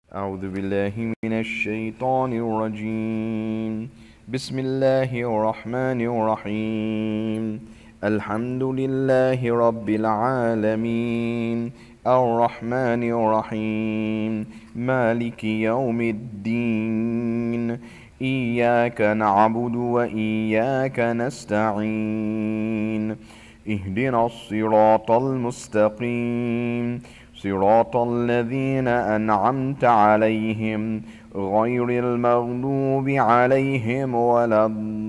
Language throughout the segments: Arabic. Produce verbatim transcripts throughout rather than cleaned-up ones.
أعوذ بالله من الشيطان الرجيم. بسم الله الرحمن الرحيم. الحمد لله رب العالمين، الرحمن الرحيم، مالك يوم الدين. إياك نعبد وإياك نستعين. اهدنا الصراط المستقيم، صراط الذين أنعمت عليهم غير المغضوب عليهم ولا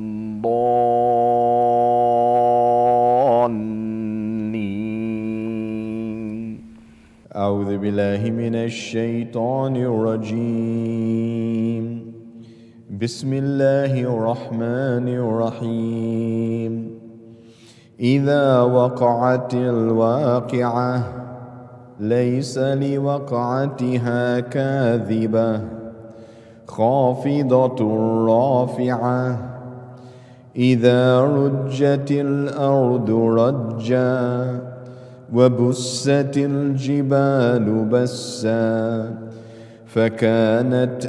الضالين. أعوذ بالله من الشيطان الرجيم. بسم الله الرحمن الرحيم. إذا وقعت الواقعة ليس لوقعتها كاذبة، خافضة رافعة. إذا رجت الأرض رجا وبست الجبال بسا فكانت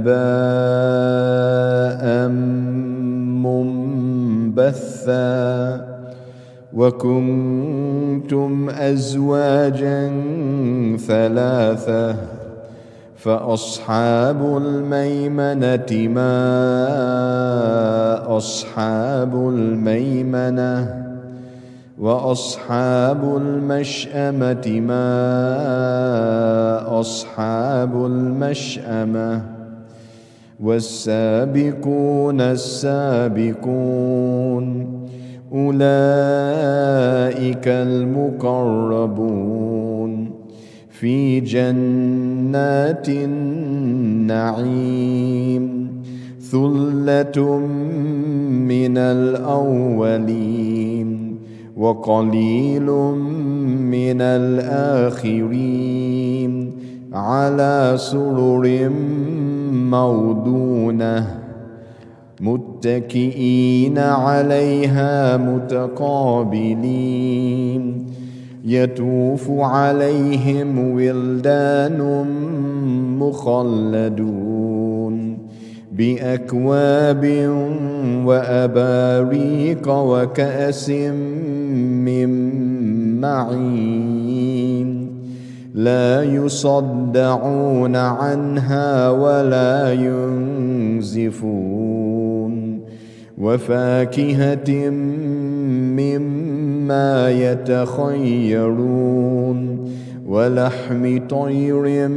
هباء منبثا وكنتم أزواجا ثلاثة فأصحاب الميمنة ما أصحاب الميمنة وأصحاب المشأمة ما أصحاب المشأمة والسابقون السابقون أولئك المقربون في جنات النعيم. ثلة من الأولين وقليل من الآخرين على سرر موضونة متكئين عليها متقابلين. يطوف عليهم ولدان مخلدون بأكواب وأباريق وكأس من معين لا يصدعون عنها ولا ينزفون. وفاكهة مما يتخيرون ولحم طير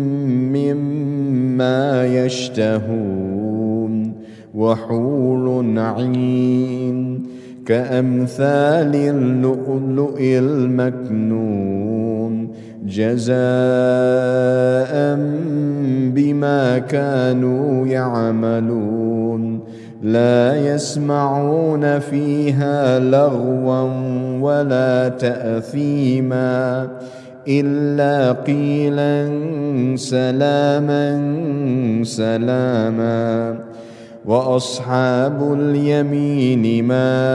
مما يشتهون وحور عين كأمثال اللؤلؤ المكنون جزاء بما كانوا يعملون. لا يسمعون فيها لغوا ولا تأثيما إلا قيلا سلاما سلاما. وأصحاب اليمين ما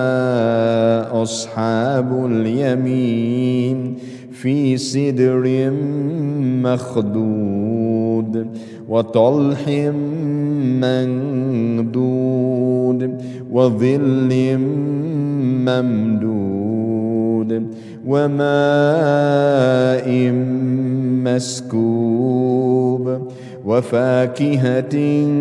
أصحاب اليمين في سدر مخضود وطلح منضود وظل ممدود وماء مسكوب وفاكهة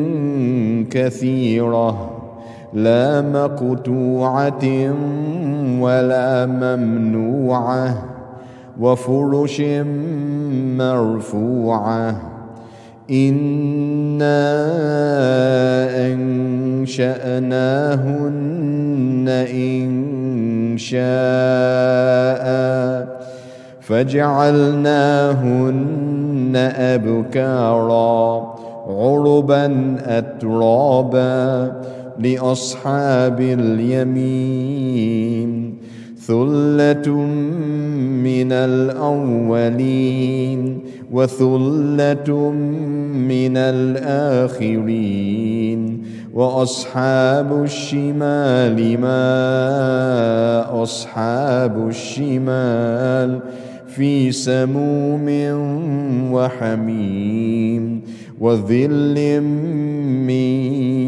كثيرة لا مقطوعة ولا ممنوعة وفرش مرفوعة. إنا أنشأناهن إنشاء فجعلناهن أبكارا عربا أترابا لأصحاب اليمين. ثلة من الأولين وثلة من الآخرين. وأصحاب الشمال ما أصحاب الشمال في سموم وحميم وظل من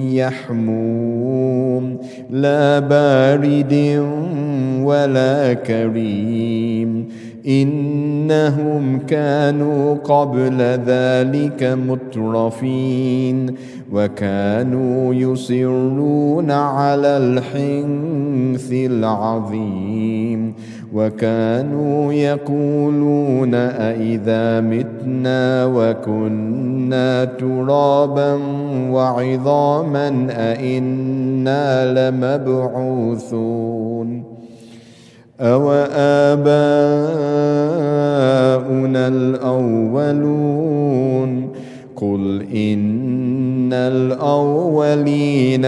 يحموم لا بارد ولا كريم إنهم كانوا قبل ذلك مترفين وكانوا يصرون على الحنث العظيم وكانوا يقولون أإذا متنا وكنا ترابا وعظاما أإنا لمبعوثون أو آباؤنا الأولون قل إن الأولين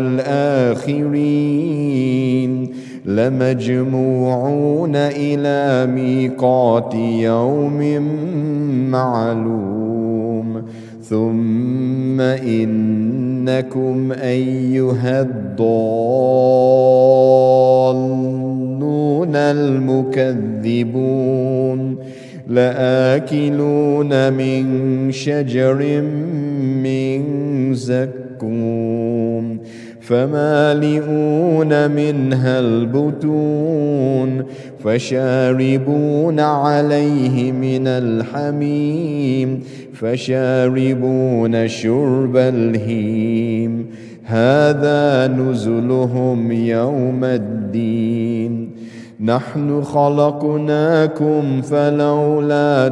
والآخرين لمجموعون إلى ميقات يوم معلوم ثم إنكم أيها الضالون المكذبون لآكلون من شجر من زقوم فمالئون منها البطون فشاربون عليه من الحميم فشاربون شرب الهيم هذا نزلهم يوم الدين نحن خلقناكم فلولا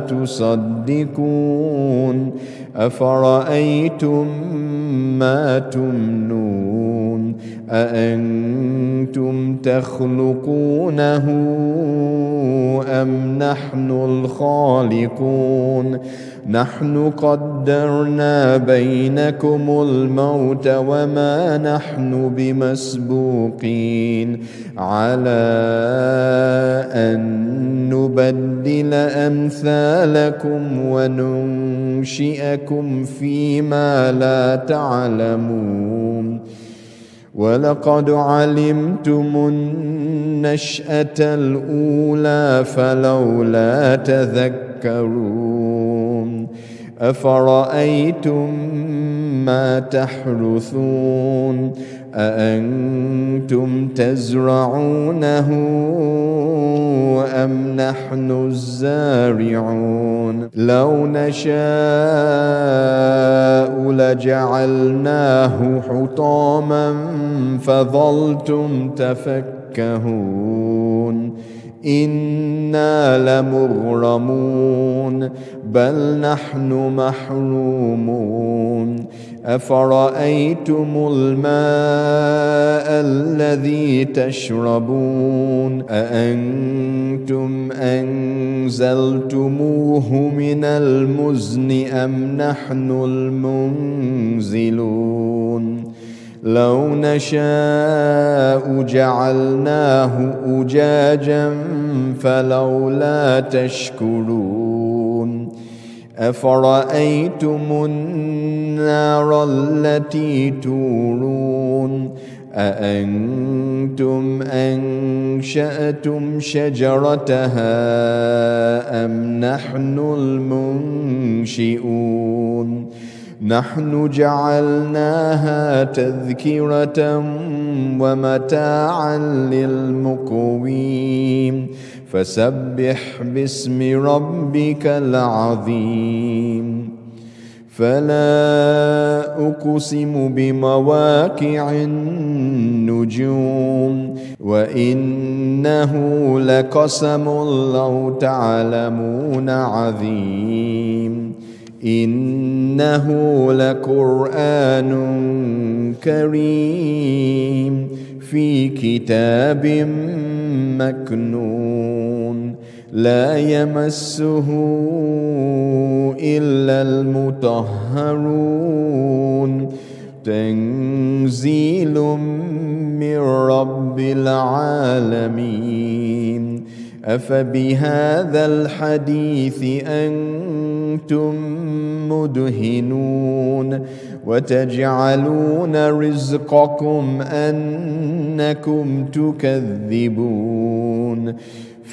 تصدقون أفرأيتم ما تمنون أأنتم تخلقونه أم نحن الخالقون نحن قدرنا بينكم الموت وما نحن بمسبوقين على أن نبدل أمثالكم وننشئكم فيما لا تعلمون ولقد علمتم النشأة الأولى فلولا تذكرون أفرأيتم ما تحرثون أأنتم تزرعونه أم نحن الزارعون لو نشاء لجعلناه حطاما فظلتم تفكهون إنا لمغرمون بل نحن محرومون أفرأيتم الماء الذي تشربون أأنتم أنزلتموه من المزن أم نحن المنزلون لو نشاء جعلناه أجاجا فلولا تشكرون أفرأيتم النار التي تورون أأنتم أنشأتم شجرتها أم نحن المنشئون نحن جعلناها تذكرة ومتاعا للمقوين فسبح باسم ربك العظيم فلا أقسم بمواقع النجوم وإنه لقسم لو تعلمون عظيم إنه لقرآن كريم في كتاب مكنون لا يمسه إلا المطهرون تنزيل من رب العالمين أفبهذا الحديث أنتم مدهنون وتجعلون رزقكم أنكم تكذبون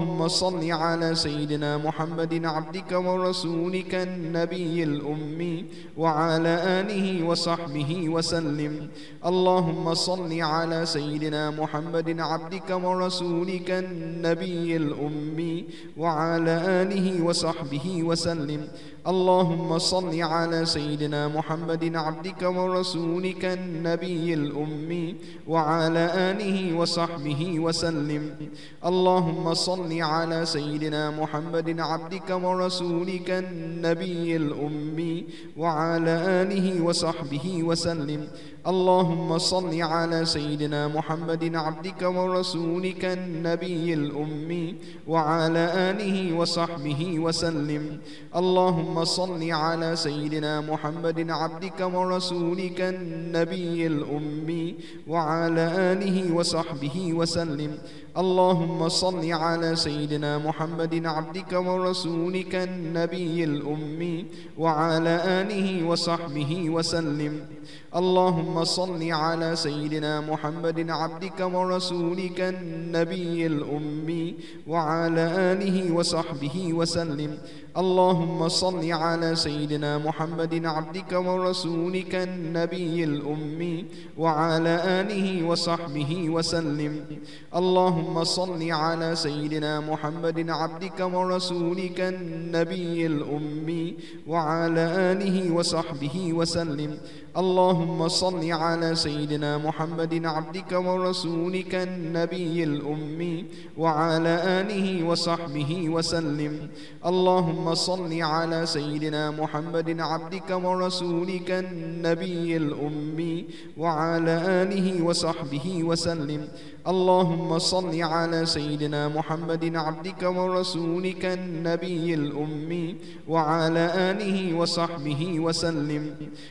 اللهم صل على سيدنا محمد عبدك ورسولك النبي الأمي وعلى آله وصحبه وسلم. اللهم صل على سيدنا محمد عبدك ورسولك النبي الأمي وعلى آله وصحبه وسلم. اللهم صل على سيدنا محمد عبدك ورسولك النبي الأمي وعلى آله وصحبه وسلم. اللهم صل على سيدنا محمد عبدك ورسولك النبي الأمي وعلى آله وصحبه وسلم. اللهم صل على سيدنا محمد عبدك ورسولك النبي الأمي وعلى آله وصحبه وسلم. اللهم صل على سيدنا محمد عبدك ورسولك النبي الأمي وعلى آله وصحبه وسلم. اللهم صل على سيدنا محمد عبدك ورسولك النبي الأمي وعلى آله وصحبه وسلم. اللهم صل على سيدنا محمد عبدك ورسولك النبي الأمي وعلى آله وصحبه وسلم. اللهم صل على سيدنا محمد عبدك ورسولك النبي الأمي وعلى آله وصحبه وسلم. اللهم صل على سيدنا محمد عبدك ورسولك النبي الأمي وعلى آله وصحبه وسلم. اللهم صل على سيدنا محمد عبدك ورسولك النبي الأمي وعلى آله وصحبه وسلم. اللهم صل على سيدنا محمد عبدك ورسولك النبي الأمي وعلى آله وصحبه وسلم. اللهم صل على سيدنا محمد عبدك ورسولك النبي الأمي وعلى آله وصحبه وسلم.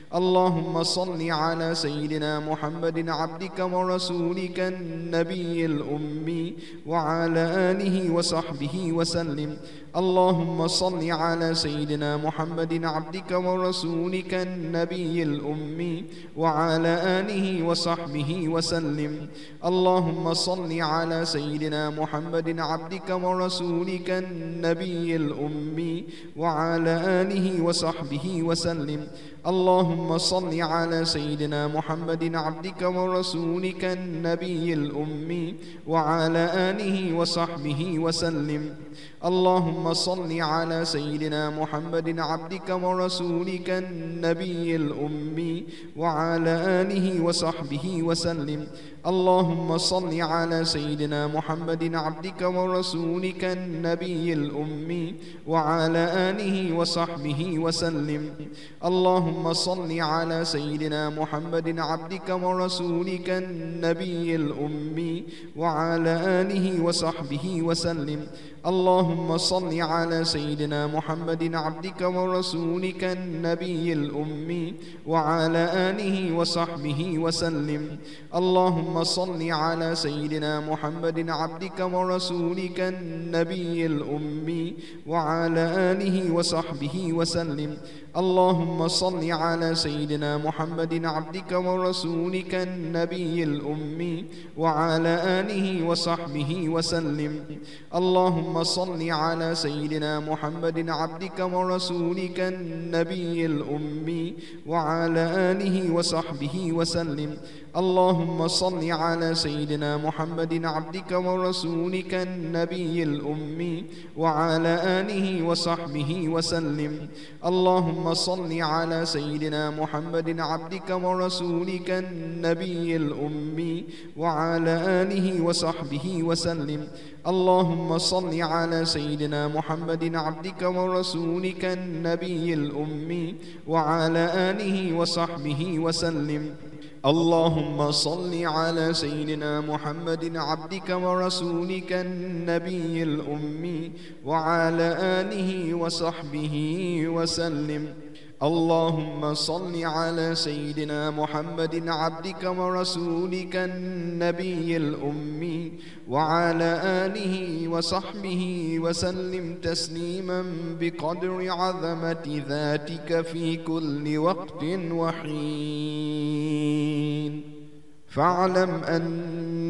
اللهم صل على سيدنا محمد عبدك ورسولك النبي الأمي وعلى آله وصحبه وسلم. اللهم صل على سيدنا محمد عبدك ورسولك النبي الأمي وعلى آله وصحبه وسلم. اللهم صل على سيدنا محمد عبدك ورسولك النبي الأمي وعلى آله وصحبه وسلم. اللهم صل على سيدنا محمد عبدك ورسولك النبي الأمي وعلى آله وصحبه وسلم. اللهم صل على سيدنا محمد عبدك ورسولك النبي الأمي وعلى آله وصحبه وسلم. اللهم صل على سيدنا محمد عبدك ورسولك النبي الأمي وعلى آله وصحبه وسلم. اللهم صل على سيدنا محمد عبدك ورسولك النبي الأمي وعلى آله وصحبه وسلم. اللهم صل على سيدنا محمد عبدك ورسولك النبي الأمي وعلى آله وصحبه وسلم. اللهم صل على سيدنا محمد عبدك ورسولك النبي الأمي وعلى آله وصحبه وسلم. اللهم صل على سيدنا محمد عبدك ورسولك النبي الأمي وعلى آله وصحبه وسلم. اللهم صل على سيدنا محمد عبدك ورسولك النبي الأمي وعلى آله وصحبه وسلم. اللهم صل على سيدنا محمد عبدك ورسولك النبي الأمي وعلى آله وصحبه وسلم. اللهم صل على سيدنا محمد عبدك ورسولك النبي الأمي وعلى آله وصحبه وسلم. اللهم صل على سيدنا محمد عبدك ورسولك النبي الأمي وعلى آله وصحبه وسلم. اللهم صل على سيدنا محمد عبدك ورسولك النبي الأمي وعلى آله وصحبه وسلم. اللهم صل على سيدنا محمد عبدك ورسولك النبي الأمي وعلى آله وصحبه وسلم تسليما بقدر عظمة ذاتك في كل وقت وحين. فاعلم أن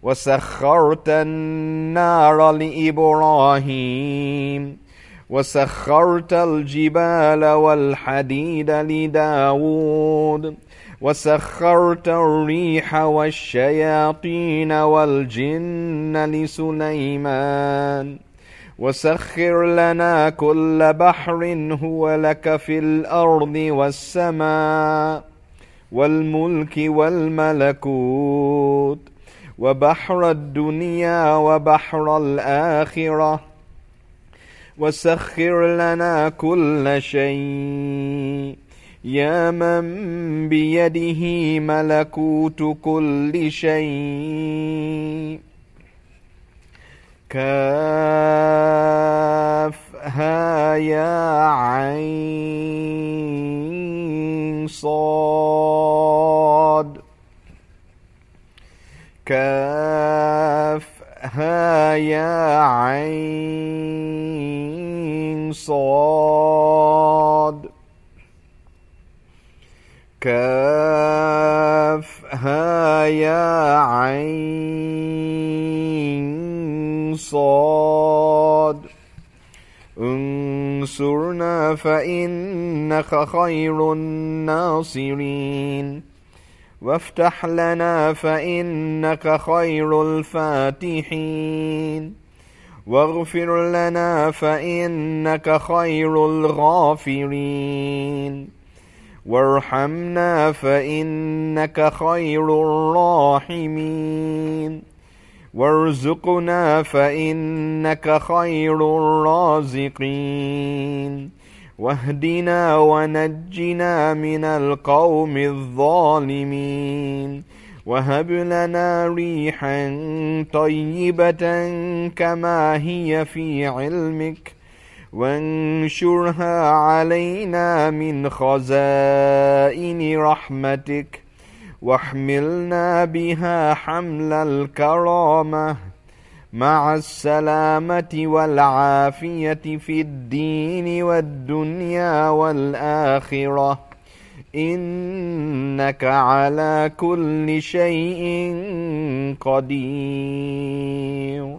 وسخرت النار لإبراهيم وسخرت الجبال والحديد لداود وسخرت الريح والشياطين والجن لسليمان وسخر لنا كل بحر هو لك في الأرض والسماء والملك والملكوت وبحر الدنيا وبحر الآخرة وسخر لنا كل شيء يا من بيده ملكوت كل شيء. كافها يا عين صاد كافها يا عين صاد كافها يا عين صاد انصرنا فإنك خير الناصرين وافتح لنا فإنك خير الفاتحين واغفر لنا فإنك خير الغافرين وارحمنا فإنك خير الراحمين وارزقنا فإنك خير الرازقين واهدنا ونجنا من القوم الظالمين وهب لنا ريحا طيبة كما هي في علمك وانشرها علينا من خزائن رحمتك واحملنا بها حمل الكرامة مع السلامة والعافية في الدين والدنيا والآخرة إنك على كل شيء قدير.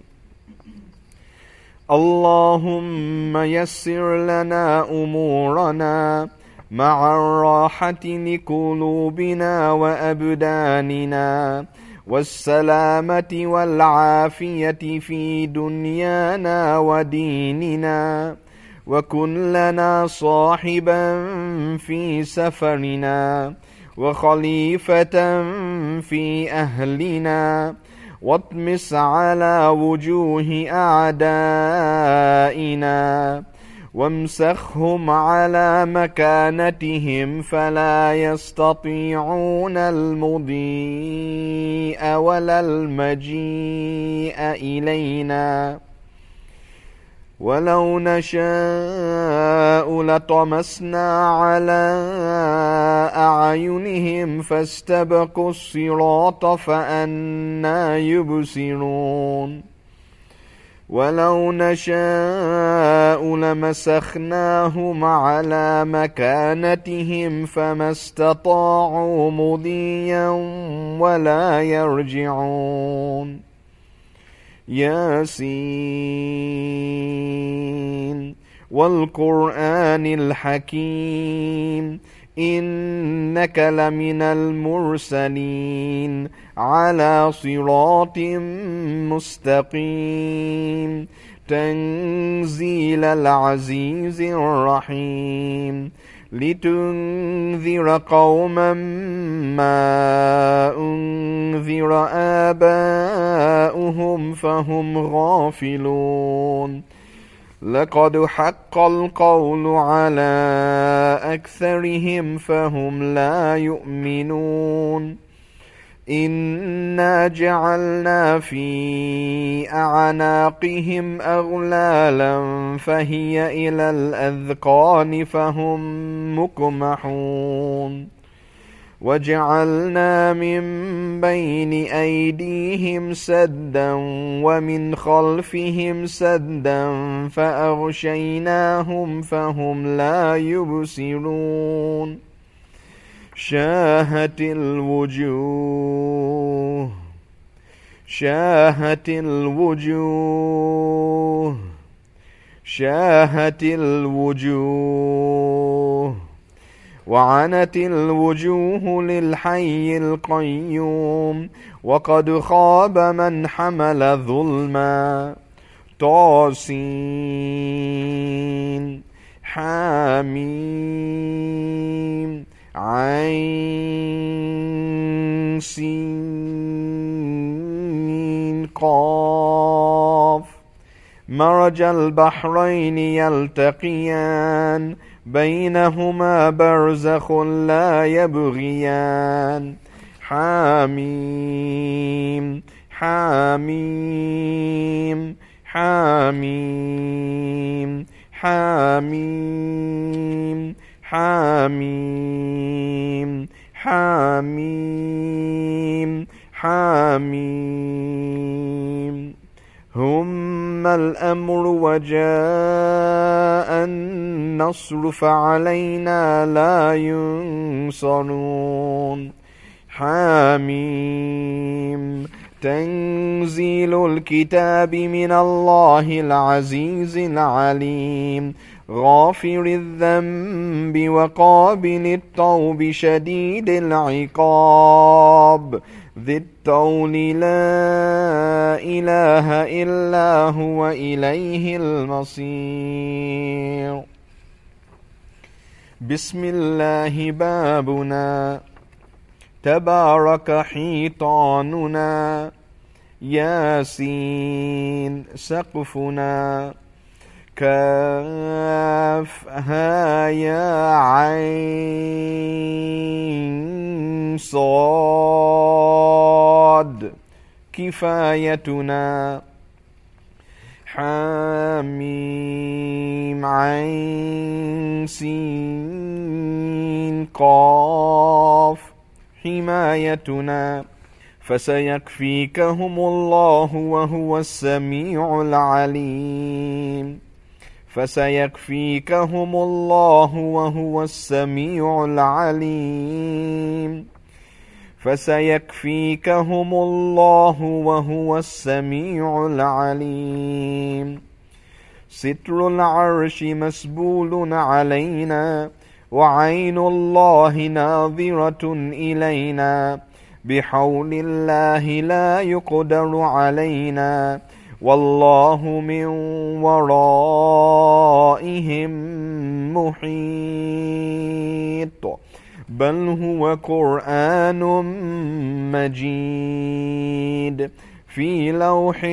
اللهم يسر لنا أمورنا مع الراحة لقلوبنا وأبداننا والسلامة والعافية في دنيانا وديننا وكن لنا صاحبا في سفرنا وخليفة في أهلنا واطمس على وجوه أعدائنا وامسخهم على مكانتهم فلا يستطيعون المضي ولا المجيء إلينا ولو نشاء لطمسنا على أعينهم فاستبقوا الصراط فأنى يبصرون ولو نشاء لمسخناهم على مكانتهم فما استطاعوا مضيا ولا يرجعون. ياسين والقرآن الحكيم إنك لمن المرسلين على صراط مستقيم تنزيل العزيز الرحيم لتنذر قوما ما أنذر آباؤهم فهم غافلون لقد حق القول على أكثرهم فهم لا يؤمنون إنا جعلنا في أعناقهم أغلالا فهي إلى الأذقان فهم مقمحون وجعلنا من بين أيديهم سدا ومن خلفهم سدا فأغشيناهم فهم لا يبصرون شاهت الوجوه شاهت الوجوه شاهت الوجوه وعنت الوجوه للحي القيوم وقد خاب من حمل ظلما. طاسين حاميم عين سين قاف مرج البحرين يلتقيان بينهما برزخ لا يبغيان. حاميم حاميم حاميم حاميم حاميم حاميم حاميم. هم الأمر وجاء النصر فعلينا لا ينصرون. حاميم تنزيل الكتاب من الله العزيز العليم غافر الذنب وقابل التوب شديد العقاب ذي الطول لا إله إلا هو إليه المصير. بسم الله بابنا تبارك حيطاننا. ياسين سقفنا. كاف ها يا عين صاد كفايتنا. حاميم عين سين قاف حمايتنا. فسيكفيكهم الله وهو السميع العليم. فسيكفيكهم الله وهو السميع العليم. فسيكفيكهم الله وهو السميع العليم. ستر العرش مسبول علينا وعين الله ناظرة إلينا. بحول الله لا يقدر علينا والله من ورائهم محيط. بل هو قرآن مجيد في لوح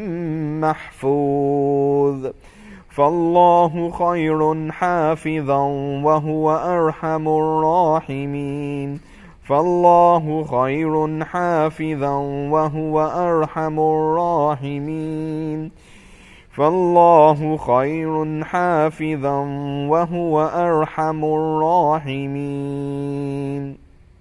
محفوظ. فالله خير حافظا وهو أرحم الراحمين. فالله خير حافظا وهو أرحم الراحمين. فالله خير حافظا وهو أرحم الراحمين.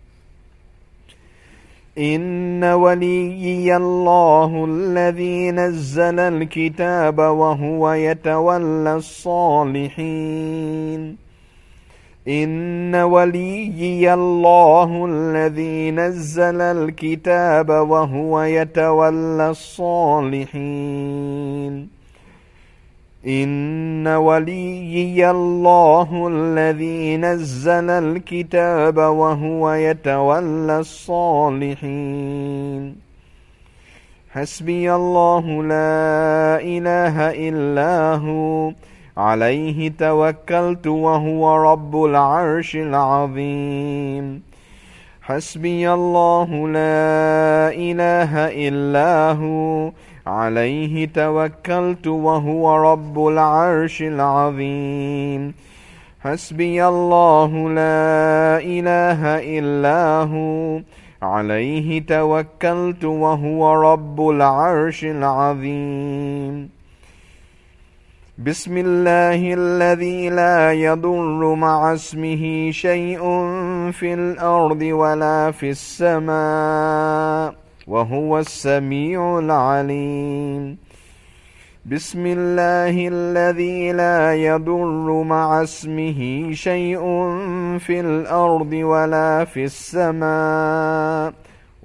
إن وليي الله الذي نزل الكتاب وهو يتولى الصالحين. إن وليي الله الذي نزل الكتاب وهو يتولى الصالحين. إن وليي الله الذي نزل الكتاب وهو يتولى الصالحين. حسبي الله لا إله إلا هو عليه توكلت وهو رب العرش العظيم. حسبي الله لا إله إلا هو عليه توكلت وهو رب العرش العظيم. حسبي الله لا إله إلا هو عليه توكلت وهو رب العرش العظيم. بسم الله الذي لا يضر مع اسمه شيء في الأرض ولا في السماء وهو السميع العليم. بسم الله الذي لا يضر مع اسمه شيء في الأرض ولا في السماء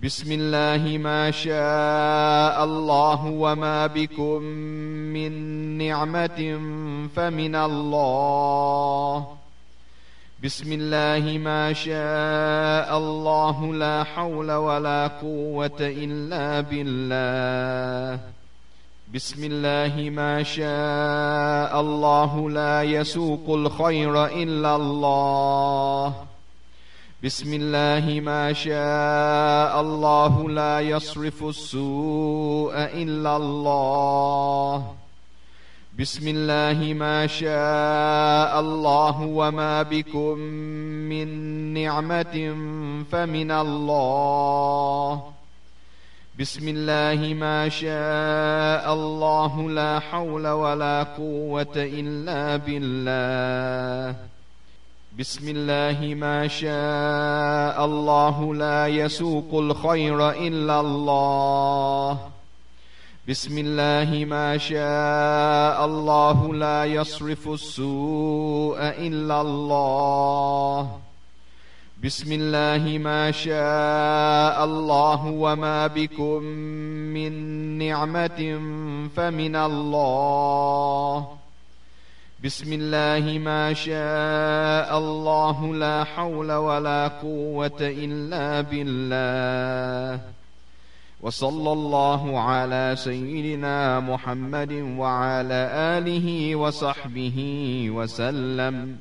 بسم الله ما شاء الله وما بكم من نعمة فمن الله. بسم الله ما شاء الله لا حول ولا قوة إلا بالله. بسم الله ما شاء الله لا يسوق الخير إلا الله. بسم الله ما شاء الله لا يصرف السوء إلا الله. بسم الله ما شاء الله وما بكم من نعمة فمن الله. بسم الله ما شاء الله لا حول ولا قوة إلا بالله. بسم الله ما شاء الله لا يسوق الخير إلا الله. بسم الله ما شاء الله لا يصرف السوء إلا الله. بسم الله ما شاء الله وما بكم من نعمة فمن الله. بسم الله ما شاء الله لا حول ولا قوة إلا بالله. وصلى الله على سيدنا محمد وعلى آله وصحبه وسلم.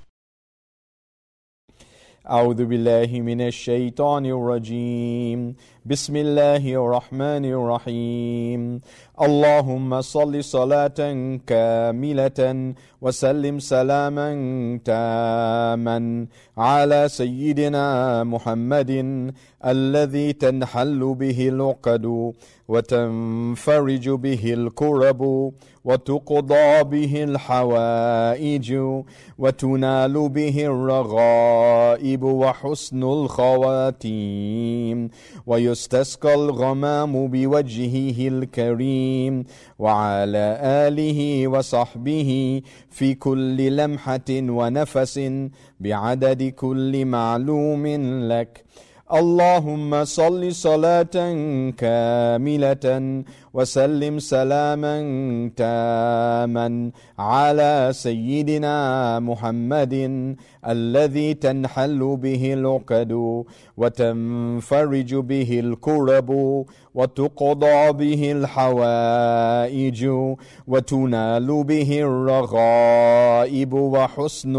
أعوذ بالله من الشيطان الرجيم. بسم الله الرحمن الرحيم. اللهم صل صلاة كاملة وسلم سلاما تاما على سيدنا محمد الذي تنحل به العقد وتنفرج به الكرب وتقضى به الحوائج وتنال به الرغائب وحسن الخواتيم ويستسقى الغمام بوجهه الكريم وعلى آله وصحبه في كل لمحة ونفس بعدد كل معلوم لك. اللهم صل صلاة كاملة وسلم سلاما تاما على سيدنا محمد الذي تنحل به العقد وتنفرج به الكرب وتقضى به الحوائج وتنال به الرغائب وحسن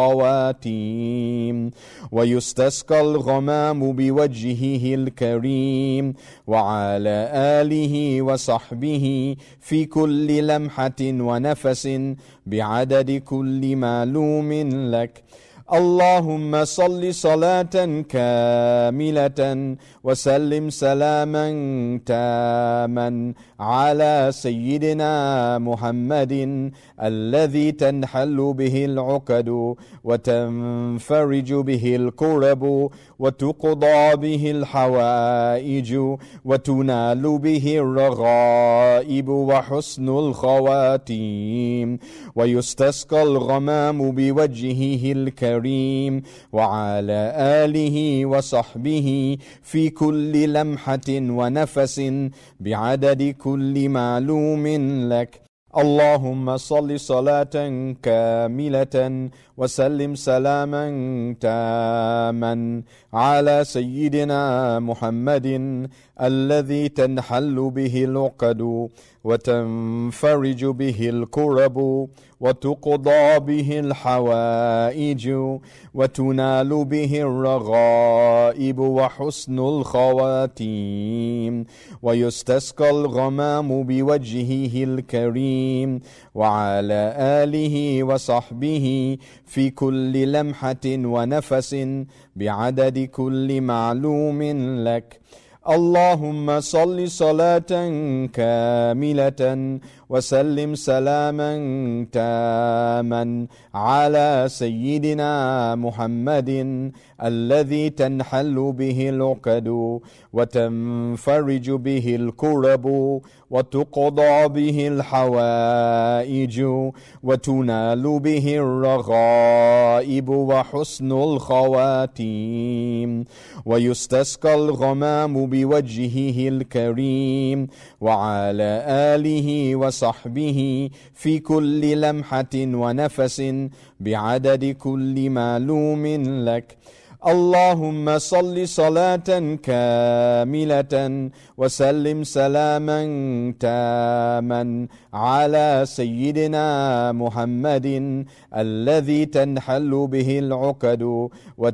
الخواتيم ويستسقى الغمام بوجهه الكريم وعلى آله وصحبه في كل لمحة ونفس بعدد كل معلوم لك. اللهم صل صلاة كاملة وسلم سلاما تاما على سيدنا محمد الذي تنحل به العقد وتنفرج به الكرب وتقضى به الحوائج وتنال به الرغائب وحسن الخواتيم ويستسقى الغمام بوجهه الكريم وعلى آله وصحبه في كل لمحة ونفس بعدد كل معلوم لك. اللهم صل صلاة كاملة وسلم سلاما تاما على سيدنا محمد الذي تنحل به العقد وتنفرج به الكرب وتقضى به الحوائج وتنال به الرغائب وحسن الخواتيم ويستسقى الغمام بوجهه الكريم وعلى آله وصحبه في كل لمحة ونفس بعدد كل معلوم لك. اللهم صل صلاة كاملة وسلم سلاما تاما على سيدنا محمد الذي تنحل به العقد وتنفرج به الكرب وتقضى به الحوائج وتنال به الرغائب وحسن الخواتيم ويستسقى الغمام بوجهه الكريم وعلى آله وصحبه في كل لمحة ونفس بعدد كل معلوم لك. اللهم صل صلاة كاملة وسلم سلاما تاما على سيدنا محمد الذي تنحل به العقد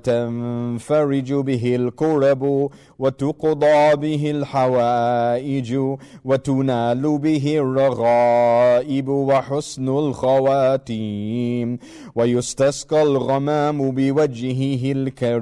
وتنفرج به الكرب وتقضى به الحوائج وتنال به الرغائب وحسن الخواتيم ويستسقى الغمام بوجهه الكريم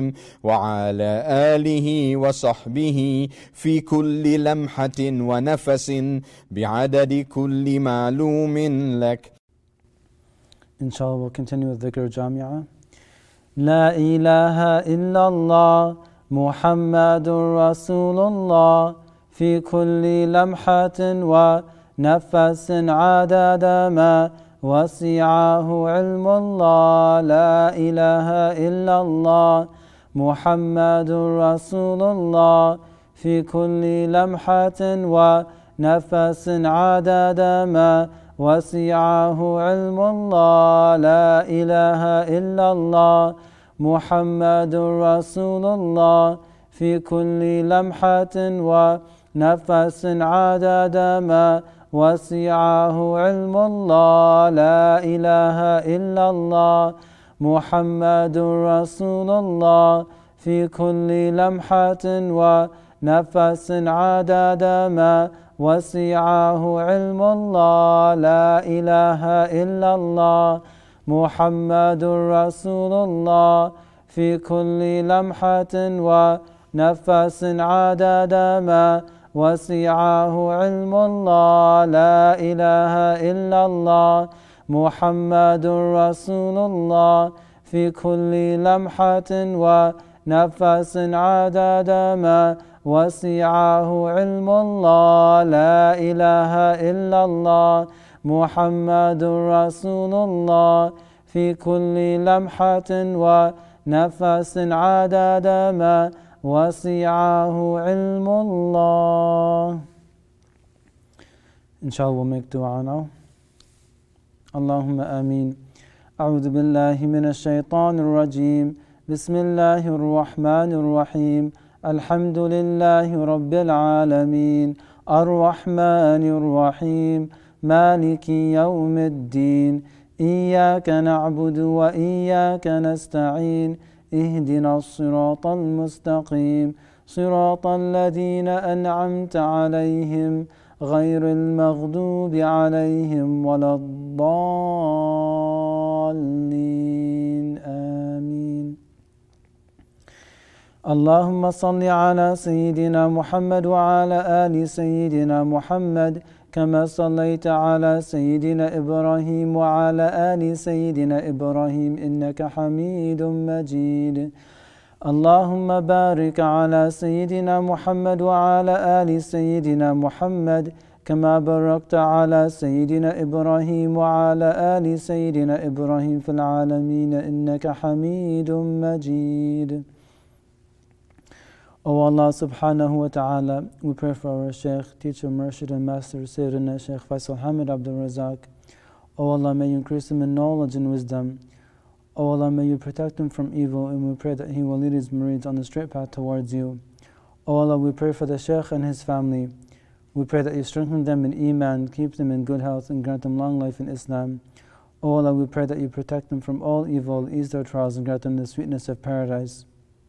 وعلى آله وصحبه في كل لمحة ونفس بعدد كل معلوم لك. Inshallah, we'll continue with dhikr jami'ah. La ilaha illallah Muhammadur Rasulullah fi kulli lamhatin wa nafasin adada ma wasi'ahu ilmullah. La ilaha illallah Muhammadur Rasulullah fi kulli lamhatin wa nafasin adada ma wasi'ahu ilmullah. La ilaha illallah Muhammadur Rasulullah fi kulli lamhatin wa nafasin adada ma wasi'ahu ilmullah. La ilaha illallah Muhammadur Rasulullah fi kulli lamhatin wa nafasin adada ma wasi'ahu ilmullah. La ilaha illallah Muhammadur Rasulullah fi kulli lamhatin wa nafasin adada ma wasi'ahu ilmullah. La ilaha illallah Muhammadur Rasulullah fi kulli lamhatin wa nafasin adada ma wasi'ahu ilmullah. La ilaha illallah Muhammadur Rasulullah fi kulli lamhatin wa nafasin adada ma wasi'ahu ilmullah. Inshallah, we'll make dua now. Allahumma ameen. A'udhu billahi minash shaitanir rajim. Bismillahir rahmanir rahim. Alhamdulillahi rabbil alameen. Ar-Rahmanir Rahim. Maliki yawmiddin. Iyyaka na'budu wa iyyaka nasta'in. اهدنا الصراط المستقيم صراط الذين أنعمت عليهم غير المغضوب عليهم ولا الضالين آمين. اللهم صل على سيدنا محمد وعلى آل سيدنا محمد كما صليت على سيدنا إبراهيم وعلى آل سيدنا إبراهيم إنك حميد مجيد. اللهم بارك على سيدنا محمد وعلى آل سيدنا محمد كما باركت على سيدنا إبراهيم وعلى آل سيدنا إبراهيم في العالمين إنك حميد مجيد. O Allah subhanahu wa ta'ala, we pray for our Shaykh, teacher, Murshid and Master, Sayyidina Shaykh Faisal Hamid Abdul Razak. O Allah, may you increase him in knowledge and wisdom. O Allah, may you protect him from evil, and we pray that he will lead his murids on the straight path towards you. O Allah, we pray for the Shaykh and his family. We pray that you strengthen them in Iman, keep them in good health, and grant them long life in Islam. O Allah, we pray that you protect them from all evil, ease their trials, and grant them the sweetness of paradise.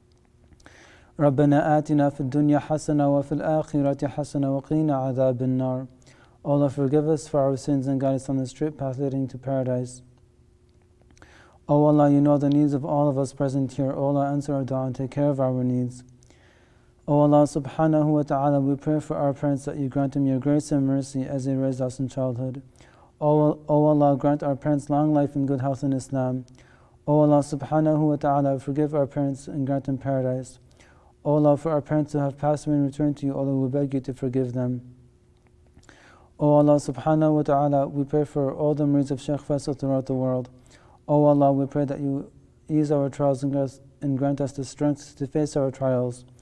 ربنا آتنا في الدنيا حسنة وفي الآخرة حسنة وقنا عذاب النار. Allah, forgive us for our sins and guide us on the straight path leading to paradise. O Allah, you know the needs of all of us present here. O Allah, answer our dua and take care of our needs. O Allah subhanahu wa ta'ala, we pray for our parents that you grant them your grace and mercy as they raised us in childhood. O Allah, grant our parents long life and good health in Islam. O Allah subhanahu wa ta'ala, forgive our parents and grant them paradise. O Allah, for our parents who have passed away and returned to you, Allah, we beg you to forgive them. O Allah subhanahu wa ta'ala, we pray for all the murids of Shaykh Faisal throughout the world. O Allah, we pray that you ease our trials and grant us the strength to face our trials.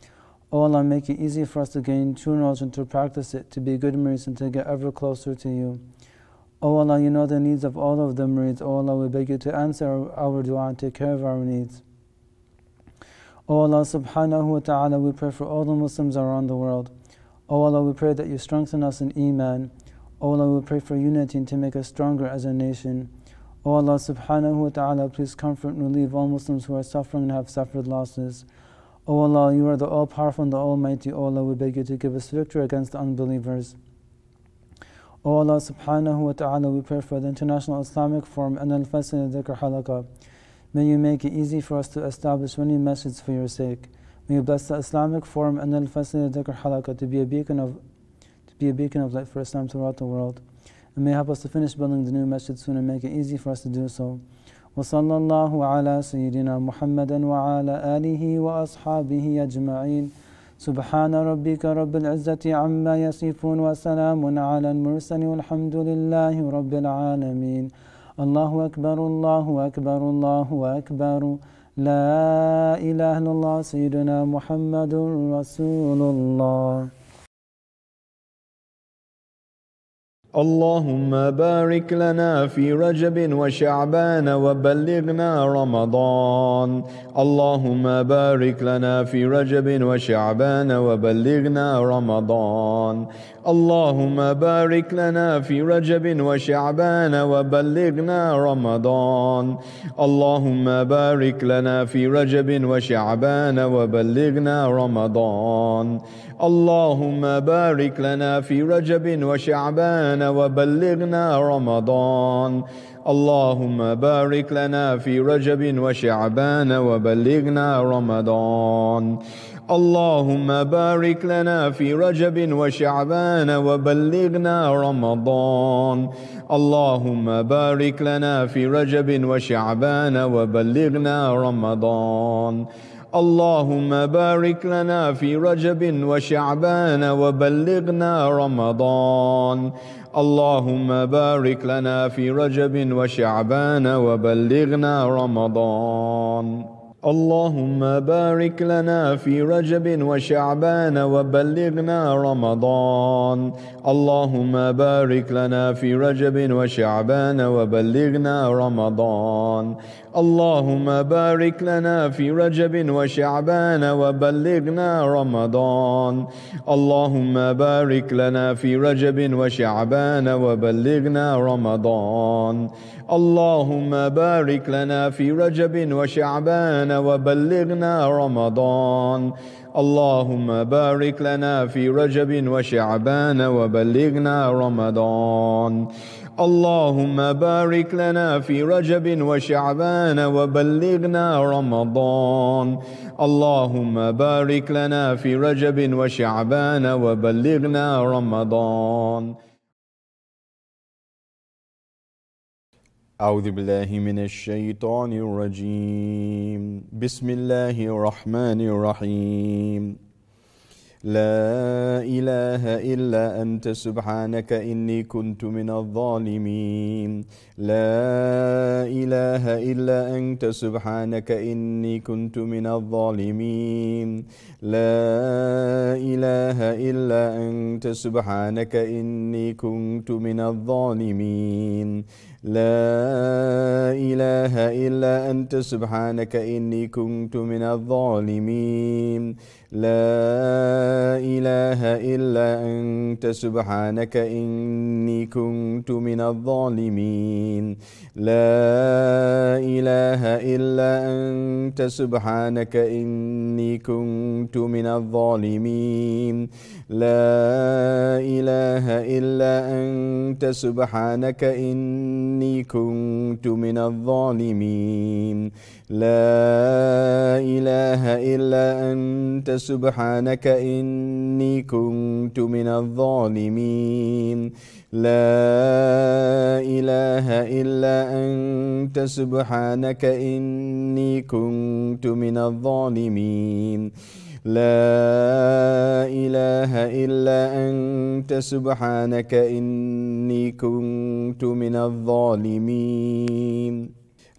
O Allah, make it easy for us to gain true knowledge and to practice it, to be good murids and to get ever closer to you. O Allah, you know the needs of all of the murids. O Allah, we beg you to answer our, our dua and take care of our needs. O Allah subhanahu wa ta'ala, we pray for all the Muslims around the world. O Allah, we pray that you strengthen us in Iman. O Allah, we pray for unity and to make us stronger as a nation. O Allah subhanahu wa ta'ala, please comfort and relieve all Muslims who are suffering and have suffered losses. O Allah, you are the all-powerful and the almighty. O Allah, we beg you to give us victory against the unbelievers. O Allah subhanahu wa ta'ala, we pray for the International Islamic Forum and Al-Fasl Dhikr Halaqah. May you make it easy for us to establish many messages for your sake. May you bless the Islamic Forum and Al-Fasl Dhikr Halaqah to be a beacon of to be a beacon of light for Islam throughout the world. And may help us to finish building the new masjid soon and make it easy for us to do so. وصلى الله على سيدنا محمد وعلى آله وأصحابه أجمعين. سبحان ربك رب العزة عما يصفون وسلام على المرسلين والحمد لله رب العالمين. الله أكبر الله أكبر الله أكبر لا إله إلا الله سيدنا محمد رسول الله. اللهم بارك لنا في رجب وشعبان وبلغنا رمضان. اللهم بارك لنا في رجب وشعبان وبلغنا رمضان. اللهم بارك لنا في رجب وشعبان وبلغنا رمضان. اللهم بارك لنا في رجب وشعبان وبلغنا رمضان. اللهم بارك لنا في رجب وشعبان وبلغنا رمضان. اللهم بارك لنا في رجب وشعبان وبلغنا رمضان. اللهم بارك لنا في رجب وشعبان وبلغنا رمضان. اللهم بارك لنا في رجب وشعبان وبلغنا رمضان. اللهم بارك لنا في رجب وشعبان وبلغنا رمضان. اللهم بارك لنا في رجب وشعبان وبلغنا رمضان. اللهم بارك لنا في رجب وشعبان وبلغنا رمضان. اللهم بارك لنا في رجب وشعبان وبلغنا رمضان. اللهم بارك لنا في رجب وشعبان وبلغنا رمضان. اللهم بارك لنا في رجب وشعبان وبلغنا رمضان. اللهم بارك لنا في رجب وشعبان وبلغنا رمضان. اللهم بارك لنا في رجب وشعبان وبلغنا رمضان. اللهم بارك لنا في رجب وشعبان وبلغنا رمضان. اللهم بارك لنا في رجب وشعبان وبلغنا رمضان. أعوذ بالله من الشيطان الرجيم. بسم الله الرحمن الرحيم. لا إله إلا أنت سبحانك إني كنت من الظالمين. لا إله إلا أنت سبحانك إني كنت من الظالمين. لا إله إلا أنت سبحانك إني كنت من الظالمين. لا إله إلا أنت سبحانك إني كنت من الظالمين. لا إله إلا أنت سبحانك إني كنت من الظالمين. لا إله إلا أنت سبحانك إني كنت من الظالمين. لا إله إلا أنت سبحانك إني كنت من الظالمين. لا إله إلا أنت سبحانك إني كنت من الظالمين. لا إله إلا أنت سبحانك إني كنت من الظالمين. لا إله إلا أنت سبحانك إني كنت من الظالمين.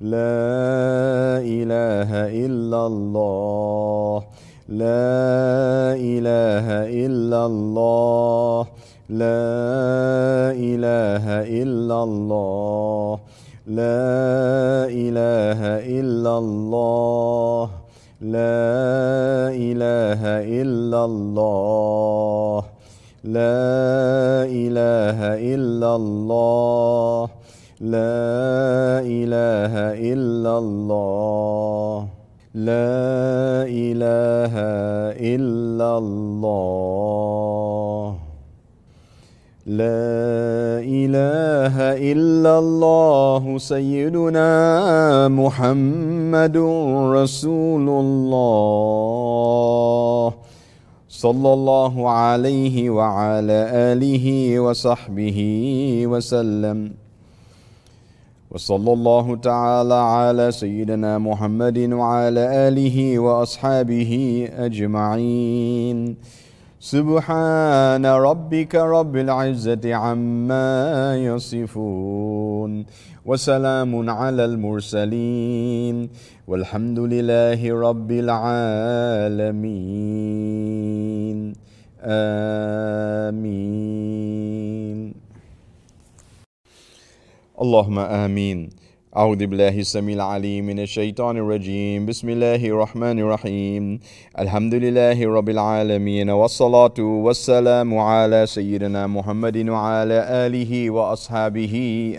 لا إله إلا الله لا إله إلا الله لا إله إلا الله لا إله إلا الله لا إله إلا الله لا إله إلا الله لا إله إلا الله لا إله إلا الله لا إله إلا الله سيدنا محمد رسول الله صلى الله عليه وعلى آله وصحبه وسلم وصلى الله تعالى على سيدنا محمد وعلى آله وأصحابه أجمعين سبحان ربك رب العزة عما يصفون وسلام على المرسلين والحمد لله رب العالمين آمين اللهم آمين. أعوذ بالله السميع العليم من الشيطان الرجيم. بسم الله الرحمن الرحيم. الحمد لله رب العالمين والصلاة والسلام على سيدنا محمد وعلى آله وأصحابه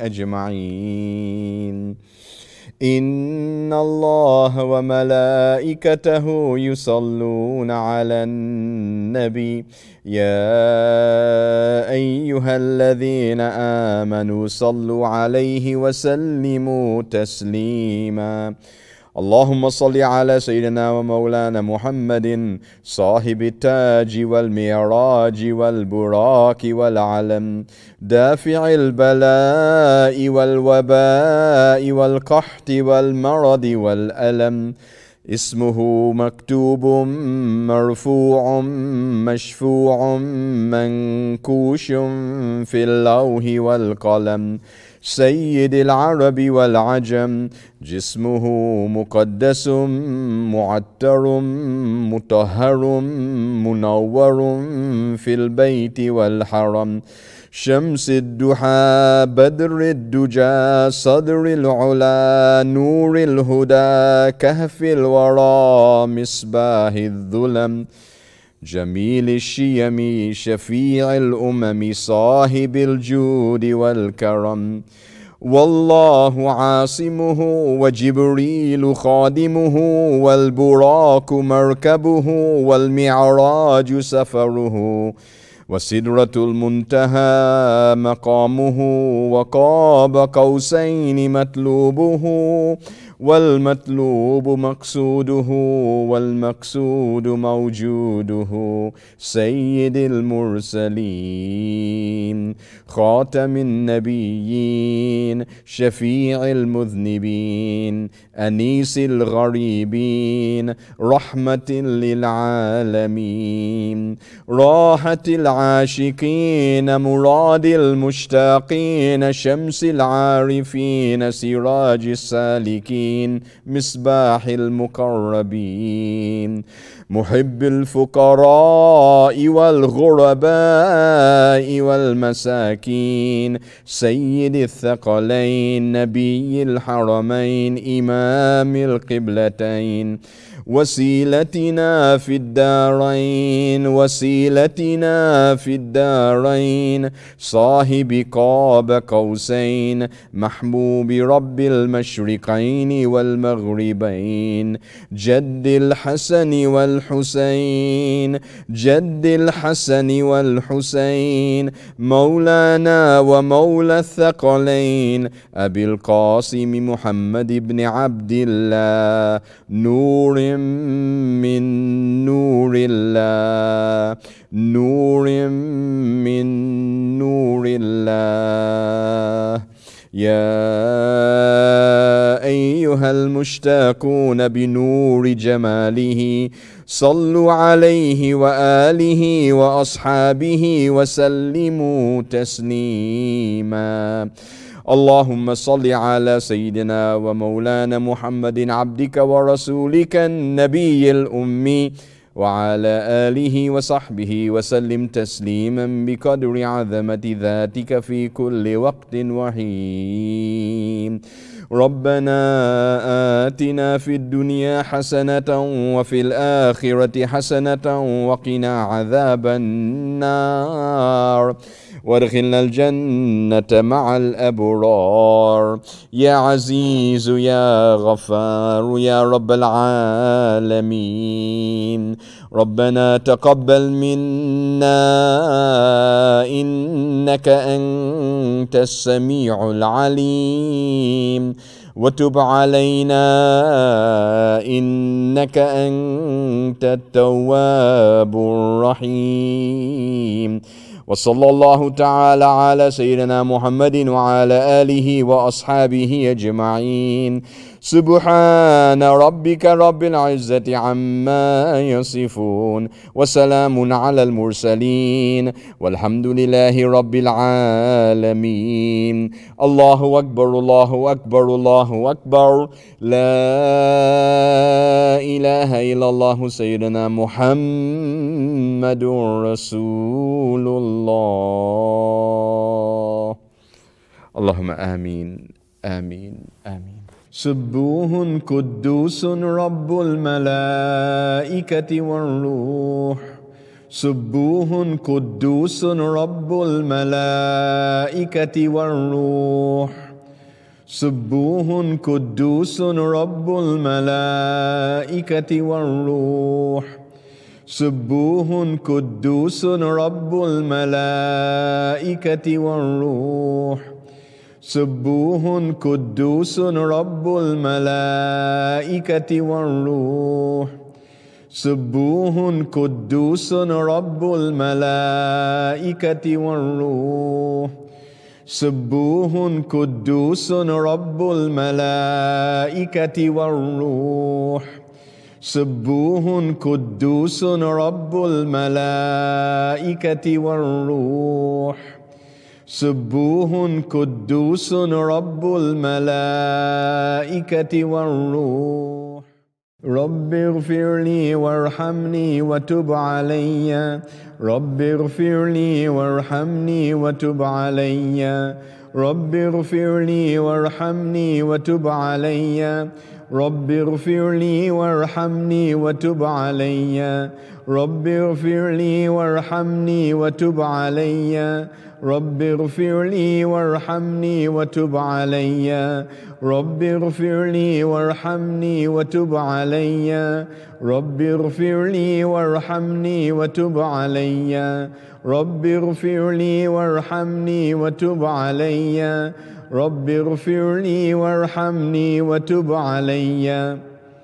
أجمعين. إن الله وملائكته يصلون على النبي يا أيها الذين آمنوا صلوا عليه وسلموا تسليما. اللهم صل على سيدنا ومولانا محمد صاحب التاج والمعراج والبراك والعلم دافع البلاء والوباء والقحط والمرض والألم اسمه مكتوب مرفوع مشفوع منكوش في اللوح والقلم سيد العرب والعجم جسمه مقدس معتر مطهر منور في البيت والحرم شمس الدحى بدر الدجى صدر العلا نور الهدى كهف الورى مصباح الظلم جميل الشيم شفيع الأمم صاحب الجود والكرم والله عاصمه وجبريل خادمه والبراق مركبه والمعراج سفره وسدرة المنتهى مقامه وقاب قوسين مطلوبه والمطلوب مقصوده والمقصود موجوده سيد المرسلين خاتم النبيين شفيع المذنبين أنيس الغريبين رحمة للعالمين راحة العاشقين مراد المشتاقين شمس العارفين سراج السالكين مصباح المقربين محب الفقراء والغرباء والمساكين سيد الثقلين نبي الحرمين إمام القبلتين وسيلتنا في الدارين وسيلتنا في الدارين صاحب قاب قوسين محبوب رب المشرقين والمغربين جد الحسن والحسين جد الحسن والحسين مولانا ومولى الثقلين أبي القاسم محمد بن عبد الله نور من نور الله نور من نور الله يا أيها المشتاقون بنور جماله صلوا عليه وآله وأصحابه وسلموا تسليما اللهم صل على سيدنا ومولانا محمد عبدك ورسولك النبي الأمي وعلى آله وصحبه وسلم تسليما بقدر عظمة ذاتك في كل وقت وحين. ربنا آتنا في الدنيا حسنة وفي الآخرة حسنة وقنا عذاب النار وادخلنا الجنة مع الأبرار يا عزيز يا غفار يا رب العالمين. ربنا تقبل منا إنك أنت السميع العليم وتب علينا إنك أنت التواب الرحيم. وصلى الله تعالى على سيدنا محمد وعلى آله وأصحابه أجمعين. سبحان ربك رب العزة عما يصفون وسلام على المرسلين والحمد لله رب العالمين. الله أكبر الله أكبر الله أكبر. لا إله إلا الله سيدنا محمد رسول الله. اللهم آمين آمين آمين. سبوح قدوس رب الملائكة والروح. سبوح قدوس رب الملائكة والروح. سبوح قدوس رب الملائكة والروح. سبوح قدوس رب الملائكة والروح. سبوح قدوس رب الملائكة والروح. سبوح قدوس رب الملائكة والروح. سبوح قدوس رب الملائكة والروح. سبوح قدوس رب الملائكة والروح. سبوح قدوس رب الملائكة والروح. رب اغفر لي وارحمني وتب علي. رب اغفر لي وارحمني وتب علي. رب اغفر لي وارحمني وتب علي. رب اغفر لي وارحمني وتب علي. رب اغفر لي وارحمني وتب علي. رب اغفر لي وارحمني وتب علي. رب اغفر لي وارحمني وتب علي. رب اغفر لي وارحمني وتب علي. رب اغفر لي وارحمني وتب علي. رب اغفر لي وارحمني وتب علي.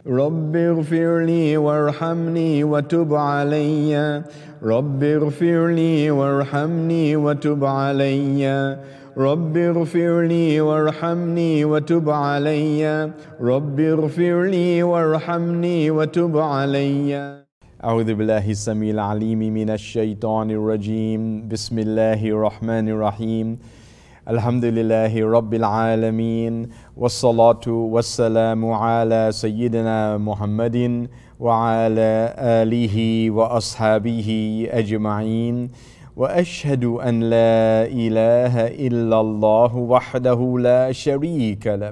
رب اغفر لي وارحمني وتب علي. رب اغفر لي وارحمني وتب علي. رب اغفر لي وارحمني وتب علي. رب اغفر لي وارحمني وتب علي. أعوذ بالله السميع العليم من الشيطان الرجيم. بسم الله الرحمن الرحيم. الحمد لله رب العالمين والصلاة والسلام على سيدنا محمد وعلى آله وأصحابه أجمعين. وأشهد أن لا إله إلا الله وحده لا شريك له.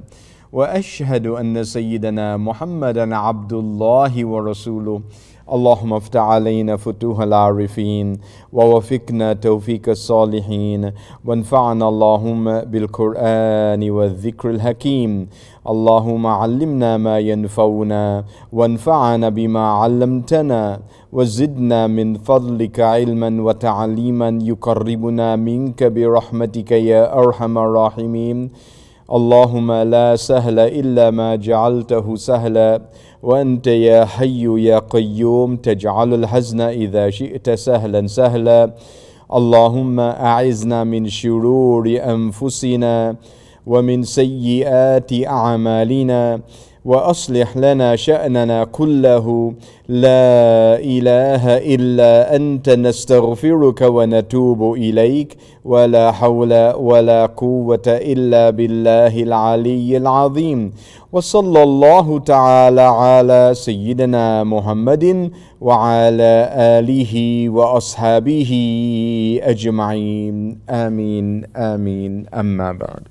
وأشهد أن سيدنا محمدا عبد الله ورسوله. اللهم افتح علينا فتوح العارفين ووفقنا توفيق الصالحين وانفعنا اللهم بالقرآن والذكر الحكيم. اللهم علمنا ما ينفعنا وانفعنا بما علمتنا وزدنا من فضلك علما وتعليما يقربنا منك برحمتك يا أرحم الراحمين. اللهم لا سهل إلا ما جعلته سهلا وأنت يا حي يا قيوم تجعل الحزن إذا شئت سهلا سهلا. اللهم أعذنا من شرور أنفسنا ومن سيئات أعمالنا وأصلح لنا شأننا كله لا إله إلا أنت نستغفرك ونتوب إليك ولا حول ولا قوة إلا بالله العلي العظيم وصلى الله تعالى على سيدنا محمد وعلى آله وأصحابه أجمعين آمين آمين أما بعد.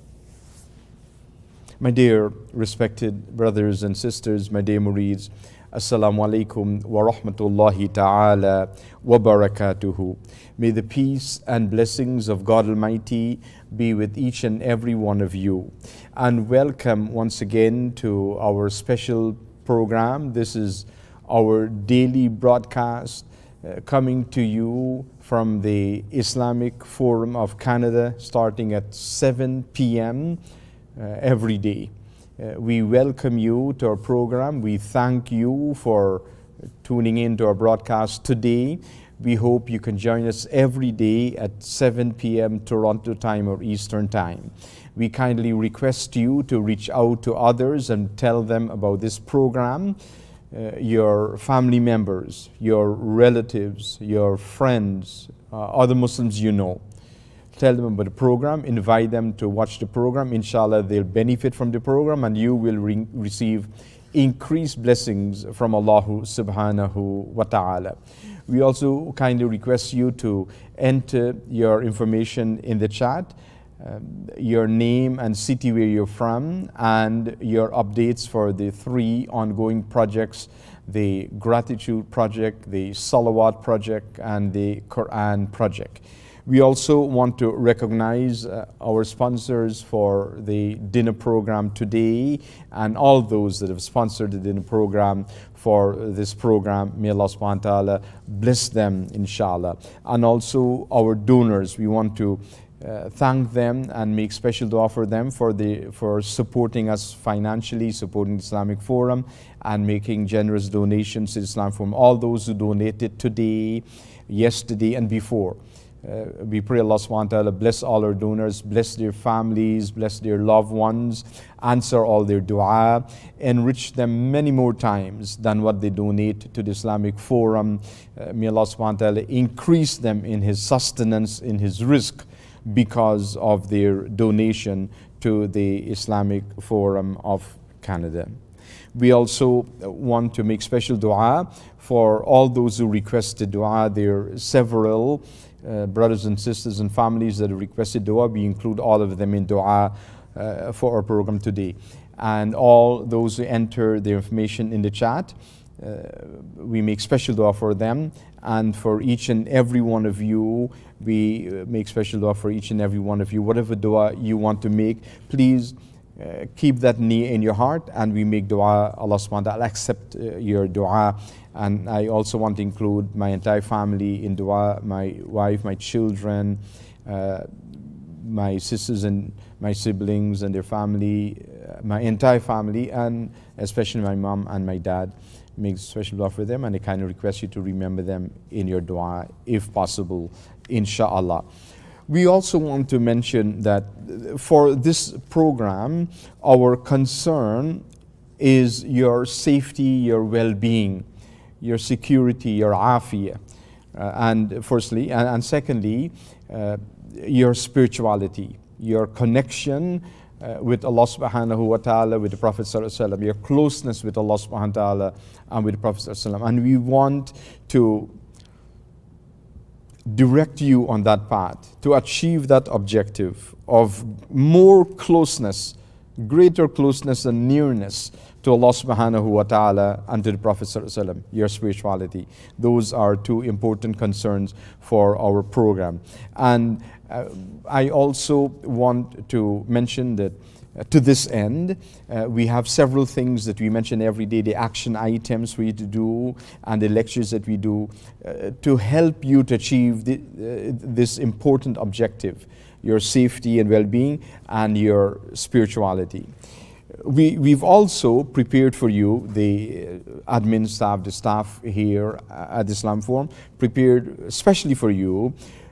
My dear respected brothers and sisters, my dear murids, Assalamu alaikum wa rahmatullahi ta'ala wa barakatuhu. May the peace and blessings of God Almighty be with each and every one of you. And welcome once again to our special program. This is our daily broadcast uh, coming to you from the Islamic Forum of Canada starting at seven p m Uh, every day. Uh, we welcome you to our program. We thank you for tuning in to our broadcast today. We hope you can join us every day at seven p m Toronto time or Eastern time. We kindly request you to reach out to others and tell them about this program. Uh, your family members, your relatives, your friends, uh, other Muslims you know. Tell them about the program, invite them to watch the program. Inshallah, they'll benefit from the program and you will re receive increased blessings from Allah subhanahu wa ta'ala. We also kindly request you to enter your information in the chat, um, your name and city where you're from, and your updates for the three ongoing projects, the Gratitude Project, the Salawat Project, and the Quran Project. We also want to recognize uh, our sponsors for the dinner program today and all those that have sponsored the dinner program for this program. May Allah subhanahu wa ta'ala bless them, inshallah. And also our donors, we want to uh, thank them and make special dua for them for, the, for supporting us financially, supporting the Islamic Forum and making generous donations to the Islamic Forum. All those who donated today, yesterday and before. Uh, we pray Allah subhanahu wa ta'ala bless all our donors, bless their families, bless their loved ones, answer all their dua, enrich them many more times than what they donate to the Islamic Forum. Uh, may Allah subhanahu wa ta'ala increase them in His sustenance, in His rizq, because of their donation to the Islamic Forum of Canada. We also want to make special dua for all those who requested dua. There are several Uh, brothers and sisters and families that have requested dua. We include all of them in dua uh, for our program today. And all those who enter their information in the chat, uh, we make special dua for them. And for each and every one of you, we make special dua for each and every one of you. Whatever dua you want to make, please uh, keep that niyyah in your heart, and we make dua. Allah subhanahu wa ta'ala accept uh, your dua. And I also want to include my entire family in dua, my wife, my children, uh, my sisters and my siblings and their family, uh, my entire family, and especially my mom and my dad. Make special dua for them, and I kind of request you to remember them in your dua if possible, inshallah. We also want to mention that for this program, our concern is your safety, your well-being, your security, your afiyah, uh, and firstly, and, and secondly, uh, your spirituality, your connection uh, with Allah subhanahu wa ta'ala, with the Prophet sallallahu alaihi wasallam, your closeness with Allah subhanahu wa ta'ala and with the Prophet sallallahu alaihi wasallam. And we want to direct you on that path to achieve that objective of more closeness, greater closeness and nearness to Allah subhanahu wa ta'ala and to the Prophet sallallahu alaihi wasallam, your spirituality. Those are two important concerns for our program. And uh, I also want to mention that uh, to this end, uh, we have several things that we mention every day, the action items for you to do and the lectures that we do uh, to help you to achieve the, uh, this important objective, your safety and well-being and your spirituality. We, we've also prepared for you, the admin staff, the staff here at the Islam Forum, prepared especially for you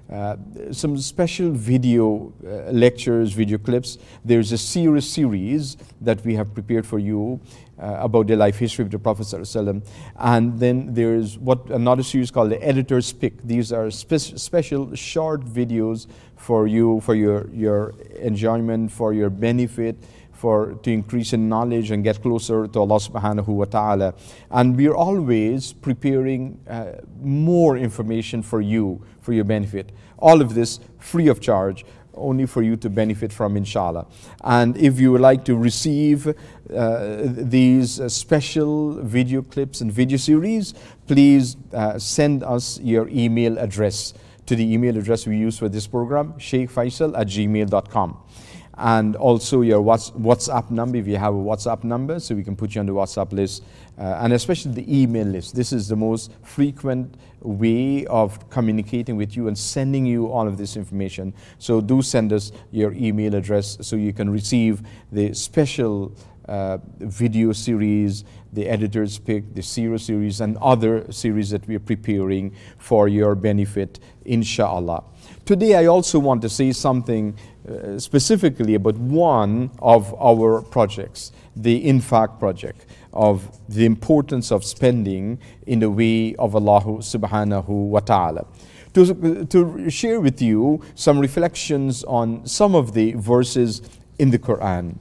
uh, some special video uh, lectures, video clips. There's a series series that we have prepared for you uh, about the life history of the Prophet ﷺ. And then there's what another series called the Editor's Pick. These are spe special short videos for you, for your, your enjoyment, for your benefit, for to increase in knowledge and get closer to Allah subhanahu wa ta'ala. And we're always preparing uh, more information for you, for your benefit. All of this free of charge, only for you to benefit from, inshallah. And if you would like to receive uh, these uh, special video clips and video series, please uh, send us your email address to the email address we use for this program, sheikh faisal at gmail dot com. And also your WhatsApp number, if you have a WhatsApp number, so we can put you on the WhatsApp list, uh, and especially the email list. This is the most frequent way of communicating with you and sending you all of this information. So do send us your email address so you can receive the special uh, video series, the Editor's Pick, the Series series, and other series that we are preparing for your benefit, inshallah. Today I also want to say something uh, specifically about one of our projects, the Infaq project, of the importance of spending in the way of Allah subhanahu wa ta'ala. To, to share with you some reflections on some of the verses in the Quran,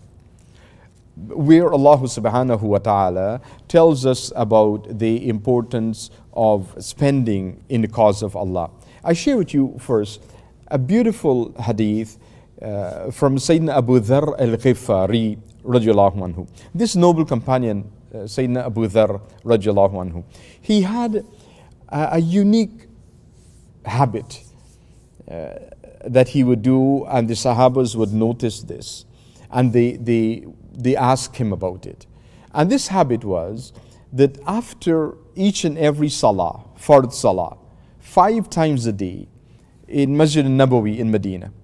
where Allah subhanahu wa ta'ala tells us about the importance of spending in the cause of Allah. I share with you first a beautiful hadith uh, from Sayyidina Abu Dharr al-Ghifari radiallahu anhu. This noble companion, uh, Sayyidina Abu Dharr radiallahu anhu, he had a, a unique habit uh, that he would do, and the Sahabas would notice this, and they, they, they asked him about it. And this habit was that after each and every salah, fard salah, five times a day, in Masjid al-Nabawi in Medina,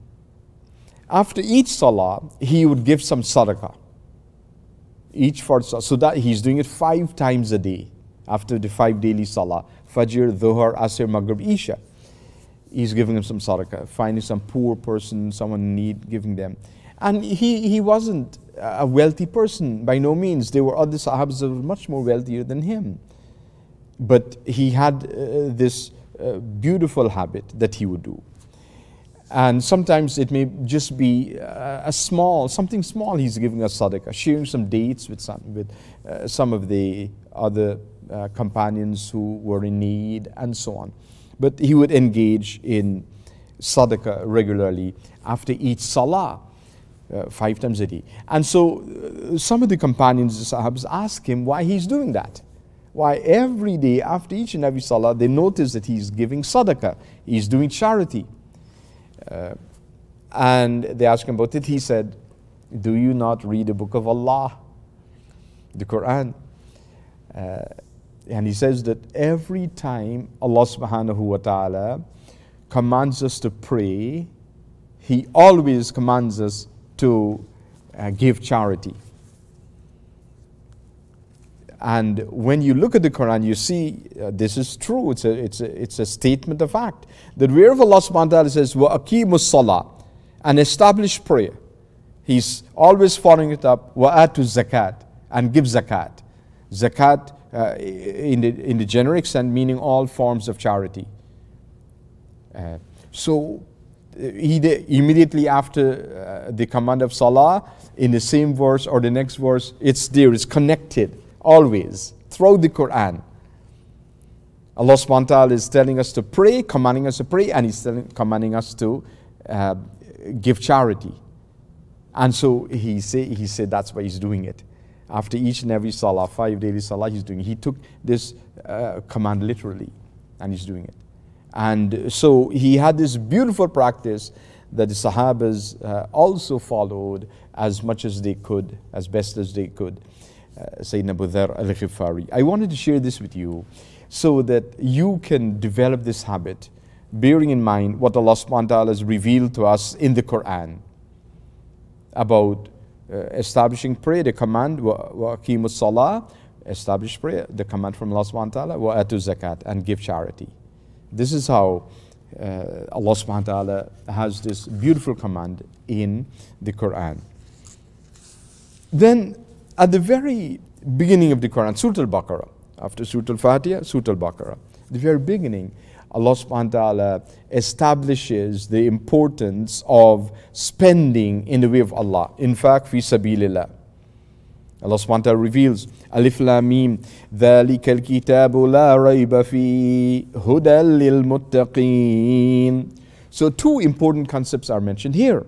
after each salah, he would give some sadaqah. Each fard salah. So that he's doing it five times a day after the five daily salah. Fajr, Dhuhr, Asr, Maghrib, Isha. He's giving them some sadaqah, finding some poor person, someone in need, giving them. And he, he wasn't a wealthy person, by no means. There were other Sahabas that were much more wealthier than him. But he had uh, this uh, beautiful habit that he would do. And sometimes it may just be uh, a small, something small he's giving us sadaqah, sharing some dates with some, with, uh, some of the other uh, companions who were in need, and so on. But he would engage in sadaqah regularly after each salah. Uh, five times a day. And so uh, some of the companions, the Sahabas, ask him why he's doing that. Why every day after each and every salah they notice that he's giving sadaqah, he's doing charity. Uh, and they ask him about it. He said, do you not read the book of Allah, the Quran? Uh, and he says that every time Allah subhanahu wa ta'ala commands us to pray, He always commands us to uh, give charity. And when you look at the Quran, you see uh, this is true. It's a, it's, a, it's a statement of fact. That wherever Allah subhanahu wa ta'ala says, وَأَقِيمُوا الصَّلَاةِ, and establish prayer, He's always following it up, وَآتُوا الزَّكَاةِ, and give zakat. Zakat uh, in, the, in the generic sense, meaning all forms of charity. Uh, so, He did, immediately after uh, the command of salah, in the same verse or the next verse, it's there, it's connected always throughout the Quran. Allah subhanahu wa ta'ala is telling us to pray, commanding us to pray, and He's telling, commanding us to uh, give charity. And so he, say, he said that's why He's doing it. After each and every salah, five daily salah, He's doing it. He took this uh, command literally, and He's doing it. And so he had this beautiful practice that the Sahabas uh, also followed as much as they could, as best as they could. Uh, Sayyidina Abu Dharr al-Ghifari. I wanted to share this with you so that you can develop this habit, bearing in mind what Allah subhanahu wa ta'ala has revealed to us in the Quran about uh, establishing prayer, the command, وَأَقِيمُوا الصَّلَاةِ, establish prayer, the command from Allah subhanahu wa ta'ala, وَآتُوا الزَّكَاةِ, and give charity. This is how uh, Allah subhanahu wa ta'ala has this beautiful command in the Quran. Then at the very beginning of the Quran, Surah Al-Baqarah, after Surah Al-Fatiha, Surah Al-Baqarah, the very beginning, Allah subhanahu wa ta'ala establishes the importance of spending in the way of Allah. In fact, fi sabilillah. Allah subhanahu wa ta'ala reveals, Alif Lam Mim, ذَلِكَ الْكِتَابُ لَا رَيْبَ فِي هُدًى لِلْمُتَّقِينَ. So two important concepts are mentioned here.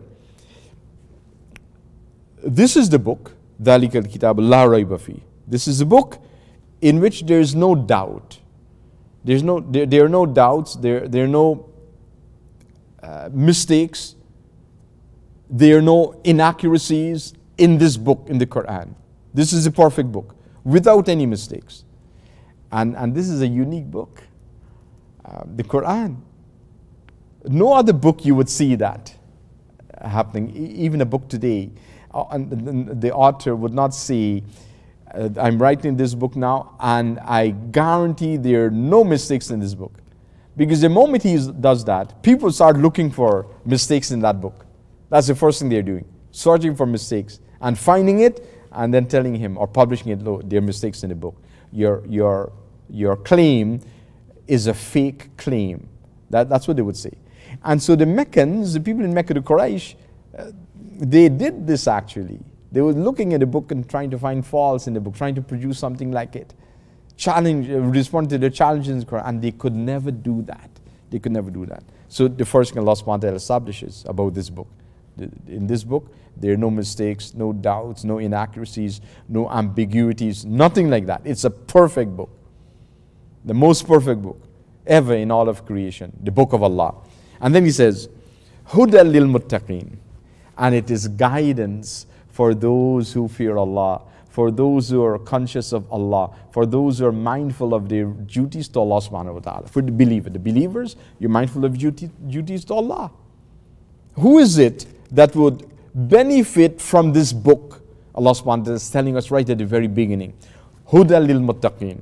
This is the book, ذَلِكَ الْكِتَابُ لَا رَيْبَ فِي. This is a book in which there is no doubt. There's no, there, there are no doubts, there, there are no uh, mistakes, there are no inaccuracies in this book, in the Quran. This is a perfect book, without any mistakes. And, and this is a unique book, uh, the Quran. No other book you would see that happening, e even a book today. Uh, and the author would not say, uh, I'm writing this book now, and I guarantee there are no mistakes in this book. Because the moment he does that, people start looking for mistakes in that book. That's the first thing they're doing, searching for mistakes and finding it, and then telling him or publishing it, look, there are mistakes in the book. Your, your, your claim is a fake claim. That, that's what they would say. And so the Meccans, the people in Mecca, the Quraysh, uh, they did this actually. They were looking at the book and trying to find faults in the book, trying to produce something like it. Challenge, uh, respond to the challenges in the Quran, and they could never do that. They could never do that. So the first thing Allah subhanahu wa ta'ala establishes about this book. In this book, there are no mistakes, no doubts, no inaccuracies, no ambiguities, nothing like that. It's a perfect book. The most perfect book ever in all of creation, the book of Allah. And then he says, Huda lil muttaqeen. And it is guidance for those who fear Allah, for those who are conscious of Allah, for those who are mindful of their duties to Allah subhanahu wa ta'ala. For the believer, the believers, you're mindful of duty, duties to Allah. Who is it that would benefit from this book? Allah subhanahu wa ta'ala is telling us right at the very beginning. Huda lil muttaqeen.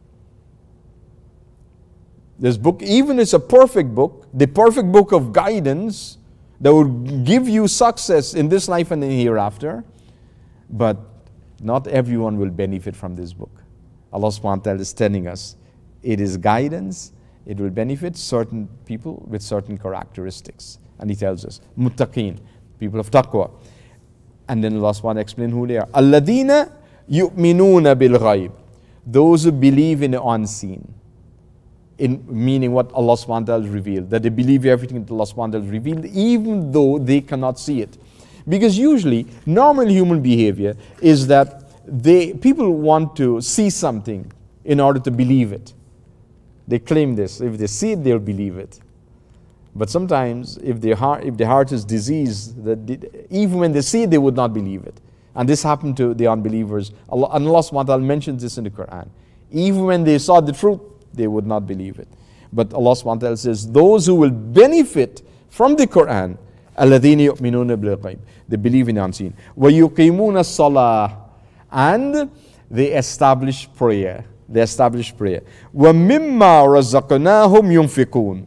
This book, even it's a perfect book, the perfect book of guidance that will give you success in this life and in hereafter, but not everyone will benefit from this book. Allah subhanahu wa ta'ala is telling us it is guidance, it will benefit certain people with certain characteristics. And he tells us, muttaqeen, people of taqwa. And then Allah subhanahu wa ta'ala explain who they are. Alladina yu'minuna bil ghaib. Those who believe in the unseen. In meaning what Allah subhanahu wa ta'ala has revealed. That they believe everything that Allah subhanahu wa ta'ala has revealed, even though they cannot see it. Because usually, normal human behavior is that they people want to see something in order to believe it. They claim this. If they see it, they'll believe it. But sometimes, if their heart, if their heart is diseased, that they, even when they see it, they would not believe it. And this happened to the unbelievers. Allah, and Allah subhanahu wa ta'ala mentions this in the Quran. Even when they saw the truth, they would not believe it. But Allah subhanahu wa ta'ala says, those who will benefit from the Quran, الَّذِينَ يُؤْمِنُونَ بِالْغَيْبِ, they believe in the unseen. وَيُقِيمُونَ الصَّلَاةِ, and they establish prayer. They establish prayer. وَمِمَّا رَزَقْنَاهُمْ يُنْفِقُونَ,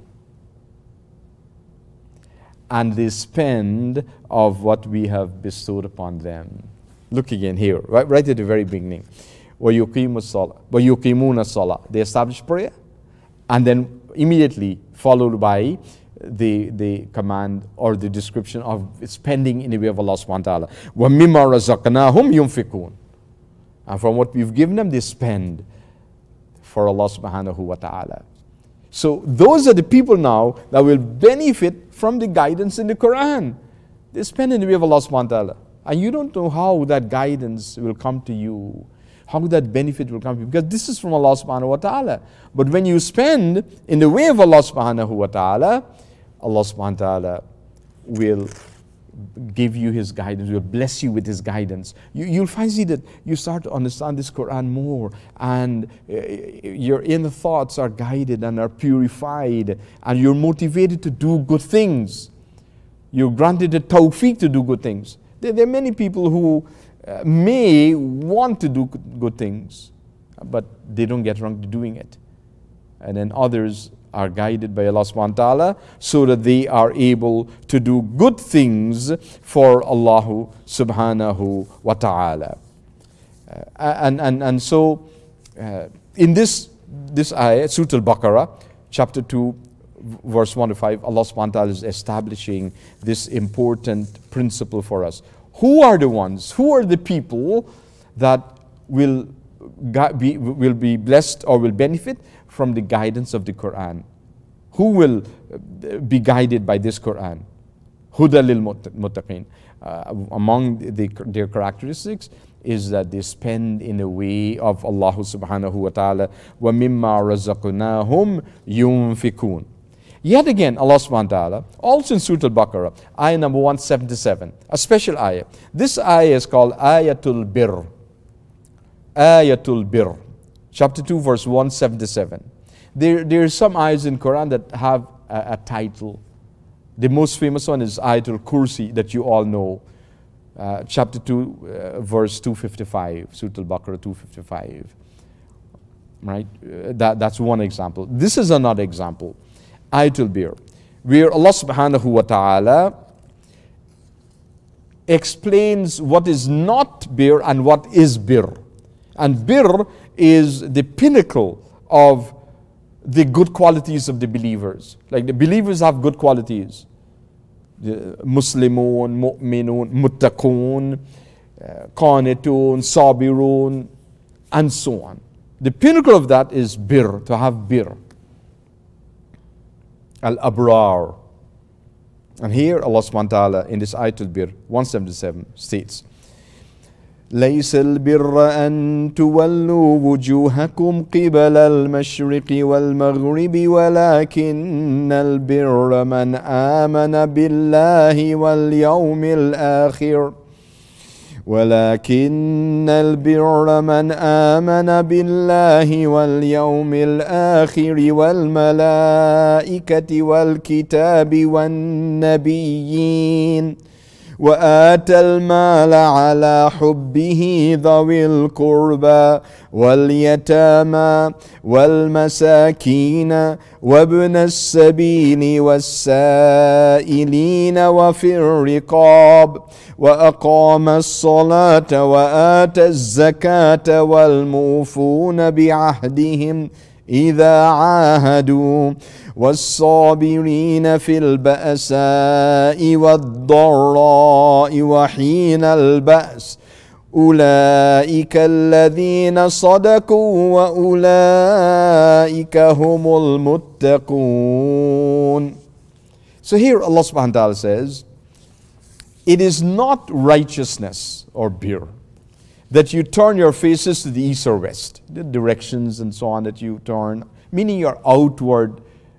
and they spend of what we have bestowed upon them. Look again here, right, right at the very beginning. وَيُقِيمُ الصَّلَاةِ وَيُقِيمُونَ الصَّلَاةِ, they establish prayer, and then immediately followed by the, the command or the description of spending in the way of Allah subhanahu wa ta'ala. وَمِمَّا رَزَقْنَاهُمْ يُنْفِقُونَ, and from what we've given them, they spend for Allah subhanahu wa ta'ala. So those are the people now that will benefit from the guidance in the Quran. They spend in the way of Allah subhanahu wa ta'ala. And you don't know how that guidance will come to you, how that benefit will come to you, because this is from Allah subhanahu wa ta'ala. But when you spend in the way of Allah subhanahu wa ta'ala, Allah subhanahu wa ta'ala will give you His guidance, will bless you with His guidance. You, you'll find see that you start to understand this Quran more, and uh, your inner thoughts are guided and are purified, and you're motivated to do good things. You're granted the tawfiq to do good things. There, there are many people who uh, may want to do good things, but they don't get around to doing it. And then others are guided by Allah subhanahu wa ta'ala so that they are able to do good things for Allah subhanahu wa ta'ala. Uh, and, and, and so uh, in this, this ayah, Surah Al-Baqarah, chapter two, verse one to five, Allah subhanahu wa ta'ala is establishing this important principle for us. Who are the ones, who are the people that will be, will be blessed or will benefit from the guidance of the Quran? Who will be guided by this Quran? Huda lil muttaqin. Uh, among the, their characteristics is that they spend in the way of Allah subhanahu wa ta'ala. وَمِمَّا رَزَقْنَاهُمْ يُنْفِقُونَ. Yet again, Allah subhanahu wa ta'ala, also in Surah Al-Baqarah, ayah number one seventy-seven, a special ayah. This ayah is called Ayatul Bir. Ayatul Bir. Chapter two, verse one seventy-seven. There, there are some ayahs in Quran that have a, a title. The most famous one is Ayatul Kursi, that you all know. Uh, chapter two, uh, verse two fifty-five, Surah Al-Baqarah two fifty-five. Right? Uh, that, that's one example. This is another example. Ayatul Bir, where Allah subhanahu wa ta'ala explains what is not bir and what is bir. And bir is the pinnacle of the good qualities of the believers. Like the believers have good qualities. The Muslimun, Mu'minun, Muttaqun, uh, Qanitun, Sabirun, and so on. The pinnacle of that is bir, to have bir. Al-Abrar. And here Allah subhanahu wa ta'ala in this Ayatul Bir one seventy-seven states, ليس البر أن تولوا وجوهكم قبل المشرق والمغرب ولكن البر من آمن بالله واليوم الآخر ولكن البر من آمن بالله واليوم الآخر والملائكة والكتاب والنبيين وآتى المال على حبه ذوي القربى واليتامى والمساكين وابن السبيل والسائلين وفي الرقاب وأقام الصلاة وآتى الزكاة والموفون بعهدهم إذا عاهدوا والصابرين في البأساء والضراء وحين البأس أولئك الذين صدقوا وأولئك هم المتقون. So here Allah subhanahu wa ta'ala says, it is not righteousness or bir that you turn your faces to the east or west, the directions and so on that you turn, meaning your outward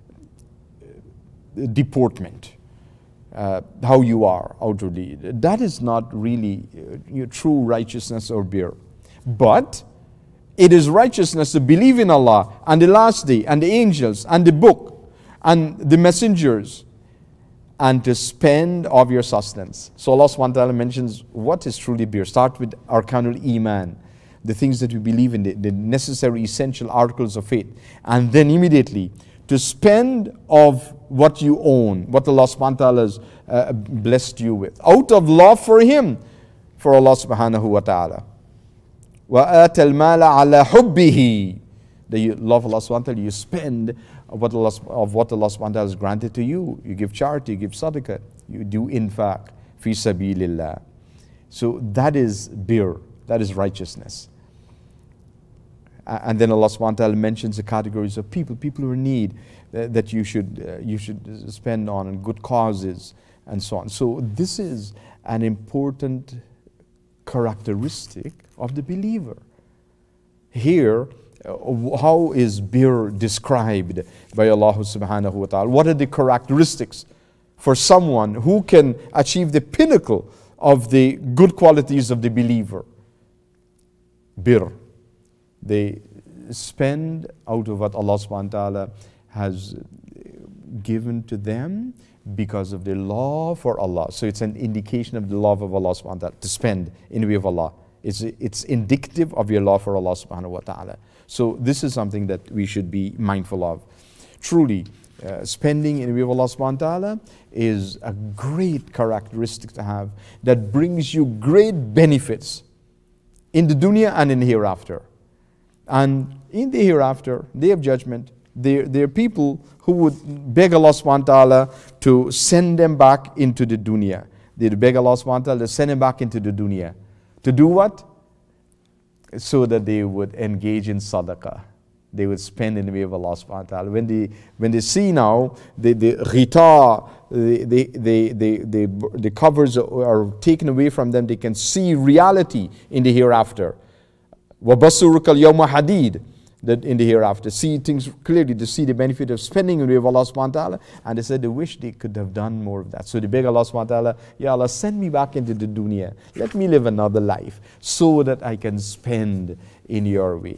deportment, uh, how you are outwardly. That is not really uh, your true righteousness or bir. But it is righteousness to believe in Allah and the last day and the angels and the book and the messengers and to spend of your sustenance. So Allah subhanahu wa ta'ala mentions what is truly bir. Start with Arkanul Iman, the things that we believe in, the, the necessary essential articles of faith. And then immediately to spend of what you own, what Allah subhanahu wa ta'ala has uh, blessed you with, out of love for Him, for Allah subhanahu wa ta'ala. وَآتَ الْمَالَ عَلَى حُبِّهِ. That you love Allah subhanahu wa ta'ala, you spend of what Allah, of what Allah subhanahu wa ta'ala has granted to you. You give charity, you give sadaqah, you do infaq, fi sabilillah. So that is bir, that is righteousness. And then Allah subhanahu wa ta'ala mentions the categories of people, people who are in need, uh, that you should, uh, you should spend on good causes and so on. So this is an important characteristic of the believer. Here, uh, how is bir described by Allah subhanahu wa ta'ala? What are the characteristics for someone who can achieve the pinnacle of the good qualities of the believer? Bir. They spend out of what Allah subhanahu wa ta'ala has given to them because of their love for Allah. So it's an indication of the love of Allah subhanahu wa ta'ala to spend in the way of Allah. It's, it's indicative of your love for Allah subhanahu wa ta'ala. So this is something that we should be mindful of. truly, uh, spending in the way of Allah subhanahu wa ta'ala is a great characteristic to have that brings you great benefits in the dunya and in the hereafter. And in the hereafter, Day of Judgment, there, there are people who would beg Allah subhanahu wa ta'ala to send them back into the dunya. They'd beg Allah subhanahu wa ta'ala to send them back into the dunya. To do what? So that they would engage in sadaqah. They would spend in the way of Allah subhanahu wa ta'ala. When they, when they see now the, the ghita, the, the, the, the, the, the covers are taken away from them, they can see reality in the hereafter. وَبَصُرُكَ الْيَوْمَ حَدِيدٌ, that in the hereafter, see things clearly, to see the benefit of spending in the way of Allah subhanahu wa ta'ala. And they said they wish they could have done more of that. So they beg Allah subhanahu wa ta'ala, Ya Allah, send me back into the dunya. Let me live another life so that I can spend in your way.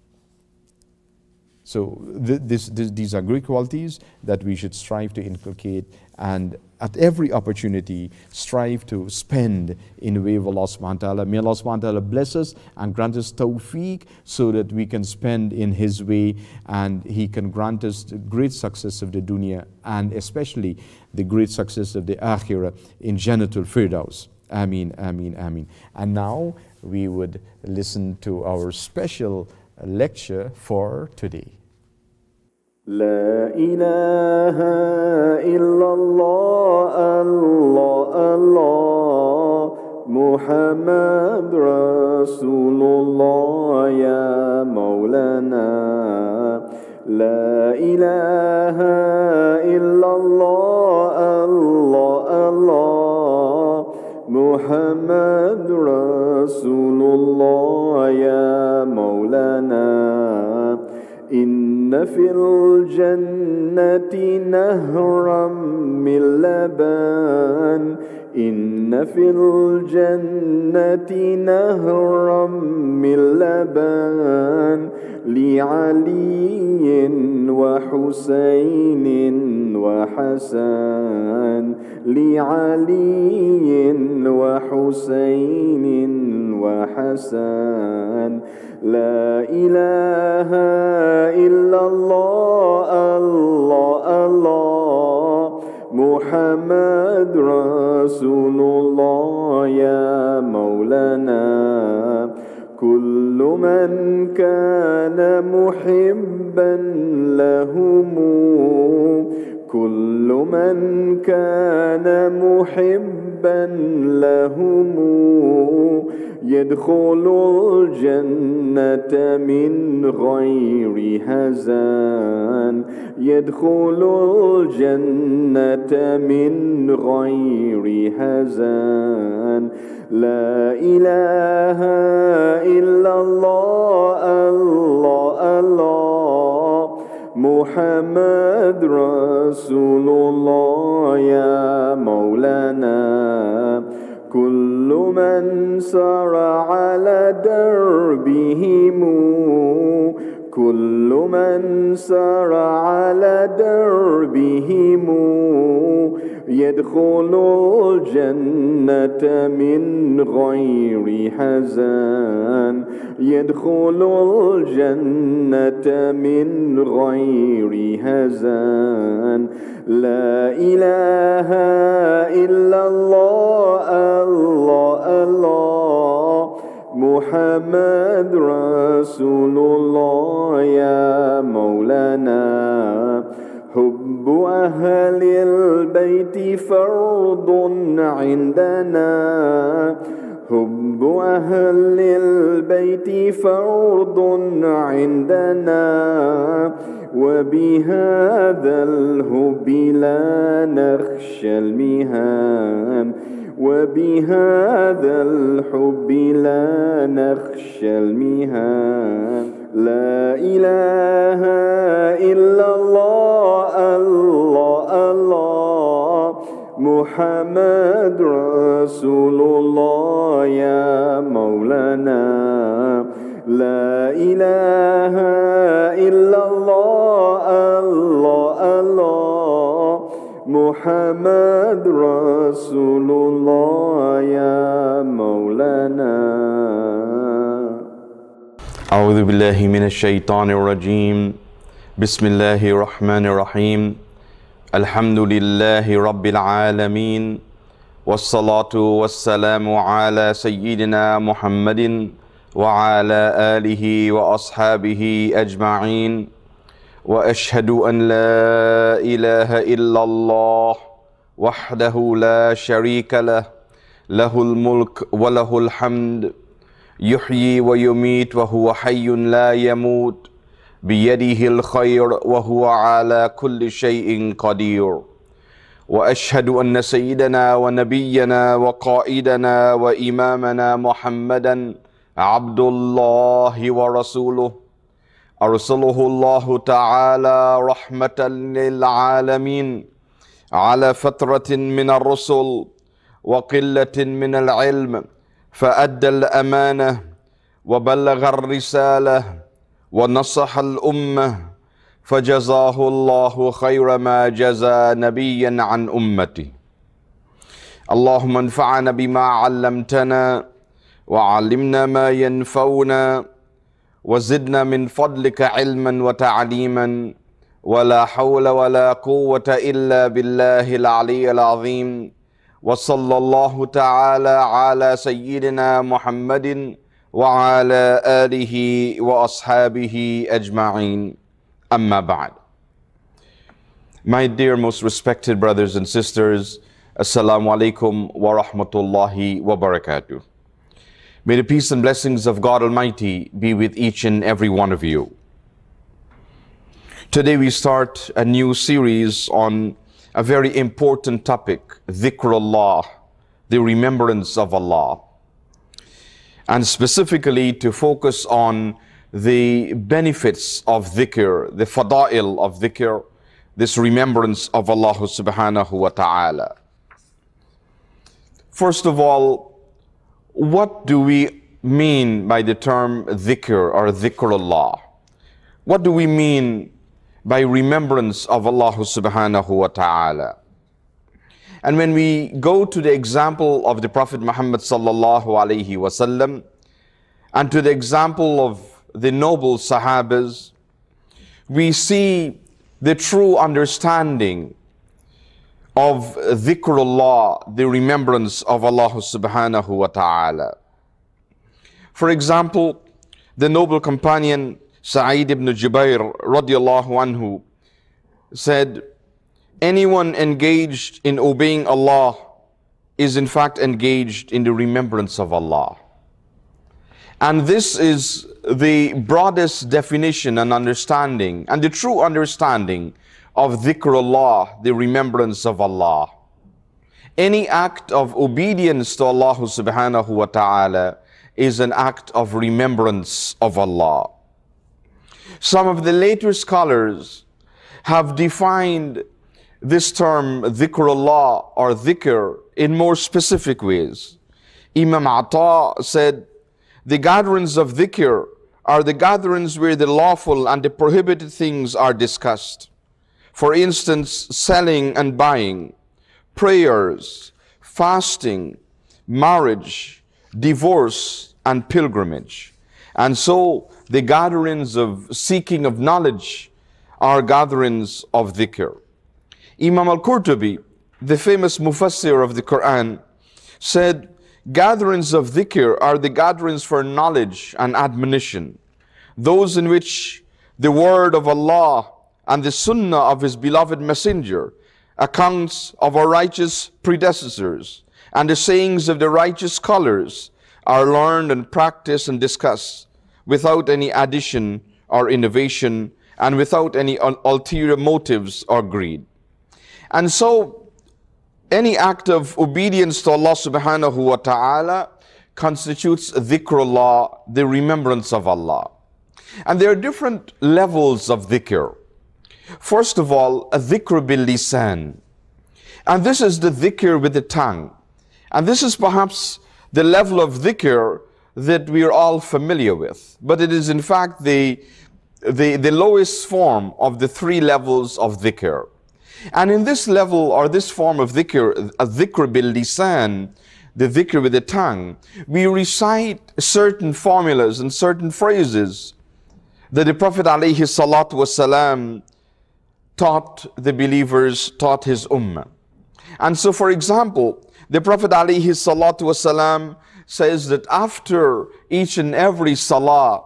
So th this, this, these are great qualities that we should strive to inculcate, and at every opportunity strive to spend in the way of Allah subhanahu wa ta'ala. May Allah subhanahu wa ta'ala bless us and grant us tawfiq so that we can spend in His way, and He can grant us the great success of the dunya and especially the great success of the akhirah in Jannatul Firdaus. Ameen, ameen, ameen. And now we would listen to our special lecture for today. لا إله إلا الله الله الله محمد رسول الله يا مولانا لا إله إلا الله الله الله محمد رسول الله يا مولانا إن في الجنة نهرا من لبن إن في الجنة نهرا من لبن لعلي وحسين وحسن لعلي وحسين وحسن لا إله إلا الله الله الله محمد رسول الله يا مولانا كل من كان محبا لهم كل من كان محبا لهم يدخل الجنة من غير هزان يدخل الجنة من غير هزان لا إله إلا الله الله الله محمد رسول الله يا مولانا كل من سار على دربهم كل من سار على دربهم يدخل الجنة من غير حزان يدخل الجنة من غير هزان لا إله إلا الله الله الله محمد رسول الله يا مولانا حب أهل البيت فرض عندنا حب أهل البيت فرض عندنا وبهذا الحب لا نخشى المهان وبهذا الحب لا نخشى المهان لا إله إلا الله الله الله محمد رسول الله يا مولانا لا إله إلا الله الله الله محمد رسول الله يا مولانا أعوذ بالله من الشيطان الرجيم بسم الله الرحمن الرحيم الحمد لله رب العالمين والصلاة والسلام على سيدنا محمد وعلى آله وأصحابه أجمعين وأشهد أن لا إله إلا الله وحده لا شريك له له الملك وله الحمد يحيي ويميت وهو حي لا يموت بيده الخير وهو على كل شيء قدير وأشهد أن سيدنا ونبينا وقائدنا وإمامنا محمدا عبد الله ورسوله أرسله الله تعالى رحمة للعالمين على فترة من الرسل وقلة من العلم فأدى الأمانة وبلغ الرسالة ونصح الأمة فجزاه الله خير ما جزى نبيا عن أمته. اللهم انفعنا بما علمتنا وعلمنا ما ينفعنا وزدنا من فضلك علما وتعليما ولا حول ولا قوة إلا بالله العلي العظيم. وصلى الله تعالى على سيدنا محمد وعلى آله وأصحابه أجمعين. أما بعد. My dear most respected brothers and sisters, Assalamu alaikum wa rahmatullahi wa barakatuh. May the peace and blessings of God Almighty be with each and every one of you. Today we start a new series on a very important topic, dhikrullah, the remembrance of Allah. And specifically to focus on the benefits of dhikr, the fada'il of dhikr, this remembrance of Allah subhanahu wa ta'ala. First of all, what do we mean by the term dhikr or dhikrullah? What do we mean by remembrance of Allah subhanahu wa ta'ala? And when we go to the example of the Prophet Muhammad sallallahu alayhi wasallam and to the example of the noble Sahabas, we see the true understanding of dhikrullah, the remembrance of Allah subhanahu wa ta'ala. For example, the noble companion Sa'id ibn Jubair radiallahu anhu said, anyone engaged in obeying Allah is in fact engaged in the remembrance of Allah. And this is the broadest definition and understanding and the true understanding of dhikrullah, the remembrance of Allah. Any act of obedience to Allah subhanahu wa ta'ala is an act of remembrance of Allah. Some of the later scholars have defined this term dhikrullah or dhikr in more specific ways. Imam Ata said, the gatherings of dhikr are the gatherings where the lawful and the prohibited things are discussed. For instance, selling and buying, prayers, fasting, marriage, divorce, and pilgrimage. And so the gatherings of seeking of knowledge are gatherings of dhikr. Imam al-Qurtubi, the famous mufassir of the Quran, said, gatherings of dhikr are the gatherings for knowledge and admonition, those in which the word of Allah and the sunnah of His beloved messenger, accounts of our righteous predecessors, and the sayings of the righteous scholars are learned and practiced and discussed without any addition or innovation and without any ulterior motives or greed. And so, any act of obedience to Allah subhanahu wa ta'ala constitutes dhikrullah, the remembrance of Allah. And there are different levels of dhikr. First of all, a dhikr bil lisan. And this is the dhikr with the tongue. And this is perhaps the level of dhikr that we are all familiar with. But it is in fact the, the, the lowest form of the three levels of dhikr. And in this level or this form of dhikr, a dhikr bil lisan, the dhikr with the tongue, we recite certain formulas and certain phrases that the Prophet alayhi salatu wasalam taught the believers, taught his ummah. And so, for example, the Prophet alayhi salatu wasalam says that after each and every salah,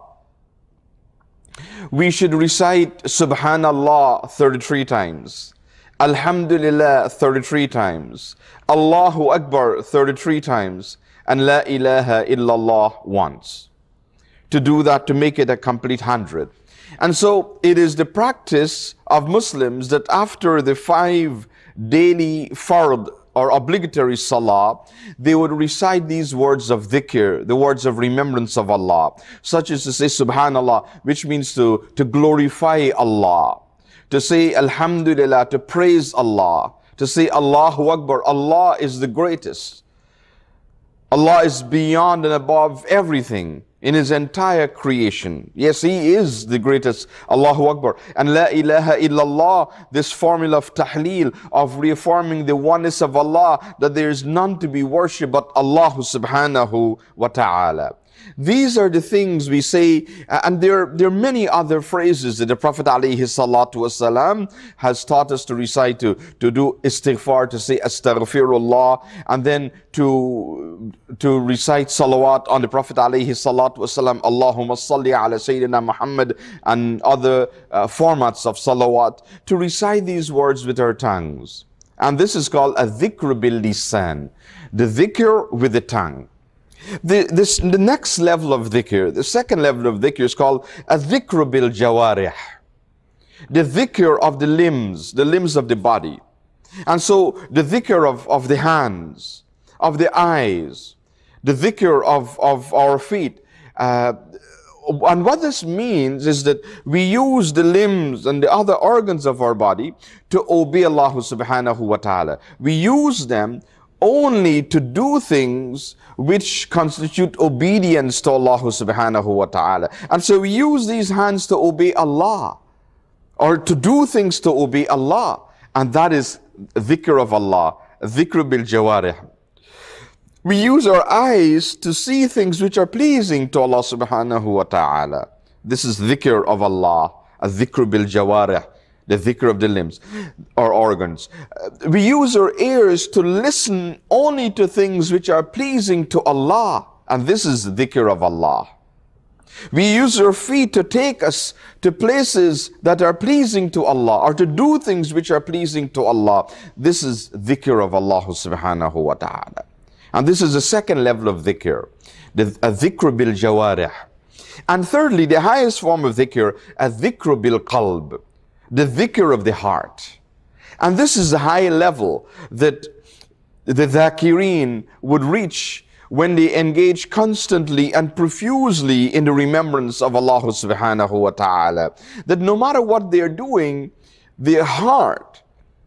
we should recite Subhanallah thirty-three times, Alhamdulillah thirty-three times, Allahu Akbar thirty-three times, and La ilaha illallah once. To do that, to make it a complete hundred. And so it is the practice of Muslims that after the five daily fard or obligatory salah, they would recite these words of dhikr, the words of remembrance of Allah, such as to say Subhanallah, which means to, to glorify Allah, to say Alhamdulillah, to praise Allah, to say Allahu Akbar, Allah is the greatest. Allah is beyond and above everything in His entire creation. Yes, He is the greatest. Allahu Akbar. And La ilaha illallah, this formula of tahleel, of reaffirming the oneness of Allah, that there is none to be worshipped but Allah subhanahu wa ta'ala. These are the things we say, and there, there are many other phrases that the Prophet alayhi salatu wasalam has taught us to recite, to, to do istighfar, to say astaghfirullah, and then to, to recite salawat on the Prophet alayhi salatu wasalam, Allahumma salli ala Sayyidina Muhammad, and other uh, formats of salawat, to recite these words with our tongues. And this is called a dhikr bil lisan, the dhikr with the tongue. The, this, the next level of dhikr, the second level of dhikr is called a dhikr bil jawarih, the dhikr of the limbs, the limbs of the body. And so the dhikr of, of the hands, of the eyes, the dhikr of, of our feet. Uh, and what this means is that we use the limbs and the other organs of our body to obey Allah subhanahu wa ta'ala. We use them only to do things which constitute obedience to Allah subhanahu wa ta'ala. And so we use these hands to obey Allah, or to do things to obey Allah. And that is dhikr of Allah, dhikr bil jawarih. We use our eyes to see things which are pleasing to Allah subhanahu wa ta'ala. This is dhikr of Allah, a dhikr bil jawarih, the dhikr of the limbs or organs. We use our ears to listen only to things which are pleasing to Allah, and this is dhikr of Allah. We use our feet to take us to places that are pleasing to Allah, or to do things which are pleasing to Allah. This is dhikr of Allah subhanahu wa ta'ala. And this is the second level of dhikr, the dhikr bil jawarih. And thirdly, the highest form of dhikr, a dhikr bil qalb, the dhikr of the heart. And this is the high level that the dhakireen would reach when they engage constantly and profusely in the remembrance of Allah subhanahu wa ta'ala. That no matter what they're doing, their heart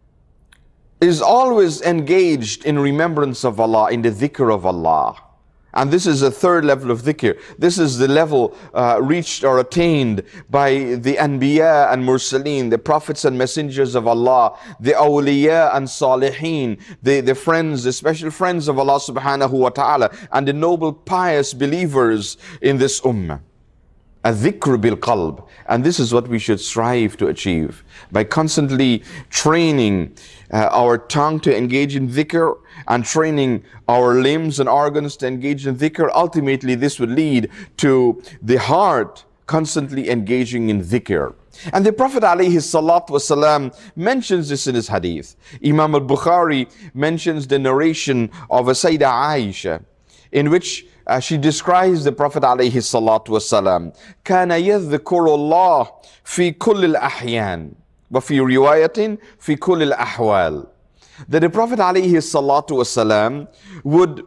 is always engaged in remembrance of Allah, in the dhikr of Allah. And this is a third level of dhikr. This is the level uh, reached or attained by the Anbiya and Mursaleen, the prophets and messengers of Allah, the awliya and salihin, the, the friends, the special friends of Allah subhanahu wa ta'ala, and the noble pious believers in this ummah. A dhikr bil qalb. And this is what we should strive to achieve by constantly training uh, our tongue to engage in dhikr, and training our limbs and organs to engage in dhikr. Ultimately, this would lead to the heart constantly engaging in dhikr. And the Prophet alayhi salatu wasalam mentions this in his hadith. Imam al-Bukhari mentions the narration of a Sayyidah Aisha, in which Uh, she describes the Prophet alayhi salatu wasalam. كان يذكر الله في كل الأحيان وفي رواية في كل الأحوال. That the Prophet alayhi salatu wasalam would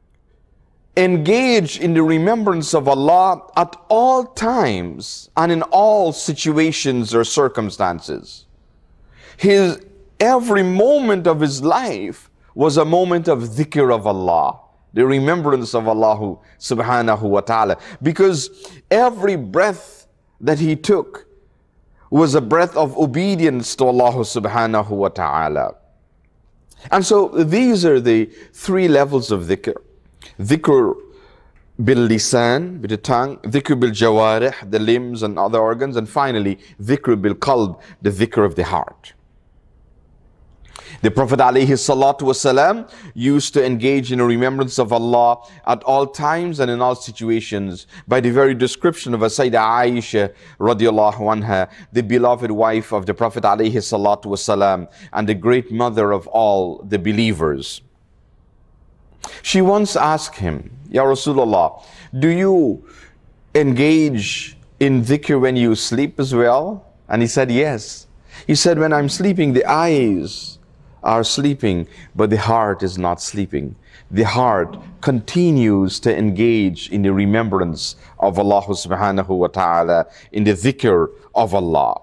engage in the remembrance of Allah at all times and in all situations or circumstances. His every moment of his life was a moment of dhikr of Allah, the remembrance of Allah subhanahu wa ta'ala, because every breath that he took was a breath of obedience to Allah subhanahu wa ta'ala. And so these are the three levels of dhikr. Dhikr bil lisan, with the tongue, dhikr bil jawarih, the limbs and other organs, and finally dhikr bil qalb, the dhikr of the heart. The Prophet ﷺ used to engage in a remembrance of Allah at all times and in all situations. By the very description of Sayyidah Aisha radiallahu anha, the beloved wife of the Prophet ﷺ and the great mother of all the believers. She once asked him, Ya Rasulullah, do you engage in dhikr when you sleep as well? And he said, yes. He said, when I'm sleeping, the eyes are sleeping, but the heart is not sleeping. The heart continues to engage in the remembrance of Allah subhanahu wa ta'ala, in the dhikr of Allah.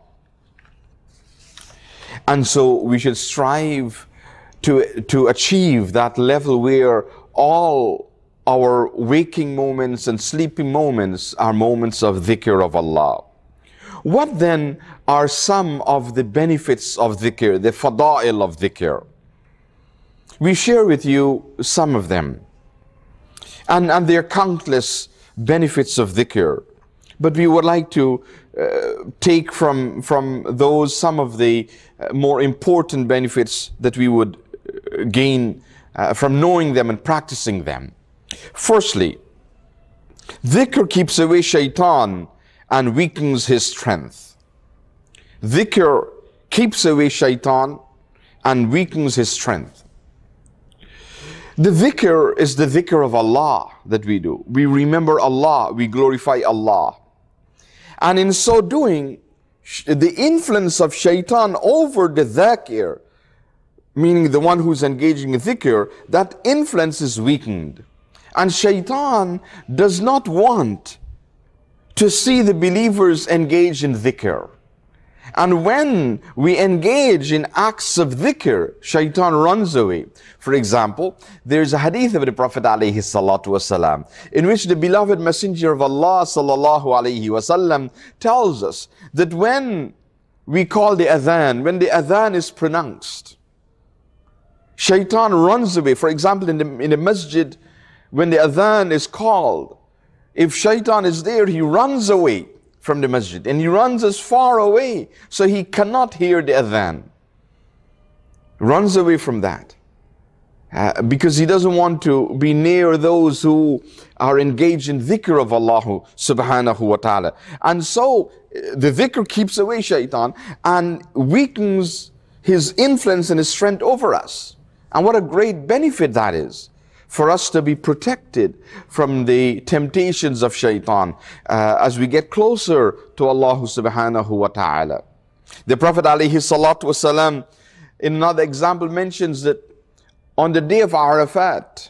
And so we should strive to, to achieve that level where all our waking moments and sleeping moments are moments of dhikr of Allah. What then are some of the benefits of dhikr, the fada'il of dhikr? We share with you some of them. And, and there are countless benefits of dhikr. But we would like to uh, take from, from those some of the uh, more important benefits that we would uh, gain uh, from knowing them and practicing them. Firstly, dhikr keeps away shaitan and weakens his strength. Dhikr keeps away shaitan and weakens his strength. The dhikr is the dhikr of Allah that we do. We remember Allah, we glorify Allah. And in so doing, the influence of shaitan over the dhakir, meaning the one who's engaging in dhikr, that influence is weakened. And shaitan does not want to see the believers engage in dhikr. And when we engage in acts of dhikr, shaitan runs away. For example, there's a hadith of the Prophet ﷺ in which the beloved Messenger of Allah ﷺ tells us that when we call the adhan, when the adhan is pronounced, shaitan runs away. For example, in the, in the masjid, when the adhan is called, if shaitan is there, he runs away from the masjid and he runs as far away so he cannot hear the adhan. Runs away from that uh, because he doesn't want to be near those who are engaged in dhikr of Allah subhanahu wa ta'ala. And so the dhikr keeps away shaitan and weakens his influence and his strength over us. And what a great benefit that is, for us to be protected from the temptations of shaitan uh, as we get closer to Allah subhanahu wa ta'ala. The Prophet alayhi salatu wasalam in another example mentions that on the day of Arafat,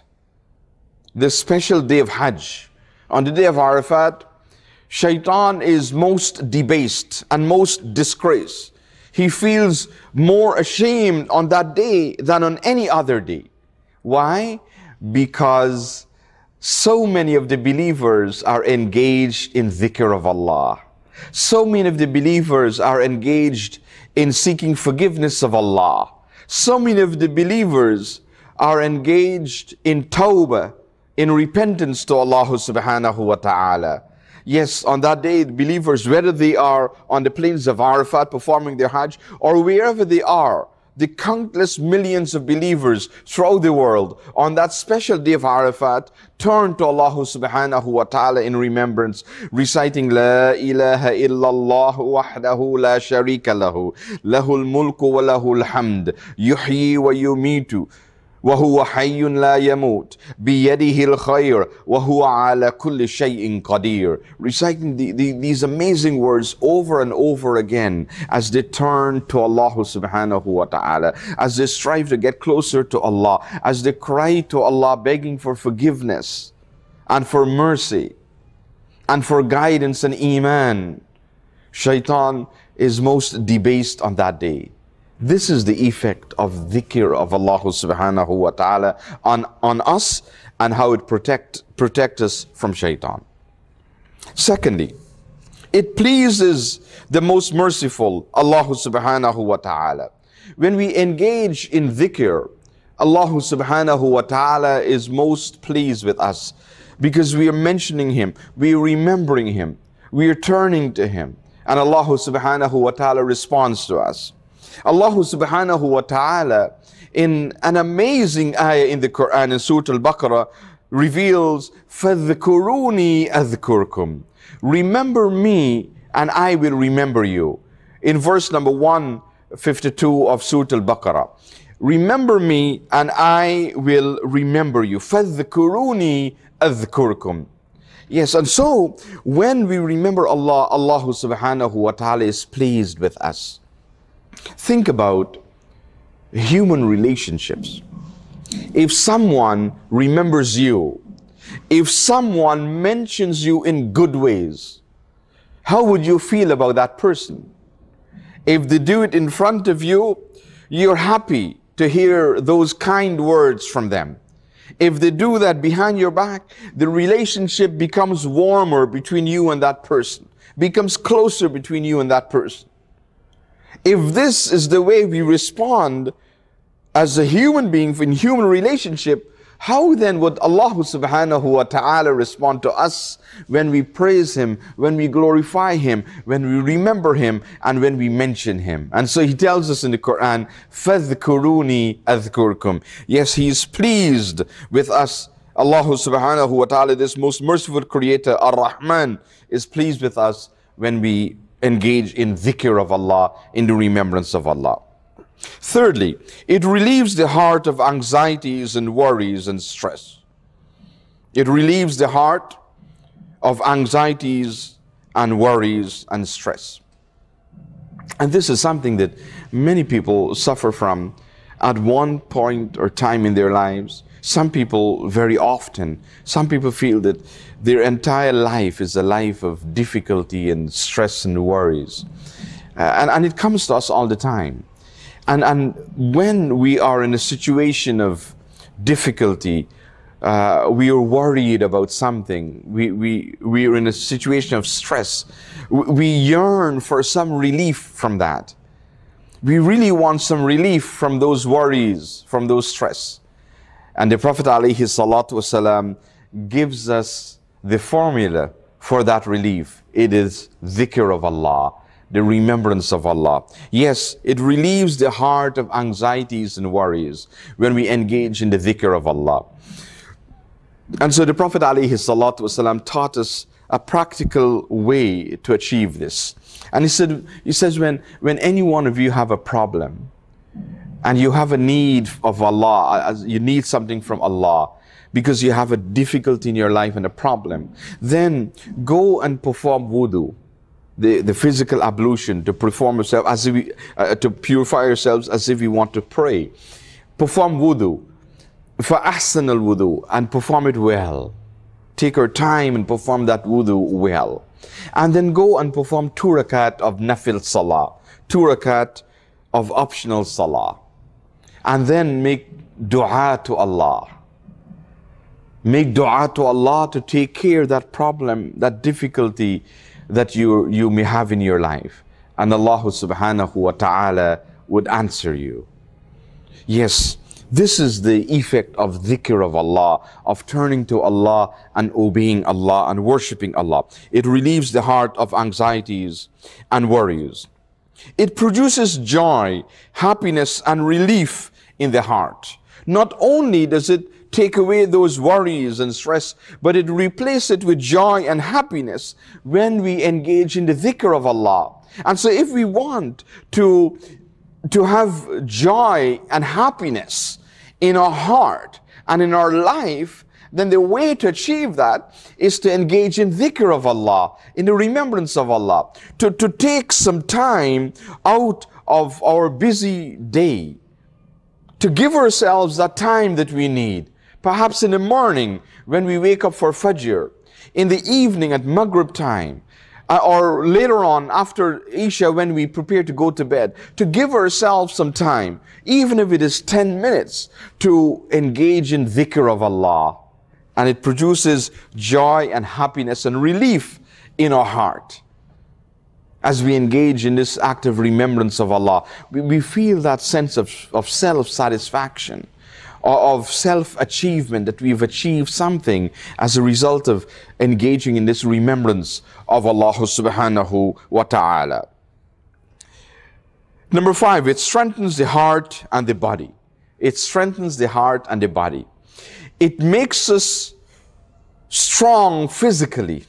the special day of Hajj, on the day of Arafat, shaitan is most debased and most disgraced. He feels more ashamed on that day than on any other day. Why? Because so many of the believers are engaged in dhikr of Allah. So many of the believers are engaged in seeking forgiveness of Allah. So many of the believers are engaged in tawbah, in repentance to Allah subhanahu wa ta'ala. Yes, on that day, the believers, whether they are on the plains of Arafat performing their Hajj or wherever they are, the countless millions of believers throughout the world on that special day of Arafat turn to Allah subhanahu wa ta'ala in remembrance, reciting La ilaha illallah wahdahu la sharika lahu, lahul mulku wa lahul hamd, yuhyi wa yumitu, wa huwa hayyun la yamut, biyadihi al-khayr, wa huwa ala kulli shay'in qadir. Reciting the, the, these amazing words over and over again as they turn to Allah subhanahu wa ta'ala, as they strive to get closer to Allah, as they cry to Allah begging for forgiveness and for mercy and for guidance and iman. Shaitan is most debased on that day. This is the effect of dhikr of Allah subhanahu wa ta'ala on, on us and how it protect, protect us from shaitan. Secondly, it pleases the most merciful Allah subhanahu wa ta'ala. When we engage in dhikr, Allah subhanahu wa ta'ala is most pleased with us. because we are mentioning Him, we are remembering Him, we are turning to Him. And Allah subhanahu wa ta'ala responds to us. Allah subhanahu wa ta'ala, in an amazing ayah in the Quran, in Surah Al-Baqarah, reveals, فَذْكُرُونِي أَذْكُرْكُمْ. Remember me and I will remember you. In verse number one fifty-two of Surah Al-Baqarah. Remember me and I will remember you. فَذْكُرُونِي أَذْكُرْكُمْ. Yes, and so when we remember Allah, Allah subhanahu wa ta'ala is pleased with us. Think about human relationships. If someone remembers you, if someone mentions you in good ways, how would you feel about that person? If they do it in front of you, you're happy to hear those kind words from them. If they do that behind your back, the relationship becomes warmer between you and that person, becomes closer between you and that person. If this is the way we respond as a human being in human relationship, how then would Allah subhanahu wa ta'ala respond to us when we praise Him, when we glorify Him, when we remember Him, and when we mention Him? And so He tells us in the Quran, فَذْكُرُونِي أَذْكُرْكُمْ. Yes, He is pleased with us. Allah subhanahu wa ta'ala, this most merciful Creator, Ar-Rahman, is pleased with us when we engage in dhikr of Allah, in the remembrance of Allah. Thirdly, it relieves the heart of anxieties and worries and stress. It relieves the heart of anxieties and worries and stress. And this is something that many people suffer from at one point or time in their lives. Some people very often. Some people feel that their entire life is a life of difficulty and stress and worries. Uh, and, and it comes to us all the time. And, and when we are in a situation of difficulty, uh, we are worried about something, we, we, we are in a situation of stress, we yearn for some relief from that. We really want some relief from those worries, from those stress. And the Prophet alayhi salatu wasalam gives us the formula for that relief. It is dhikr of Allah, the remembrance of Allah. Yes, it relieves the heart of anxieties and worries when we engage in the dhikr of Allah. And so the Prophet ﷺ taught us a practical way to achieve this. And he said, he says, when, when any one of you have a problem and you have a need of Allah, you need something from Allah, because you have a difficulty in your life and a problem, then go and perform wudu. The, the physical ablution, to perform yourself as if we, uh, to purify yourselves as if you want to pray. Perform wudu, فَأَحْسَنَ الْوُضُوء, and perform it well. Take your time and perform that wudu well. And then go and perform two rakat of nafil salah, two rakat of optional salah. And then make dua to Allah. Make dua to Allah to take care of that problem, that difficulty that you, you may have in your life. And Allah subhanahu wa ta'ala would answer you. Yes, this is the effect of dhikr of Allah, of turning to Allah and obeying Allah and worshipping Allah. It relieves the heart of anxieties and worries. It produces joy, happiness and relief in the heart. Not only does it take away those worries and stress, but it replaces it with joy and happiness when we engage in the dhikr of Allah. And so if we want to, to have joy and happiness in our heart and in our life, then the way to achieve that is to engage in dhikr of Allah, in the remembrance of Allah, to, to take some time out of our busy day, to give ourselves that time that we need. Perhaps in the morning when we wake up for Fajr, in the evening at Maghrib time, uh, or later on after Isha when we prepare to go to bed, to give ourselves some time, even if it is ten minutes, to engage in dhikr of Allah. And it produces joy and happiness and relief in our heart. As we engage in this act of remembrance of Allah, we, we feel that sense of, of self-satisfaction, of self-achievement, that we've achieved something as a result of engaging in this remembrance of Allah subhanahu wa ta'ala. Number five, it strengthens the heart and the body. It strengthens the heart and the body. It makes us strong physically,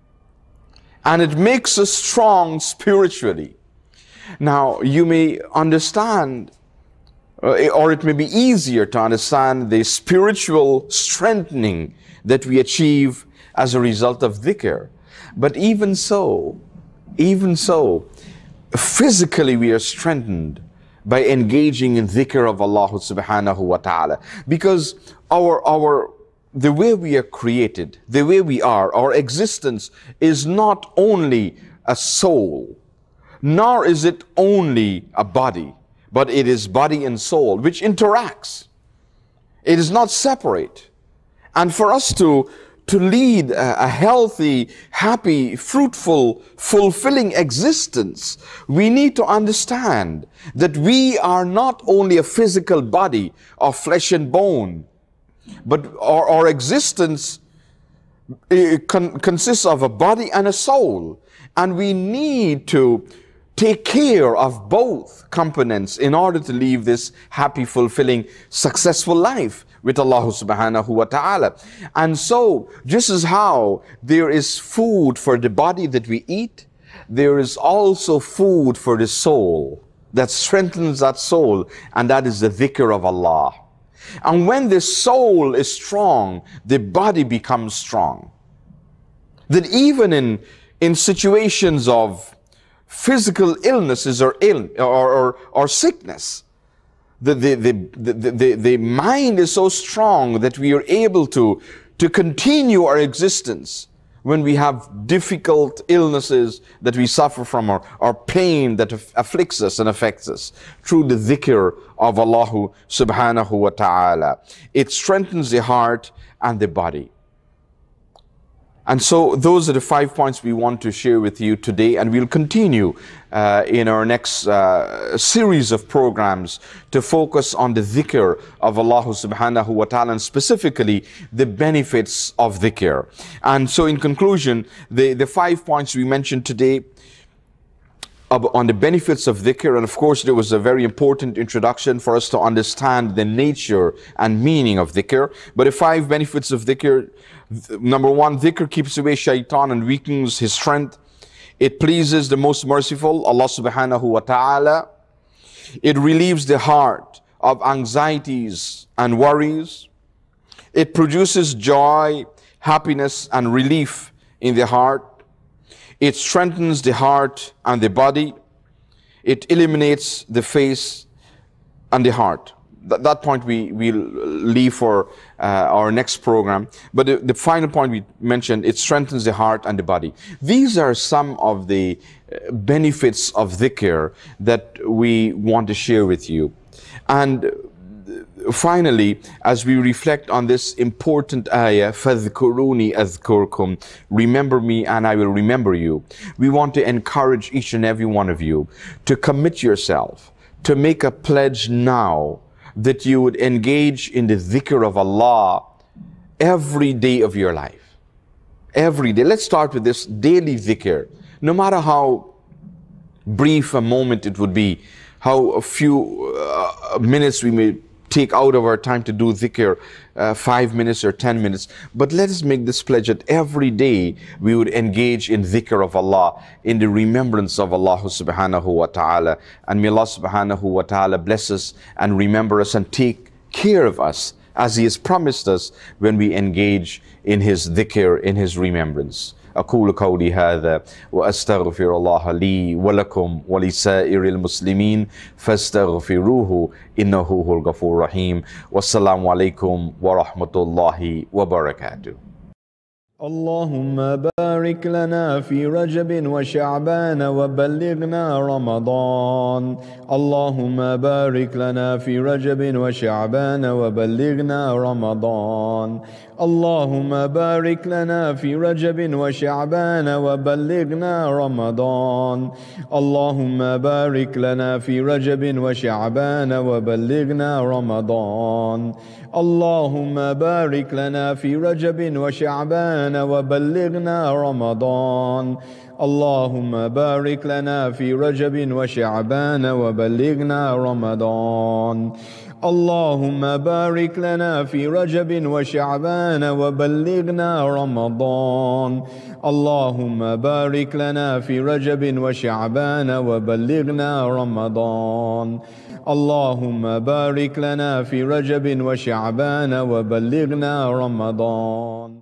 and it makes us strong spiritually. Now, you may understand, uh, or it may be easier to understand the spiritual strengthening that we achieve as a result of dhikr. But even so, even so, physically we are strengthened by engaging in dhikr of Allah subhanahu wa ta'ala. Because our, our, the way we are created, the way we are, our existence is not only a soul, nor is it only a body, but it is body and soul, which interacts. It is not separate. And for us to, to lead a, a healthy, happy, fruitful, fulfilling existence, we need to understand that we are not only a physical body of flesh and bone, but our, our existence con consists of a body and a soul. And we need to take care of both components in order to live this happy, fulfilling, successful life with Allah subhanahu wa ta'ala. And so, just as how there is food for the body that we eat, there is also food for the soul that strengthens that soul, and that is the dhikr of Allah. And when the soul is strong, the body becomes strong. That even in, in situations of physical illnesses or ill or, or, or sickness, the, the, the, the, the, the mind is so strong that we are able to, to continue our existence when we have difficult illnesses that we suffer from, or, or pain that afflicts us and affects us, through the dhikr of Allah subhanahu wa ta'ala. It strengthens the heart and the body. And so those are the five points we want to share with you today, and we'll continue uh, in our next uh, series of programs to focus on the dhikr of Allah subhanahu wa ta'ala, and specifically the benefits of dhikr. And so in conclusion, the, the five points we mentioned today on the benefits of dhikr, and of course there was a very important introduction for us to understand the nature and meaning of dhikr. But the five benefits of dhikr: number one, dhikr keeps away shaitan and weakens his strength. It pleases the most merciful, Allah subhanahu wa ta'ala. It relieves the heart of anxieties and worries. It produces joy, happiness and relief in the heart. It strengthens the heart and the body. It eliminates the face and the heart. Th that point we will leave for uh, our next program. But the, the final point we mentioned, it strengthens the heart and the body. These are some of the benefits of dhikr that we want to share with you. And finally, as we reflect on this important ayah, فَاذْكُرُونِي أَذْكُرْكُمْ, remember me and I will remember you, we want to encourage each and every one of you to commit yourself, to make a pledge now that you would engage in the dhikr of Allah every day of your life. Every day. Let's start with this daily dhikr. No matter how brief a moment it would be, how a few uh, minutes we may take out of our time to do dhikr, uh, five minutes or ten minutes. But let us make this pledge that every day we would engage in dhikr of Allah, in the remembrance of Allah subhanahu wa ta'ala. And may Allah subhanahu wa ta'ala bless us and remember us and take care of us as He has promised us when we engage in His dhikr, in His remembrance. أقول قولي هذا وأستغفر الله لي ولكم ولسائر المسلمين فاستغفروه إنه هو الغفور الرحيم والسلام عليكم ورحمة الله وبركاته. اللهم بارك بارك لنا في رجب وشعبان وبلغنا رمضان اللهم بارك لنا في رجب وشعبان وبلغنا رمضان اللهم بارك لنا في رجب وشعبان وبلغنا رمضان اللهم بارك لنا في رجب وشعبان وبلغنا رمضان اللهم بارك لنا في رجب وشعبان وبلغنا رمضان اللهم بارك لنا في رجب وشعبان وبلغنا رمضان اللهم بارك لنا في رجب وشعبان وبلغنا رمضان اللهم بارك لنا في رجب وشعبان وبلغنا رمضان اللهم بارك لنا في رجب وشعبان وبلغنا رمضان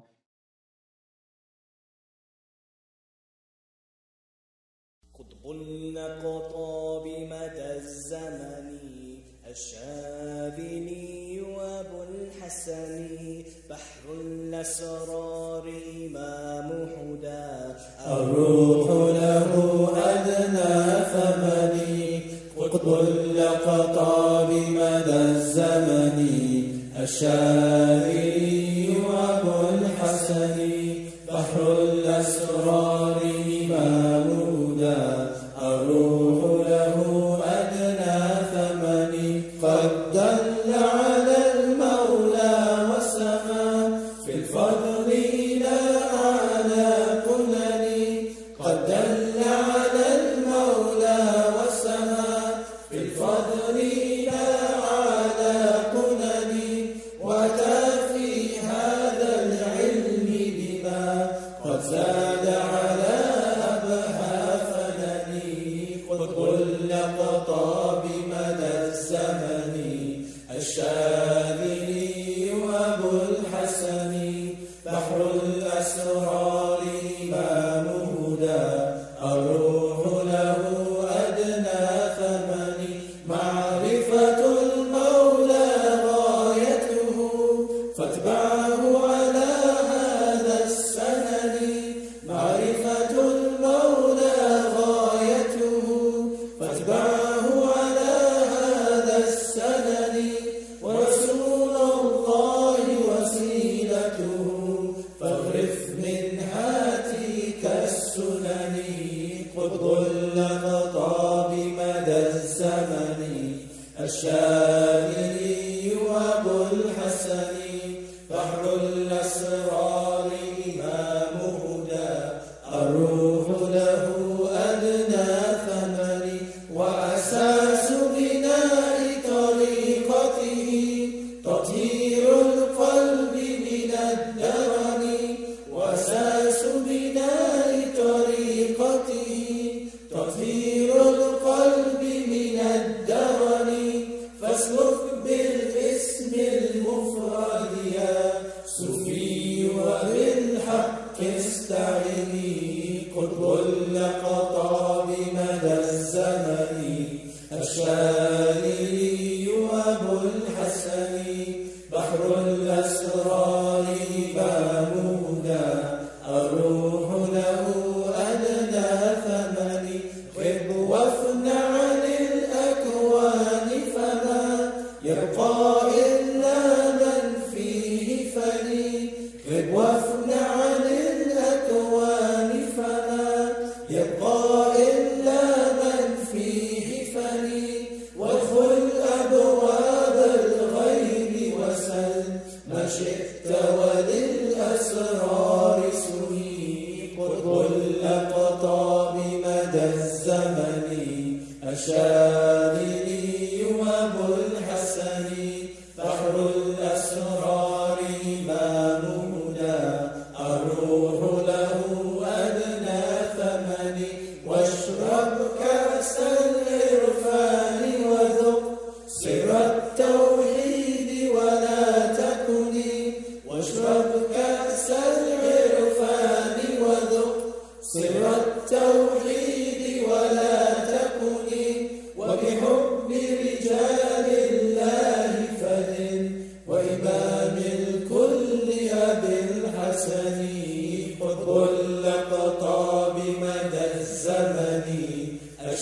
قطب النقطة بمدى الزمن الشاذلي وابو الحسن بحر الأسرار إمام هدى الروح له أدنى ثمن قطب اللقطة بمدى الزمن الشاذلي وابو الحسن بحر الأسرار إمام هدى الروح له أدنى ثمن قد دل على المولى وسما في الفضل إلى أعلى قنن قد دل على المولى وسما في الفضل إلى أعلى قنن وأتى في هذا العلم بما قد زاد على أبهى فنن قطب اللقطة بمدى الزمن الشاذلي وابو الحسن بحر الأسرار إمام هدى الروح له أدنى ثمن معرفة المولى غايته فاتبعه على هذا السنن معرفة المولى غايته فاتبعه على هذا السنن ورسول الله وسيلته فاغرف من هاتيك السنن قطب اللقطة بمدى الزمن الشاذلي وابو الحسن بحر الأسرار إمام هدى الروح له أدنى ثمن وأساس بناء طريقته تطهير القلب من الدرن وأساس بناء طريقته تطهير القلب من الدرن فاسلك بالاسم المفرد يا صوفي وبالحق استعني قطب اللقطة بمدى الزمن الشاذلي وابو الحسن بحر الأسرار إمام هدى الروح له أدنى ثمن خذ وافن عن الأكوان فما يبقى إلا من فيه فني خذ وافن عن الأكوان فما يبقى إلا من فيه فني وادخل أبواب الغيب وسل ما شئت وللأسرار سني قطب اللقطة بمدى الزمن الشاذلي وابو الحسن بحر الأسرار إمام هدى الروح له أدنى ثمن واشرب كأس العرفان وذق سر التوحيد ولا تكن واشرب كأس العرفان وذق سر التوحيد ولا تكن وبحب رجال الله فدن وإمام الكل أبي الحسن قطب اللقطة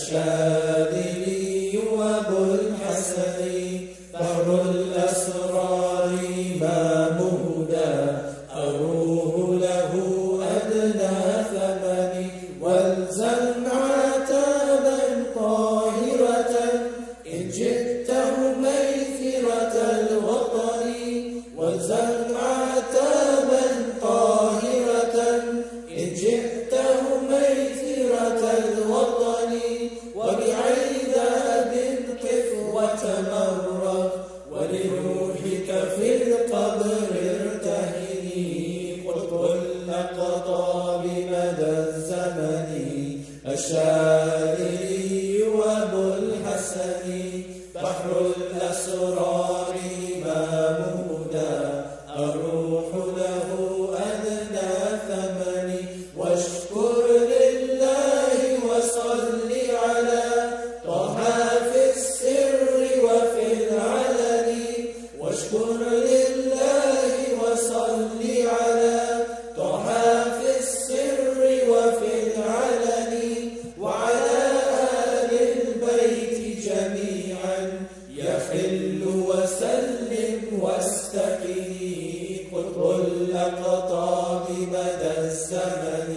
الشاذلي وأبو الحسن بحر الأسرار إمام هدى أروه له أدنى ثمن والزم عتابا طاهرة إن جئته ميثرة الوطن والزم عتابا طاهرة إن جئته ميثرة الوطن وبعيداد قف وتمرق ولروحك في القبر ارتهني قطب الأقطاب مدى الزمن الشاذلي وأبو الحسن بحر الأسرار إمام هدى الروح له أدنى ثمن واشكر لله وصل على طه في السر وفي العلن واشكر لله وصل على طه في السر وفي العلن وعلى آل البيت جميعا يحل وسلم واستقني قطب الأقطاب مدى الزمن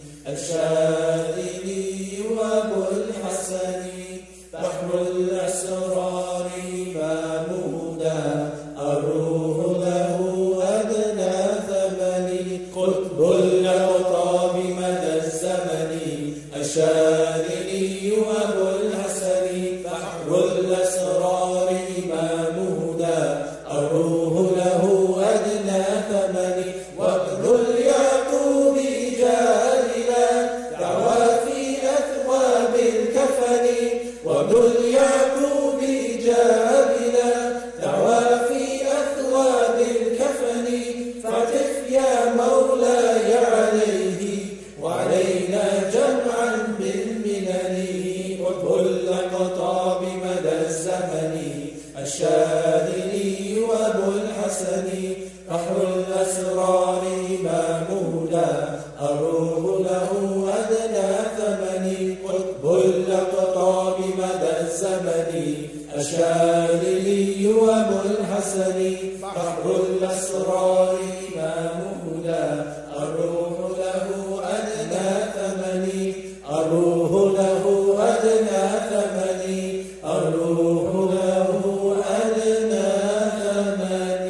الشاذلي وأبو الحسن بحر الأسرار إمام هدى أروه له أدنى ثمن قطب الأقطاب مدى الزمن الشاذلي وأبو الحسن بحر الأسرار إمام هدى أروه له أدنى ثمن وابن اليعقوب جاهلا دعوى في أثواب الكفن وابن اليعقوب جاهلا دعوى في أثواب الكفن فاعطف يا مولاي عليه وعلينا جمعا بالمنن قطب الأقطاب مدى الزمن الشاذلي وأبو الحسن بحر الأسرار إمام هدى أروه له أدنى ثمن قطب الأقطاب مدى الزمن الشاذلي وأبو الحسن بحر الأسرار إمام هدى أروه له أدنى ثمن أروه له أدنى ثمن أروه له أدنى ثمن.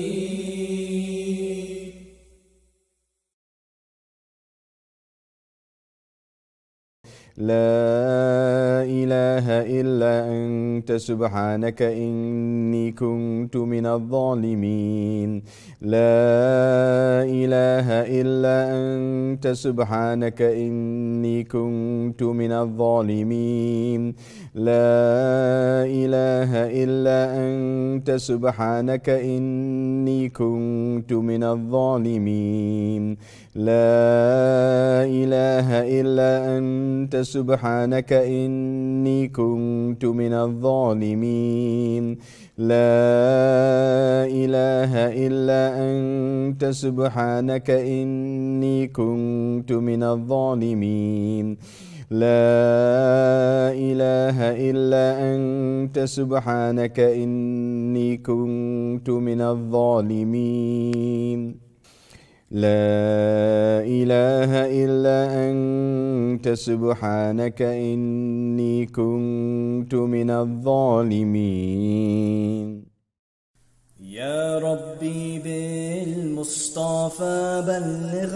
لا إله إلا أنت سبحانك إني كنت من الظالمين. لا إله إلا أنت سبحانك إني كنت من الظالمين. لا إله إلا أنت سبحانك إني كنت من الظالمين. لا إله إلا أنت سبحانك إني كنت من الظالمين. لا إله إلا أنت سبحانك إني كنت من الظالمين. لا إله إلا أنت سبحانك إني كنت من الظالمين. لا إله إلا أنت سبحانك إني كنت من الظالمين. يا ربي بالمصطفى بلغ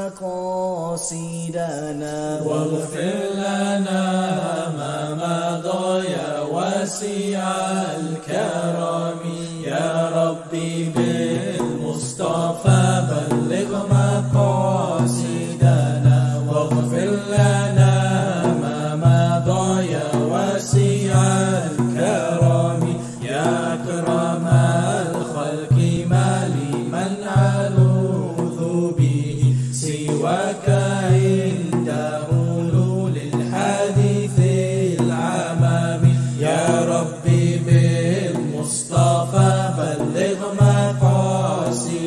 مقاصدنا واغفر لنا ما مضى يا واسع الكرم. يا ربي بالمصطفى بلغ مقاصدنا واغفر لنا ما مضى يا واسع الكرم. يا أكرم الخلق ما لمن ألوذ به سواك عند حلول الحديث العمام. يا ربي بالمصطفى بلغ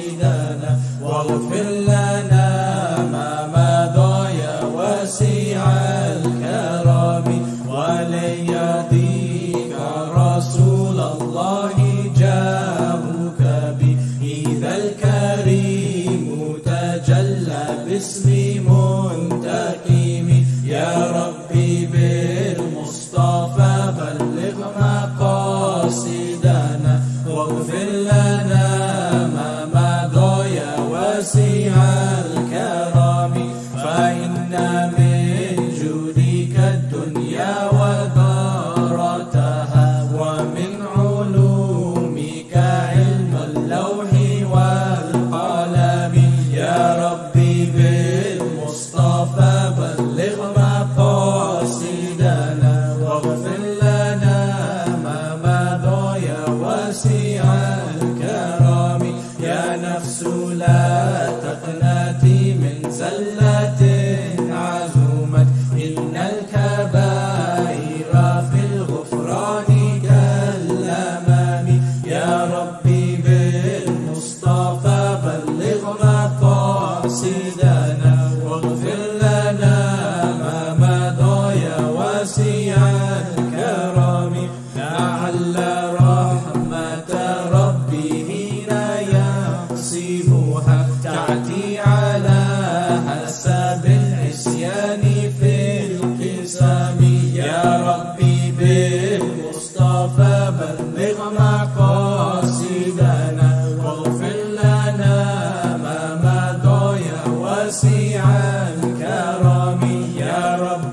مقاصدنا واغفر لنا ما مضى يا واسع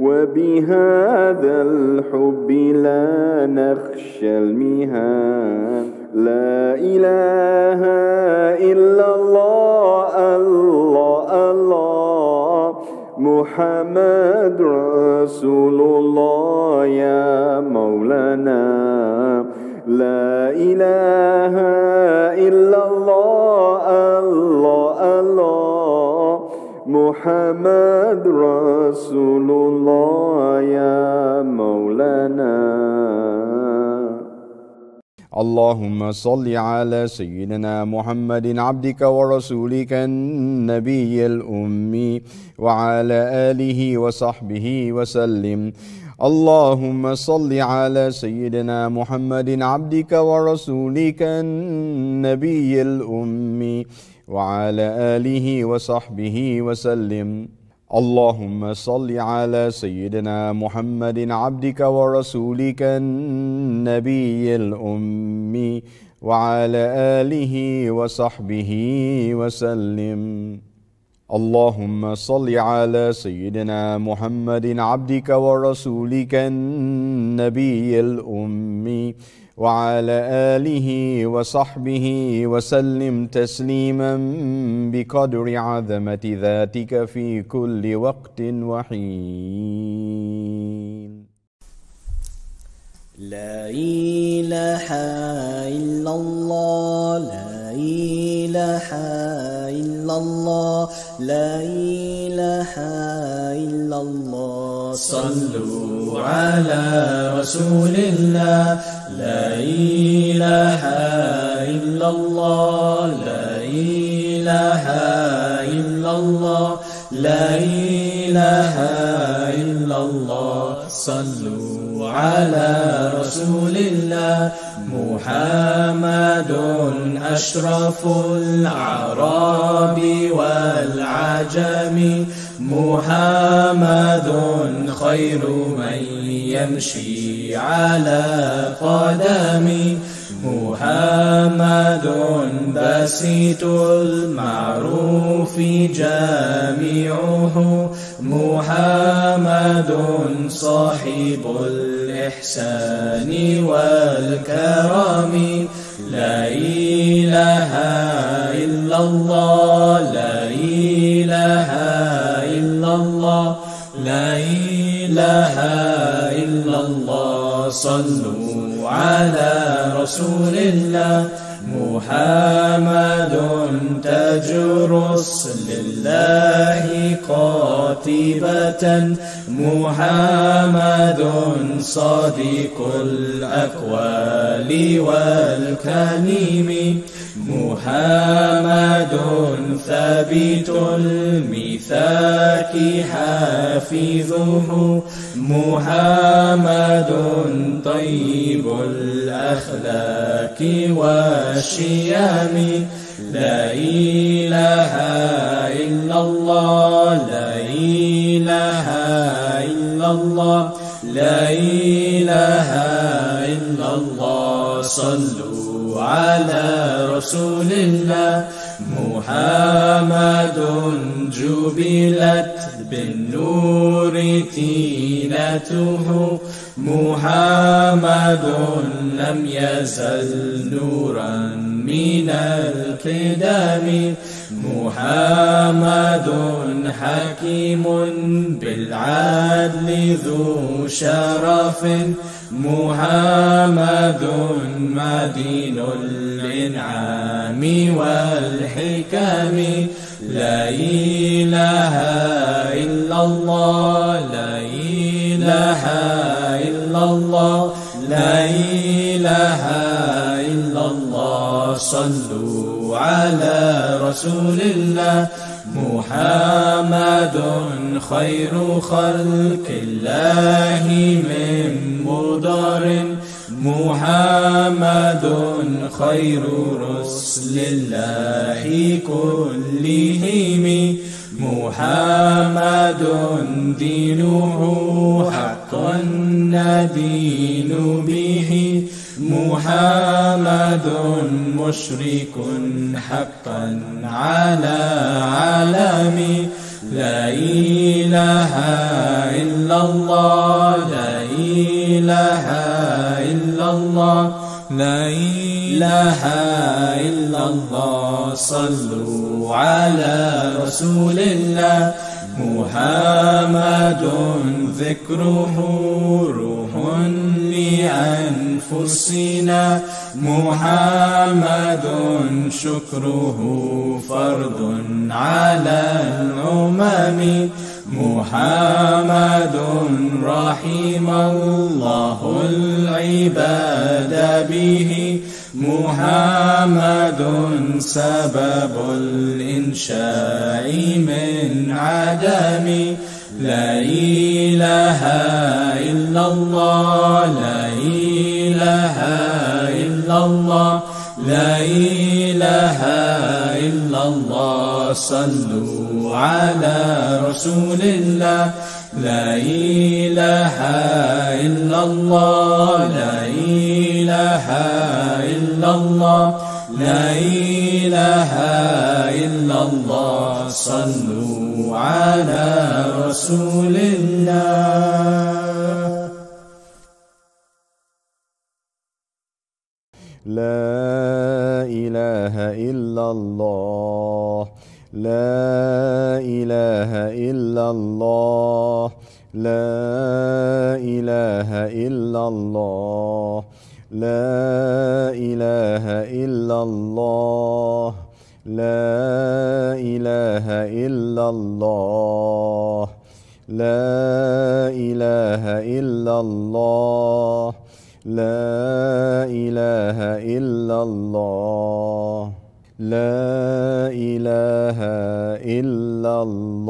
وبهذا الحب لا نخشى المهان. لا إله إلا الله الله الله محمد رسول الله يا مولانا. لا إله إلا الله الله الله محمد رسول الله يا مولانا. اللهم صل على سيدنا محمد عبدك ورسولك النبي الأمي وعلى آله وصحبه وسلم. اللهم صل على سيدنا محمد عبدك ورسولك النبي الأمي وعلى آله وصحبه وسلم. اللهم صل على سيدنا محمد عبدك ورسولك النبي الأمي وعلى آله وصحبه وسلم. اللهم صل على سيدنا محمد عبدك ورسولك النبي الأمي وعلى آله وصحبه وسلم تسليما بقدر عظمة ذاتك في كل وقت وحين. لا إله إلا الله لا إله إلا الله لا إله إلا الله. صلوا على رسول الله. لا إله إلا الله لا إله إلا الله لا إله إلا الله. صلوا على رسول الله. محمد أشرف الأعراب والعجم. محمد خير من يمشي على قدم. محمد بسيط المعروف جامعه. محمد صاحب الإحسان والكرم. لا إله إلا الله لا إله إلا الله لا إله إلا الله. صلوا على رسول الله. محمد تاج رسل الله قاطبة. محمد صادق الأقوال والكلم. محمد ثابت الميثاق حافظه. محمد طيب الأخلاق والشيم. لا إله إلا الله لا إله إلا الله لا إله إلا الله. صلوا على رسول الله. محمد جبلت بالنور تينته. محمد لم يزل نورا من القدم. محمد حكيم بالعدل ذو شرف. محمد مدين الإنعام والحكم. لا إله إلا الله لا إله إلا الله لا إله إلا الله. صلوا على رسول الله. محمد خير خلق الله من مضر. محمد خير رسل الله كلهم. محمد دينه حقا ندين به. محمد مشرك حقا على علم. لا إله إلا الله لا إله إلا الله لا إله إلا الله صلوا على رسول الله محمد ذكره روح لأنفسنا محمد شكره فرض على الأمم محمد رحم الله العباد به محمد سبب الإنشاء من عدم لا إله إلا الله لا إله إلا الله لا إله إلا الله صلوا على رسول الله لا إله إلا الله لا إله إلا الله لا إله إلا الله صلوا على رسول الله لا إله إلا الله لا إله إلا الله لا إله إلا الله لا إله إلا الله لا إله إلا الله لا إله إلا الله لا إله إلا الله لا إله إلا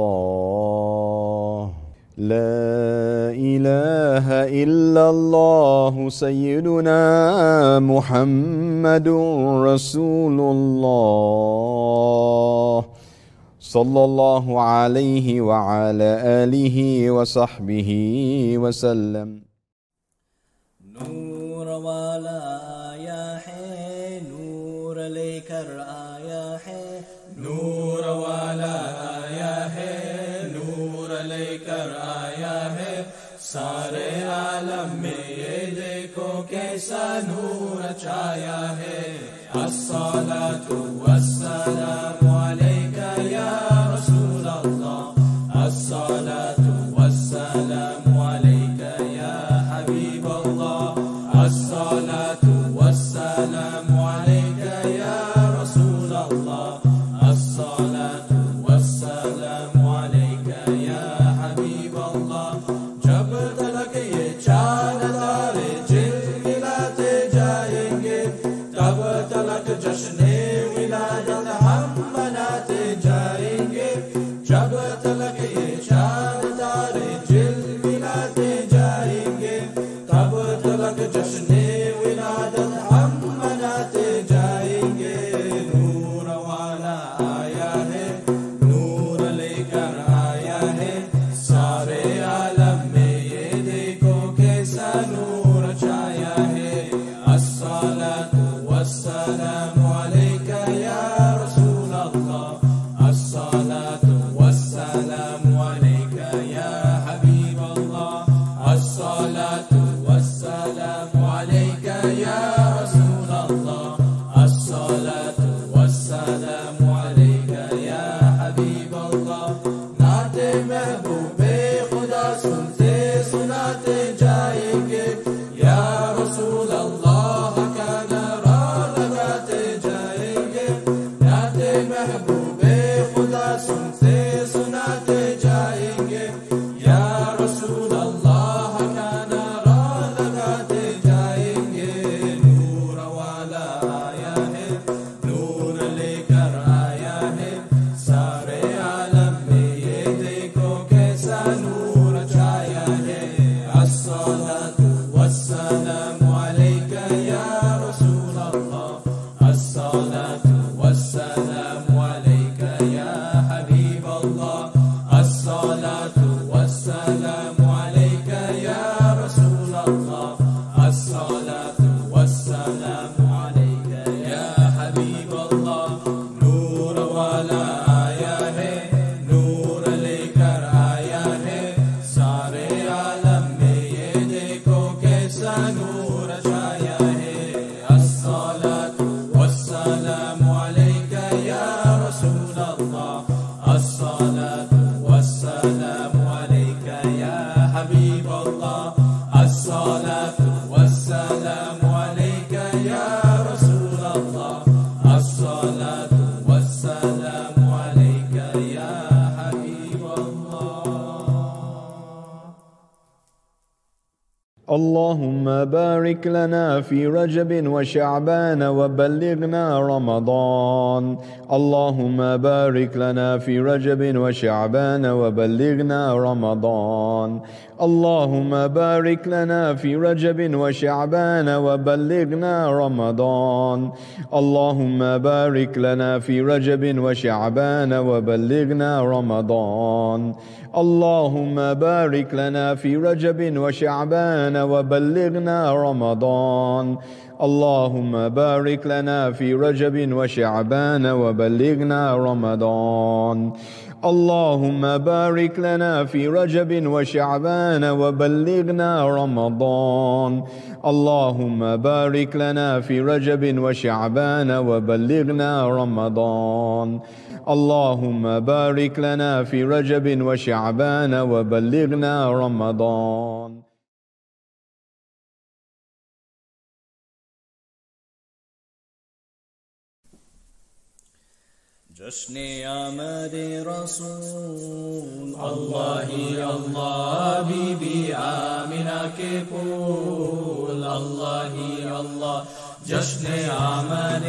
الله لا إله إلا الله سيدنا محمد رسول الله صلى الله عليه وعلى آله وصحبه وسلم نور والا آیا ہے نور لے کر آیا ہے نور والا آیا ہے نور لے کر آیا ہے سارے عالم میں یہ دیکھو کیسا نور چھایا ہے الصلاۃ والسلام علیکہ یا رسول اللہ الصلاۃ والسلام علیکہ یا حبیب اللہ الصلاۃ والسلام علیکہ یا رسول اللہ الصلاۃ والسلام علیکہ یا حبیب اللہ جب تلک یہ چاند تارے جلگلاتے جائیں گے تب تلک جشن ولادت ہم مناتے جائیں گے جب تلک یہ چاند تارے جلگلاتے جائیں گے تب تلک جشن ولادت ہم مناتے جائیں گے نور والا آیا ہے نور لے کر آیا ہے سارے عالم میں یہ دیکھو کیسا نور چھایا ہے الصلاۃ والسلام علیکہ یا رسول اللہ الصلاۃ والسلام علیکہ یا حبیب اللہ الصلاۃ والسلام علیکہ یا رسول اللہ الصلاۃ والسلام علیکہ یا حبیب اللہ نعت محبوب خدا سنتے سناتے جائیں گے یا رسول اللہ کا نعرہ لگاتے جائیں گے نعت محبوب خدا سنتے سناتے جائیں گے یا رسول اللہ کا نعرہ لگاتے جائیں گے والسلام عليك يا رسول الله الصلاة والسلام عليك يا حبيب الله. اللهم بارك لنا في رجب وشعبان وبلغنا رمضان. اللهم بارك لنا في رجب وشعبان وبلغنا رمضان. اللهم بارك لنا في رجب وشعبان وبلغنا رمضان. اللهم بارك لنا في رجب وشعبان وبلغنا رمضان. اللهم بارك لنا في رجب وشعبان وبلغنا رمضان. اللهم بارك لنا في رجب وشعبان وبلغنا رمضان. اللهم بارك لنا في رجب وشعبان وبلغنا رمضان. اللهم بارك لنا في رجب وشعبان وبلغنا رمضان. اللهم بارك لنا في رجب وشعبان وبلغنا رمضان. जश्न आमद रसूल अल्लाह ही अल्लाह बीबी आमिना के फूल अल्लाह ही अल्लाह जश्न आमद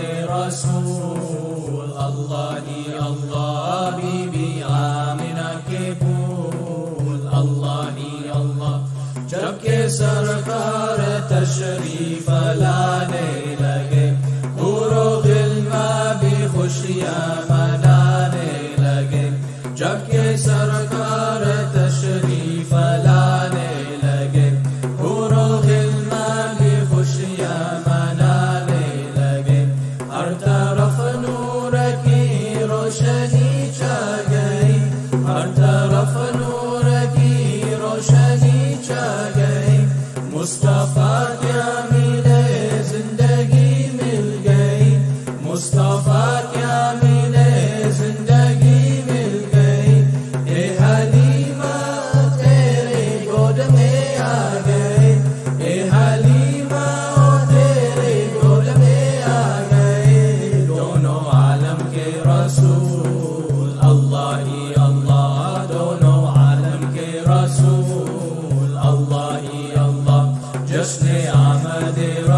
रसूल अल्लाह ही अल्लाह बीबी आमिना के फूल अल्लाह ही अल्लाह जबकि सरकार तशरीफ लाने लगे पूरो गिल्मा भी खुशियाँ मनाने लगे जबकि सरकार तशरीफ लाने लगे पूरो गिल्मा भी खुशियाँ मनाने लगे हर तरफ नूर की रोशनी छा गई हर तरफ नूर की रोशनी छा गई मुस्तफा क्या मिले जिंदगी मिल गई मुस्तफा क्या मिले जिंदगी मिल गई ए हलीमा तेरे गोद में आ गए ए हलीमा तेरे गोद में आ गए दोनों आलम के रसूल अल्लाह ही अल्लाह दोनों आलम के रसूल अल्लाह ही अल्लाह जश्न आमद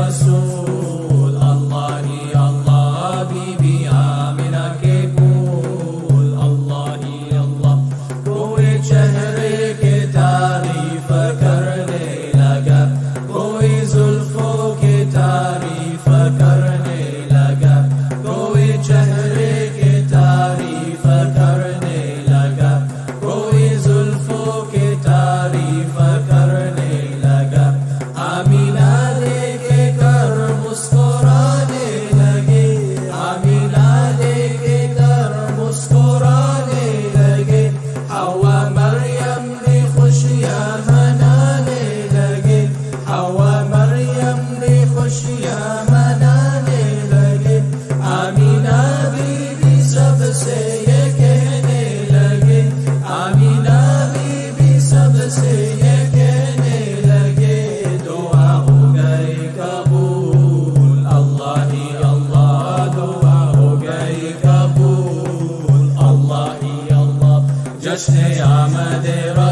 रसूल अल्लाह ही अल्लाह बीबी आमिना के फूल अल्लाह ही अल्लाह कोई चेहरे के तारीफ करने लगा कोई जुल्फों की तारीफ करने लगा कोई चेहरे के तारीफ करने लगा कोई जुल्फों की तारीफ करने लगा आमीना लेके कर मुस्कुराने लगे आमीना लेके कर मुस्कुराने लगे हवा मरियम भी खुशियाँ मनाने लगे हवा मरियम भी खुशियाँ मनाने लगे आमीना बीबी सबसे ये कहने लगे आमीना बीबी सबसे ये कहने लगे दुआ हो गई कबूल अल्लाह ही अल्लाह दुआ हो गई कबूल अल्लाह ही अल्लाह जश्न आमद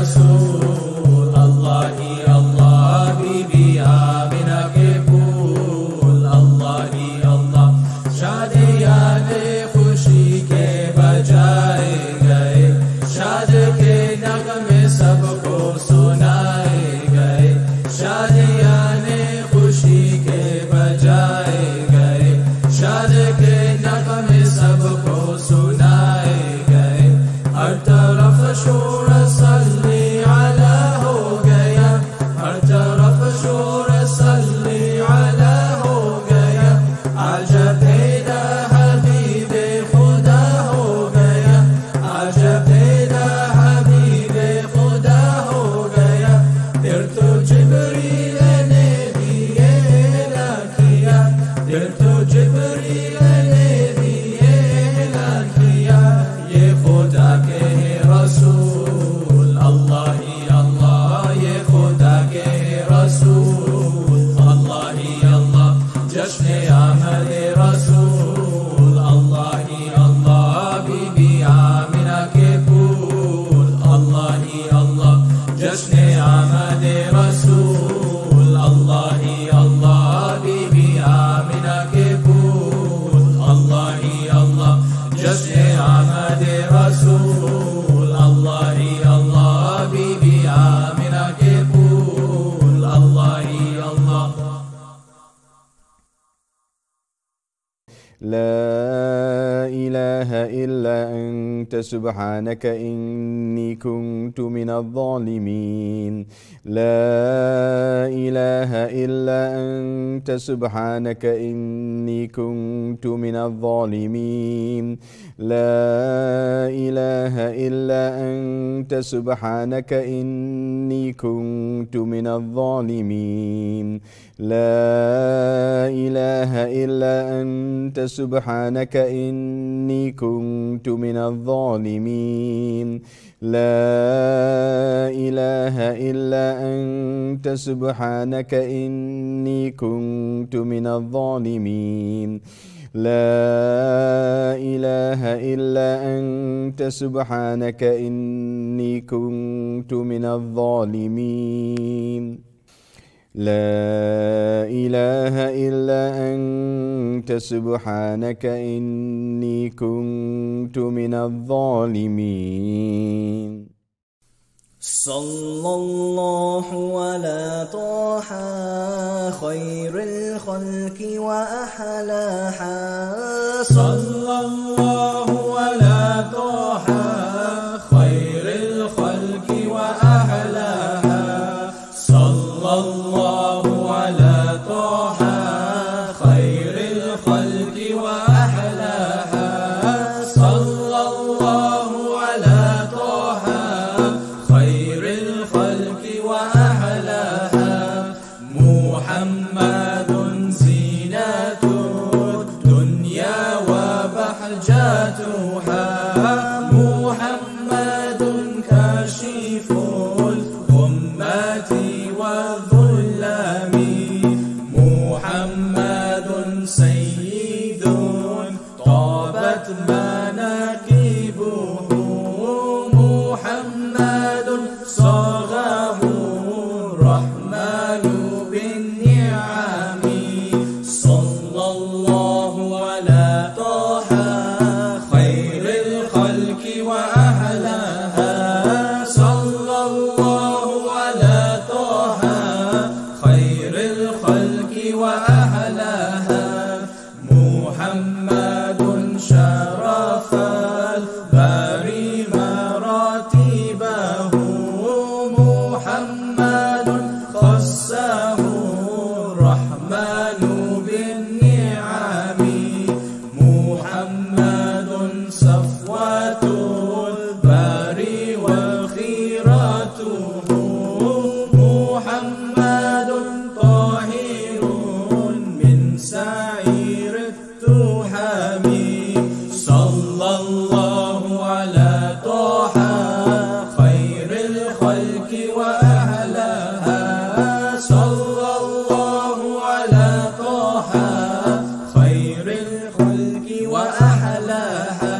रसूल अल्लाह ही अल्लाह बीबी आमिना के फूल अल्लाह ही अल्लाह शादियाने खुशी के बजाए गए शाद के नगमे सबको सुनाए गए शादियाने खुशी के बजाए गए शाद के नगमे सबको सुनाए गए हर तरफ शोर सल्ले جشن آمد رسول الله ہی اللہ بی بی آمنہ کے پھول اللہ ہی اللہ جشن آمد رسول اللہ ہی اللہ بی بی آمنہ کے پھول اللہ ہی اللہ جشن آمد رسول اللہ ہی اللہ بی بی آمنہ کے پھول اللہ ہی اللہ لا إله إلا أنت سبحانك إني كنت من الظالمين لا إله إلا أنت سبحانك إني كنت من الظالمين لا إله إلا أنت سبحانك إني كنت من الظالمين لا إله إلا أنت سبحانك إني كنت من الظالمين لا إله إلا أنت سبحانك إني كنت من الظالمين لا إله إلا أنت سبحانك إني كنت من الظالمين لا إله إلا أنت سبحانك إني كنت من الظالمين صلى الله على طه خير الخلق وأحلاها صلى الله على طه خير الخلق وأحلاها صلى الله على طه خير الخلق وأحلاها صلى الله على طه خير الخلق وأحلاها محمد زينة الدنيا وبهجتها محمد كاشف الغمة والظلم محمد سيد طابت مناكبه محمد صاغه الرحمن بالنعم صلى الله على طه خير الخلق وأحلاها صلى الله على طه خير الخلق وأحلاها محمد شرف الباري مراتبه محمد خصه الرحمن بالنعم محمد صفوة الباري وخيرته محمد طاهر من سعير التهم صلى الله على طه خير الخلق وأهلها صلى الله على طه خير الخلق وأهلها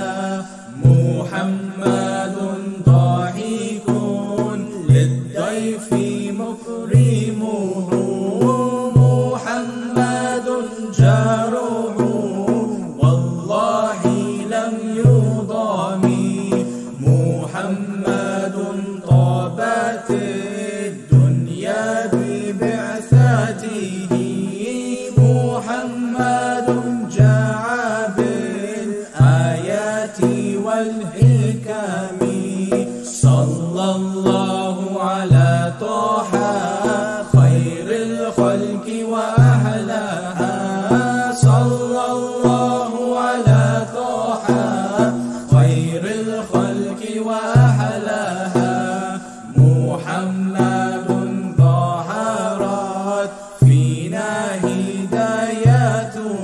محمد ضاحك للضيف مكرمه محمد جاره والله لم يضام محمد طابت الدنيا ببعثته محمد جاء بالآيات والحكم صلى الله على طه خير الخلق وأهلها صلى الله على طه خير الخلق وأهلها محمد ظهرت فينا هدايته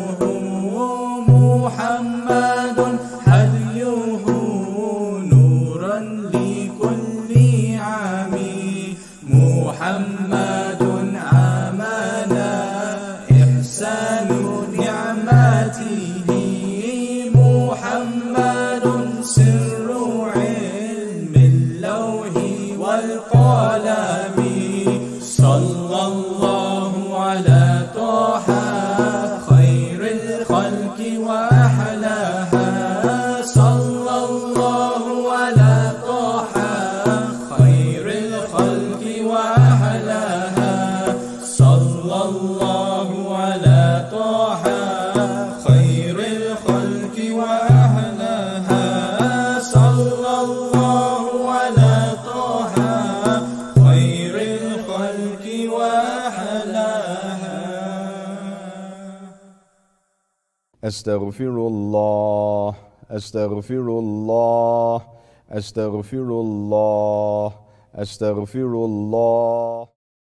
Astaghfirullah, Astaghfirullah, Astaghfirullah, Astaghfirullah.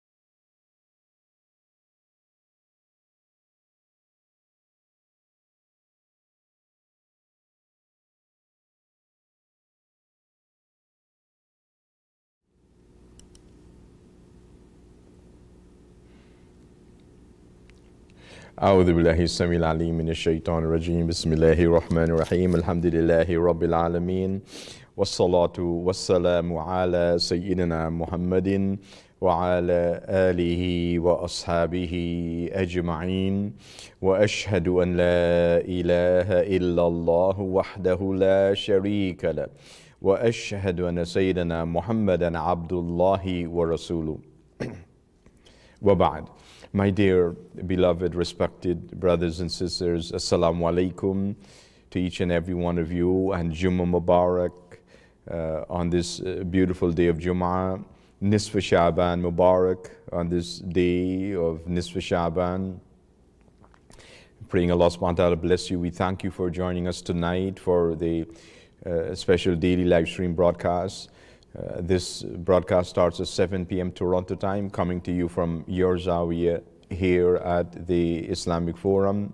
أعوذ بالله السميع العليم من الشيطان الرجيم بسم الله الرحمن الرحيم الحمد لله رب العالمين والصلاة والسلام على سيدنا محمد وعلى آله وأصحابه أجمعين وأشهد أن لا إله إلا الله وحده لا شريك له وأشهد أن سيدنا محمدا عبد الله ورسوله وبعد. My dear, beloved, respected brothers and sisters, Assalamu alaikum to each and every one of you, and Jummah Mubarak uh, on this uh, beautiful day of Jummah, Nisf Sha'ban Mubarak on this day of Nisf Sha'ban. Praying Allah subhanahu wa ta'ala bless you. We thank you for joining us tonight for the uh, special daily live stream broadcast. Uh, this broadcast starts at seven p m Toronto time, coming to you from your Zawiya here at the Islamic Forum.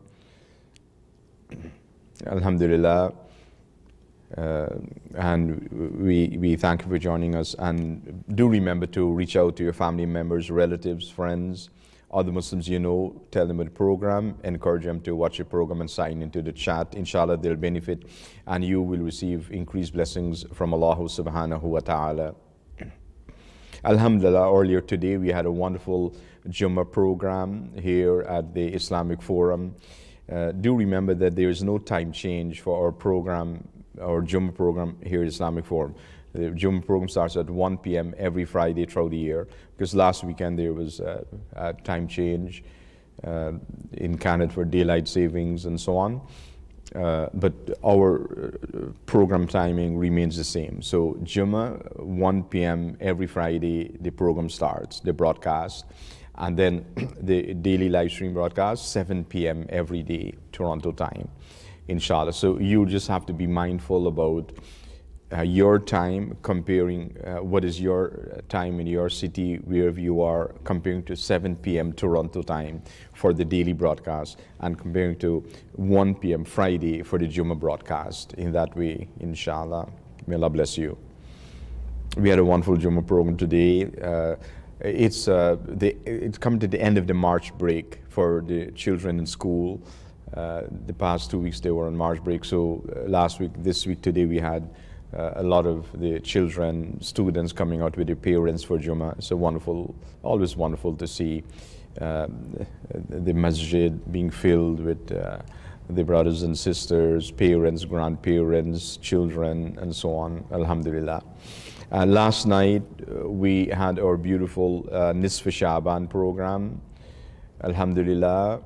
Alhamdulillah. Uh, and we, we thank you for joining us. And do remember to reach out to your family members, relatives, friends, other Muslims you know, tell them about the program, encourage them to watch the program and sign into the chat. Inshallah, they'll benefit and you will receive increased blessings from Allah subhanahu wa ta'ala. Alhamdulillah, earlier today we had a wonderful Jummah program here at the Islamic Forum. Uh, do remember that there is no time change for our program, our Jummah program here at Islamic Forum. The Jummah program starts at one p m every Friday throughout the year, because last weekend there was a, a time change uh, in Canada for daylight savings and so on. Uh, but our uh, program timing remains the same. So Jummah, one p m every Friday, the program starts, the broadcast. And then the daily live stream broadcast, seven p m every day, Toronto time, inshallah. So you just have to be mindful about Uh, your time, comparing uh, what is your time in your city, wherever you are, comparing to seven p m Toronto time for the daily broadcast, and comparing to one p m Friday for the Jummah broadcast. In that way, inshallah, may Allah bless you. We had a wonderful Jummah program today. Uh, it's, uh, the, it's come to the end of the March break for the children in school. Uh, the past two weeks they were on March break, so uh, last week, this week, today we had Uh, a lot of the children, students coming out with their parents for Jummah. It's a wonderful, always wonderful to see uh, the masjid being filled with uh, the brothers and sisters, parents, grandparents, children, and so on. Alhamdulillah. Uh, last night uh, we had our beautiful uh, Nisf Sha'ban program. Alhamdulillah.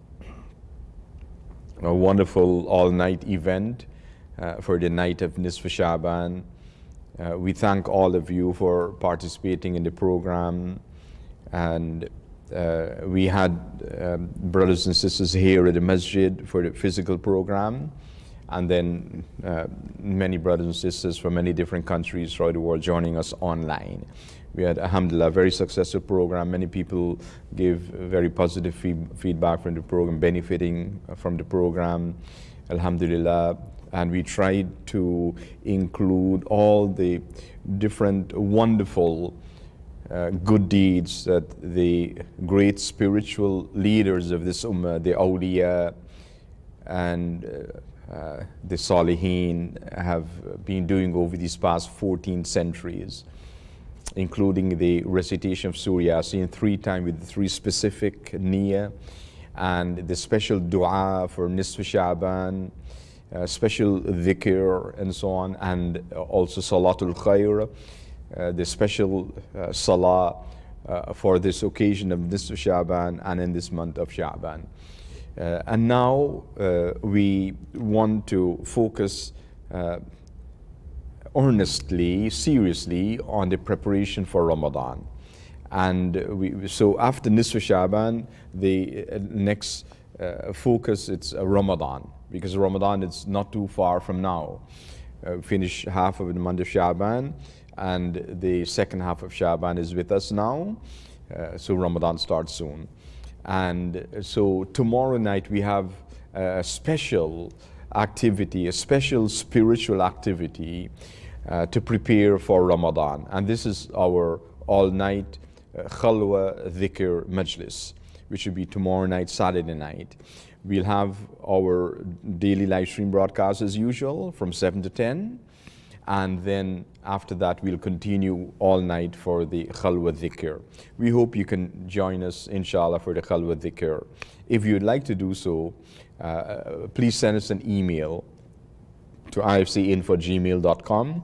A wonderful all-night event. Uh, for the night of Nisf Sha'ban. Uh, we thank all of you for participating in the program, and uh, we had um, brothers and sisters here at the masjid for the physical program, and then uh, many brothers and sisters from many different countries throughout the world joining us online. We had, alhamdulillah, a very successful program. Many people gave very positive feed feedback from the program, benefiting from the program, alhamdulillah. And we tried to include all the different wonderful uh, good deeds that the great spiritual leaders of this ummah, the awliya and uh, uh, the salihin, have been doing over these past fourteen centuries, including the recitation of Surah Yasin three times with three specific niyyah, and the special dua for Nisf Sha'ban, Uh, special dhikr and so on, and also Salatul Khair, uh, the special uh, salah uh, for this occasion of Nisf Sha'ban and in this month of Sha'ban. Uh, and now uh, we want to focus uh, earnestly, seriously on the preparation for Ramadan. And we, so after Nisf Sha'ban, the uh, next uh, focus, it's uh, Ramadan, because Ramadan is not too far from now. Uh, finish half of the month of Sha'ban, and the second half of Sha'ban is with us now. Uh, so Ramadan starts soon. And so tomorrow night we have a special activity, a special spiritual activity uh, to prepare for Ramadan. And this is our all-night uh, Khalwa Dhikr Majlis, which will be tomorrow night, Saturday night. We'll have our daily live stream broadcast as usual from seven to ten. And then after that, we'll continue all night for the Khalwa Dhikr. We hope you can join us, inshallah, for the Khalwa Dhikr. If you'd like to do so, uh, please send us an email to i f c info at gmail dot com.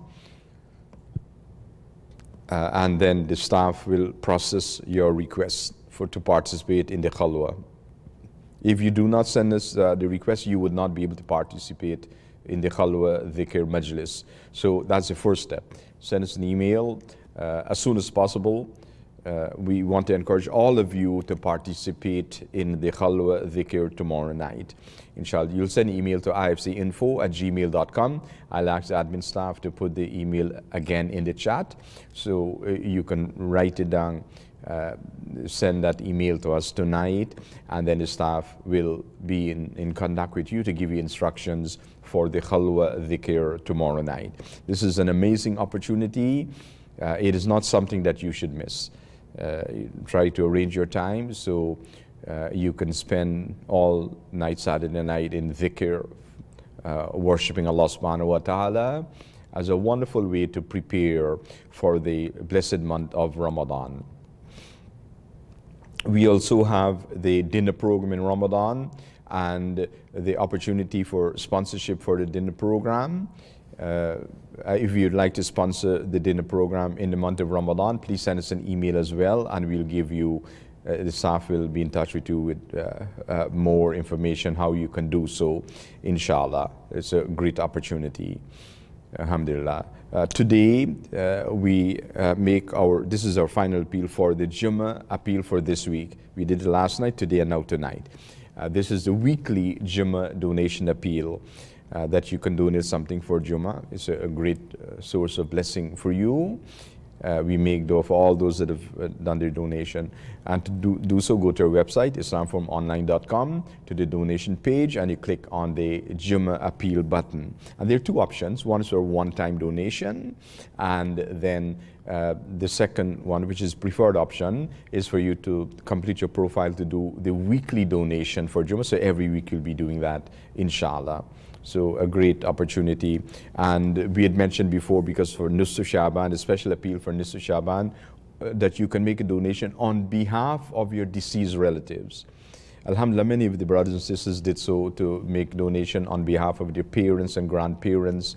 Uh, and then the staff will process your request for to participate in the Khalwa. If you do not send us uh, the request, you would not be able to participate in the Khalwa Dhikr Majlis. So that's the first step. Send us an email uh, as soon as possible. Uh, we want to encourage all of you to participate in the Khalwa Dhikr tomorrow night. Inshallah, you'll send an email to i f c info at gmail dot com. I'll ask the admin staff to put the email again in the chat, so uh, you can write it down. Uh, send that email to us tonight, and then the staff will be in, in contact with you to give you instructions for the Khalwa Dhikr tomorrow night. This is an amazing opportunity. Uh, it is not something that you should miss. Uh, try to arrange your time so uh, you can spend all night Saturday night in dhikr, uh, worshipping Allah subhanahu wa ta'ala, as a wonderful way to prepare for the blessed month of Ramadan. We also have the dinner program in Ramadan and the opportunity for sponsorship for the dinner program. Uh, if you'd like to sponsor the dinner program in the month of Ramadan, please send us an email as well, and we'll give you, uh, the staff will be in touch with you with uh, uh, more information how you can do so, inshallah. It's a great opportunity. Alhamdulillah. Uh, today uh, we uh, make our, this is our final appeal for the Jummah appeal for this week. We did it last night, today, and now tonight. Uh, this is the weekly Jummah donation appeal uh, that you can donate something for Jummah. It's a, a great uh, source of blessing for you. Uh, we make dua for all those that have uh, done their donation. And to do, do so, go to our website, islam forum online dot com, to the donation page, and you click on the Jummah appeal button. And there are two options. One is for a one-time donation, and then uh, the second one, which is preferred option, is for you to complete your profile to do the weekly donation for Jummah. So every week you'll be doing that, inshallah. So a great opportunity. And we had mentioned before, because for Nisfu Sha'ban, a special appeal for Nisfu Sha'ban, uh, that you can make a donation on behalf of your deceased relatives. Alhamdulillah, many of the brothers and sisters did so, to make donation on behalf of their parents and grandparents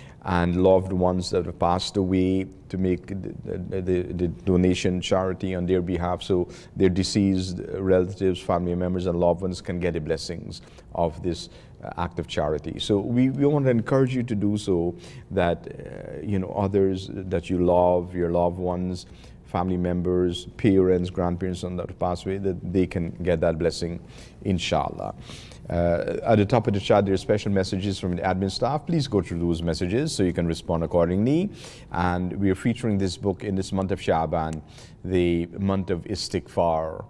and loved ones that have passed away, to make the, the, the donation charity on their behalf, so their deceased relatives, family members, and loved ones can get the blessings of this uh, act of charity. So we, we want to encourage you to do so, that uh, you know, others that you love, your loved ones, family members, parents, grandparents, and that have passed away, that they can get that blessing, inshallah. Uh, at the top of the chat, there are special messages from the admin staff. Please go through those messages so you can respond accordingly. And we are featuring this book in this month of Sha'ban, the month of Istighfar.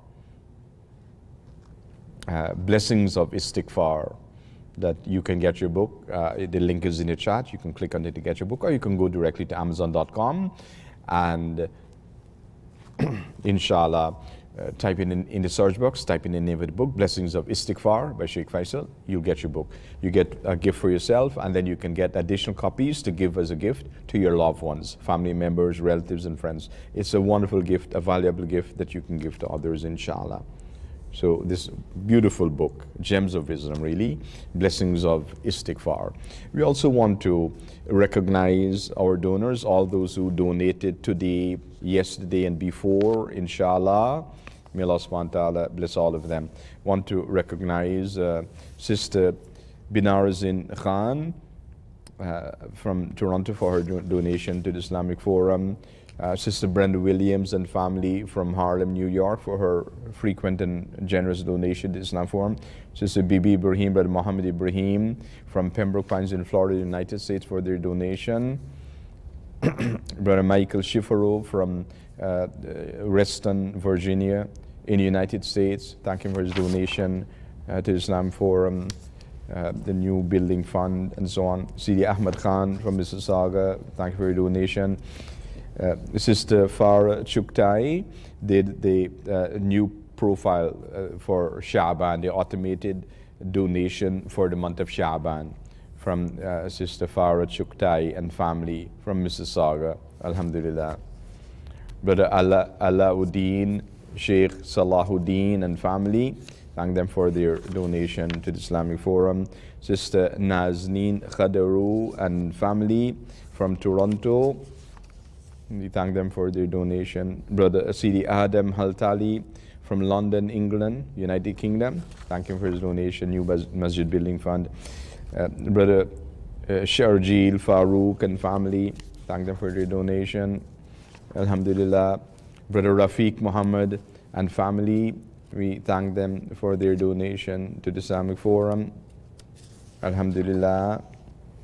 Uh, blessings of Istighfar, that you can get your book. Uh, the link is in the chat. You can click on it to get your book, or you can go directly to amazon dot com and inshallah, Uh, type in, in in the search box, type in the name of the book, Blessings of Istighfar by Sheikh Faisal. You'll get your book. You get a gift for yourself, and then you can get additional copies to give as a gift to your loved ones, family members, relatives, and friends. It's a wonderful gift, a valuable gift that you can give to others, inshallah. So this beautiful book, Gems of Wisdom, really, Blessings of Istighfar. We also want to recognize our donors, all those who donated today, yesterday, and before, inshallah. May Allah subhanahu wa ta'ala bless all of them. Want to recognize uh, Sister Binarazin Khan uh, from Toronto for her do donation to the Islamic Forum. Uh, Sister Brenda Williams and family from Harlem, New York, for her frequent and generous donation to Islam Forum. Sister Bibi Ibrahim, Brother Muhammad Ibrahim from Pembroke Pines in Florida, United States, for their donation. Brother Michael Schifaro from uh, Reston, Virginia, in the United States. Thank him for his donation uh, to Islam Forum, uh, the new building fund, and so on. Sidi Ahmed Khan from Mississauga, thank you for your donation. Uh, Sister Farah Chuktai did the uh, new profile uh, for Sha'ban, the automated donation for the month of Sha'ban from uh, Sister Farah Chuktai and family from Mississauga, alhamdulillah. Brother Allah, Alauddin, Sheikh Salahuddin and family, thank them for their donation to the Islamic Forum. Sister Nazneen Khadaru and family from Toronto, we thank them for their donation. Brother Sidi Adam Haltali from London, England, United Kingdom, thank him for his donation, new masjid building fund. Uh, Brother uh, Sharjeel Farouk and family, thank them for their donation, alhamdulillah. Brother Rafiq Muhammad and family, we thank them for their donation to the Islamic Forum, alhamdulillah.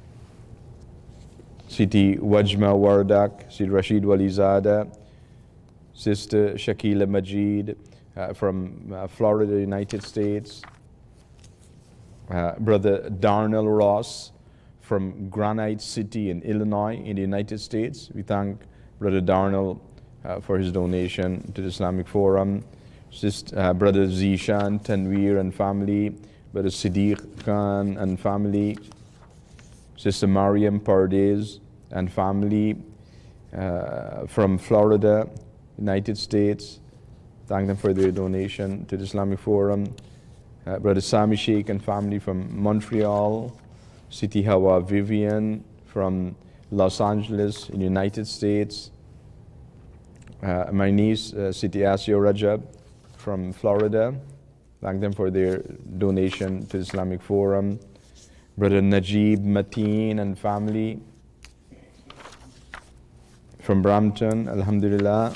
Siti Wajma Wardak, Sidi Rashid Walizada, Sister Shakila Majid uh, from uh, Florida, United States. Uh, Brother Darnell Ross from Granite City in Illinois, in the United States. We thank Brother Darnell uh, for his donation to the Islamic Forum. Sister, uh, Brother Zishan Tanweer and family. Brother Siddiq Khan and family. Sister Mariam Pardes and family uh, from Florida, United States. Thank them for their donation to the Islamic Forum. Uh, Brother Sami Sheikh and family from Montreal. Siti Hawa Vivian from Los Angeles in the United States. Uh, my niece, uh, Siti Asya Rajab from Florida. Thank them for their donation to the Islamic Forum. Brother Najib Mateen and family from Brampton, alhamdulillah.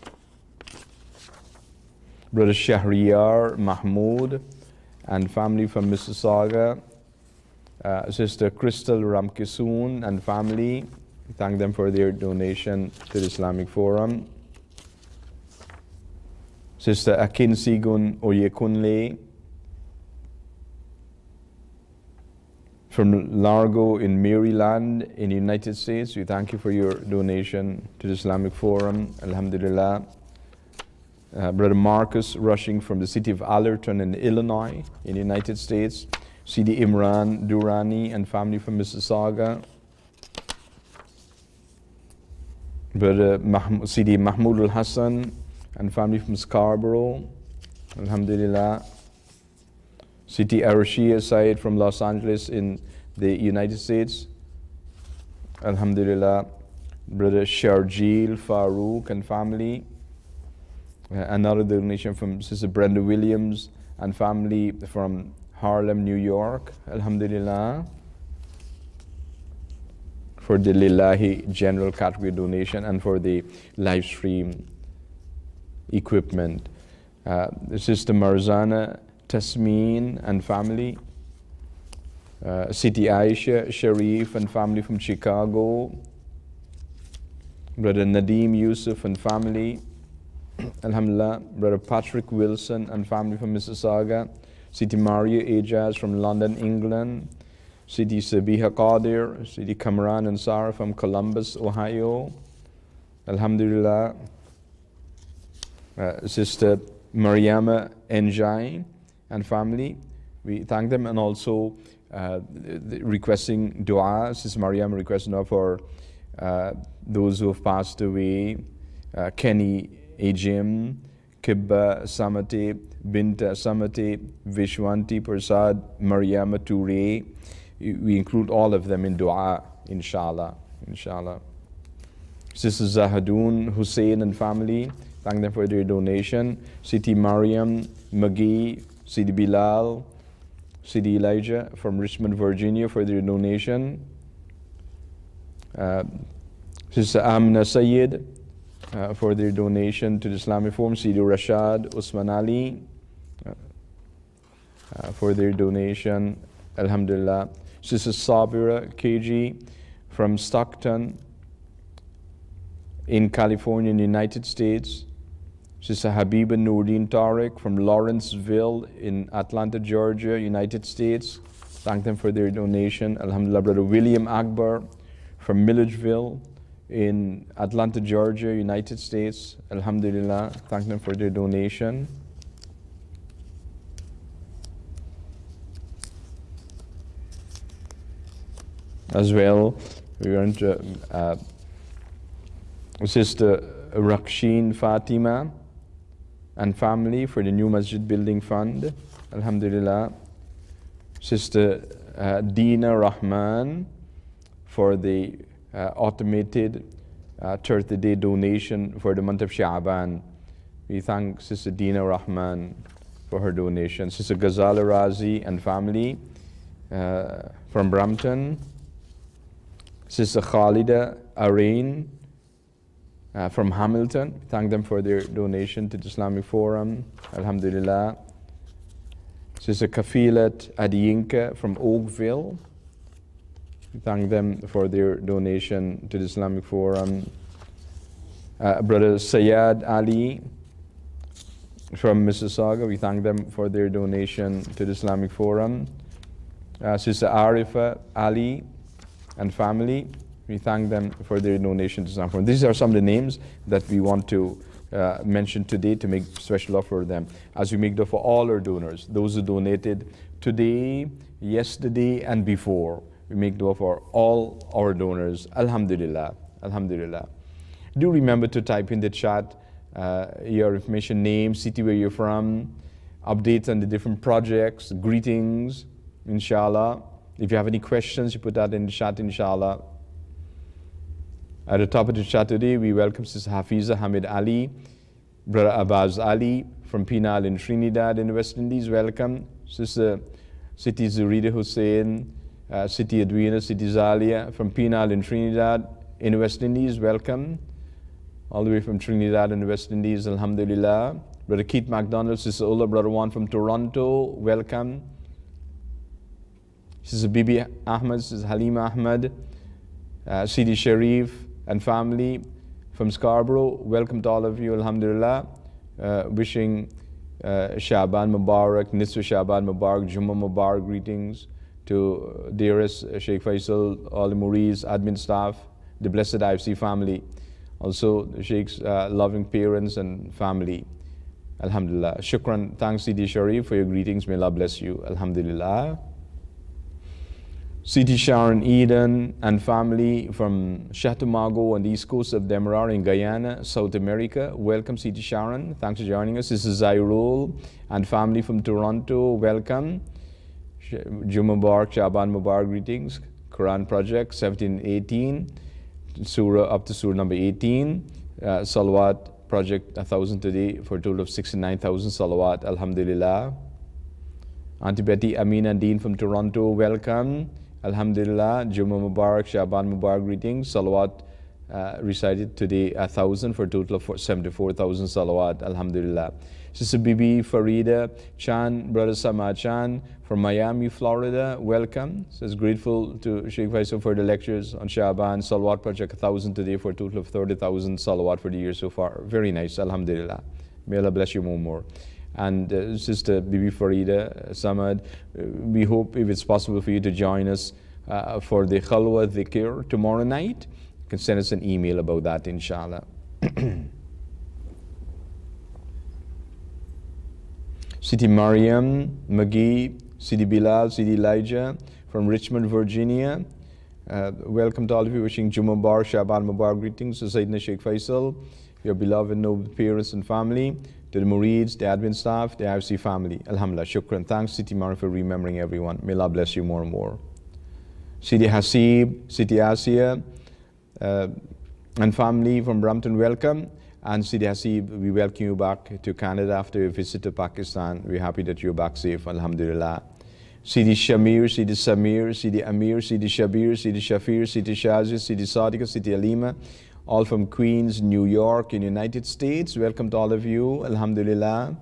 Brother Shahriyar Mahmood and family from Mississauga. Uh, Sister Crystal Ramkisoon and family, thank them for their donation to the Islamic Forum. Sister Akin Sigun Oyekunle from Largo in Maryland in the United States, we thank you for your donation to the Islamic Forum, alhamdulillah. Uh, Brother Marcus Rushing from the city of Allerton in Illinois in the United States. Sidi Imran Durrani and family from Mississauga. Brother Mahmoud, Sidi Mahmoud al-Hassan and family from Scarborough, alhamdulillah. Siti Arashia Said from Los Angeles in the United States, alhamdulillah. Brother Sharjeel Farouk and family. Uh, another donation from Sister Brenda Williams and family from Harlem, New York, alhamdulillah, for the Lillahi general category donation and for the live stream equipment. Uh, Sister Marzana Tasmeen and family. Uh, Siti Aisha Sharif and family from Chicago. Brother Nadeem Yusuf and family, alhamdulillah. Brother Patrick Wilson and family from Mississauga. Siti Maria Ejaz from London, England. Siti Sabiha Qadir, Siti Kamran and Sarah from Columbus, Ohio, alhamdulillah. Uh, Sister Mariama Enjai and family, we thank them, and also uh, the, the requesting dua. Sister Mariama requesting dua for uh, those who have passed away, uh, Kenny Ajim, Kibba Samate, Binta Samate, Vishwanti Prasad, Mariama Toure. We include all of them in dua, inshallah, inshallah. Sister Zahadoon Hussein and family, thank them for their donation. Siti Mariam McGee, Sidi Bilal, Sidi Elijah from Richmond, Virginia for their donation. Uh, Sister Amna Sayyid uh, for their donation to the Islamic Forum. Sidi Rashad Usman Ali uh, uh, for their donation. Alhamdulillah. Sister Sabira K G from Stockton in California, in the United States. Sister Habiba Noordin Tariq from Lawrenceville in Atlanta, Georgia, United States. Thank them for their donation. Alhamdulillah. Brother William Akbar from Milledgeville in Atlanta, Georgia, United States. Alhamdulillah. Thank them for their donation. As well, we want to uh, Sister Raksheen Fatima and family for the new masjid building fund. Alhamdulillah. Sister uh, Dina Rahman for the uh, automated uh, thirty day donation for the month of Sha'ban. We thank Sister Dina Rahman for her donation. Sister Ghazala Razi and family uh, from Brampton. Sister Khalida Arain uh, from Hamilton. Thank them for their donation to the Islamic Forum. Alhamdulillah. Sister Kafilat Adiyinka from Oakville. Thank them for their donation to the Islamic Forum. Uh, Brother Sayyad Ali from Mississauga. We thank them for their donation to the Islamic Forum. Uh, Sister Arifa Ali and family, we thank them for their donation to Islamic Forum. These are some of the names that we want to uh, mention today to make special love for them. As we make dua for all our donors, those who donated today, yesterday, and before. We make dua for all our donors. Alhamdulillah. Alhamdulillah. Do remember to type in the chat uh, your information, name, city where you're from, updates on the different projects, greetings, inshallah. If you have any questions, you put that in the chat, inshallah. At the top of the chat today, we welcome Sister Hafiza Hamid Ali, Brother Abbas Ali from Pinal in Trinidad in the West Indies. Welcome. Sister Siti Zurida Hussein, uh, Siti Edwina, Siti Zalia from Pinal in Trinidad in the West Indies. Welcome. All the way from Trinidad in the West Indies. Alhamdulillah. Brother Keith MacDonald, Sister Ulla, Brother Juan from Toronto. Welcome. Sister Bibi Ahmed, Sister Halima Ahmed, uh, Sidi Sharif and family from Scarborough. Welcome to all of you, alhamdulillah. Uh, wishing uh, Sha'ban Mubarak, Nisfu Sha'ban Mubarak, Jummah Mubarak greetings to dearest Sheikh Faisal, all the Murids, admin staff, the blessed I F C family. Also the Sheikh's uh, loving parents and family. Alhamdulillah. Shukran. Thanks Sidi Sharif for your greetings. May Allah bless you. Alhamdulillah. Siti Sharon Eden and family from Chatumago on the east coast of Demerara in Guyana, South America. Welcome, Siti Sharon. Thanks for joining us. This is Zairul and family from Toronto. Welcome. Jummah Mubarak, Sha'ban Mubarak greetings. Quran Project seventeen eighteen. Surah up to Surah number eighteen. Uh, Salawat Project one thousand today for a total of sixty-nine thousand Salawat. Alhamdulillah. Auntie Betty Amina Dean from Toronto. Welcome. Alhamdulillah, Jummah Mubarak, Sha'ban Mubarak greetings. Salawat uh, recited today a thousand for a total of seventy-four thousand salawat. Alhamdulillah. Sister Bibi Farida Chan, Brother Sama Chan from Miami, Florida. Welcome. Says grateful to Sheikh Faisal for the lectures on Sha'ban. Salawat Project a thousand today for a total of thirty thousand salawat for the year so far. Very nice. Alhamdulillah. May Allah bless you more and more. And uh, Sister Bibi Farida Samad, uh, we hope if it's possible for you to join us uh, for the Khalwa Dhikr tomorrow night. You can send us an email about that, inshallah. Siti Mariam McGee, Sidi Bilal, Sidi Elijah from Richmond, Virginia. Uh, welcome to all of you, wishing Jummah Mubarak, Sha'ban Mubarak greetings to Sayyidina Sheikh Faisal, your beloved noble parents and family, to the Murids, the admin staff, the I F C family. Alhamdulillah, shukran. Thanks, Siti Mari, for remembering everyone. May Allah bless you more and more. Siti Hasib, Siti Asia, uh, and family from Brampton, welcome. And Sidi Hasib, we welcome you back to Canada after your visit to Pakistan. We're happy that you're back safe, alhamdulillah. Sidi Shamir, Sidi Samir, Sidi Amir, Sidi Shabir, Sidi Shafir, Sidi Shazir, Sidi Sadiqa, Sidi Alima, all from Queens, New York in United States. Welcome to all of you. Alhamdulillah.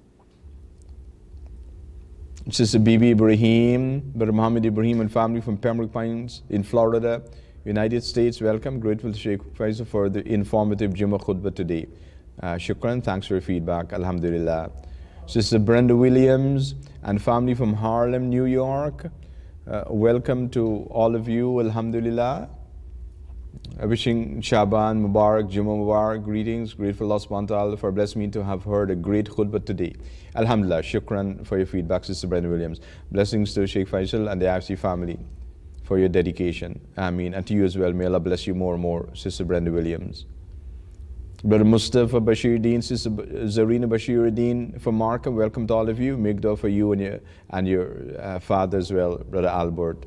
Sister Bibi Ibrahim, Brother Muhammad Ibrahim and family from Pembroke Pines in Florida, United States. Welcome. Grateful to Sheikh Faisal for the informative Jummah khutbah today. Uh, shukran. Thanks for your feedback. Alhamdulillah. Sister Brenda Williams and family from Harlem, New York. Uh, welcome to all of you. Alhamdulillah. Uh, wishing Shaban Mubarak, Jummah Mubarak, greetings. Grateful Allah subhanahu wa ta'ala for blessing me to have heard a great khutbah today. Alhamdulillah, shukran for your feedback, Sister Brenda Williams. Blessings to Sheikh Faisal and the I F C family for your dedication. Ameen. And to you as well. May Allah bless you more and more, Sister Brenda Williams. Brother Mustafa Bashiruddin, Sister Zarina Bashiruddin from Markham, welcome to all of you. Make dua for you and your, and your uh, father as well, Brother Albert.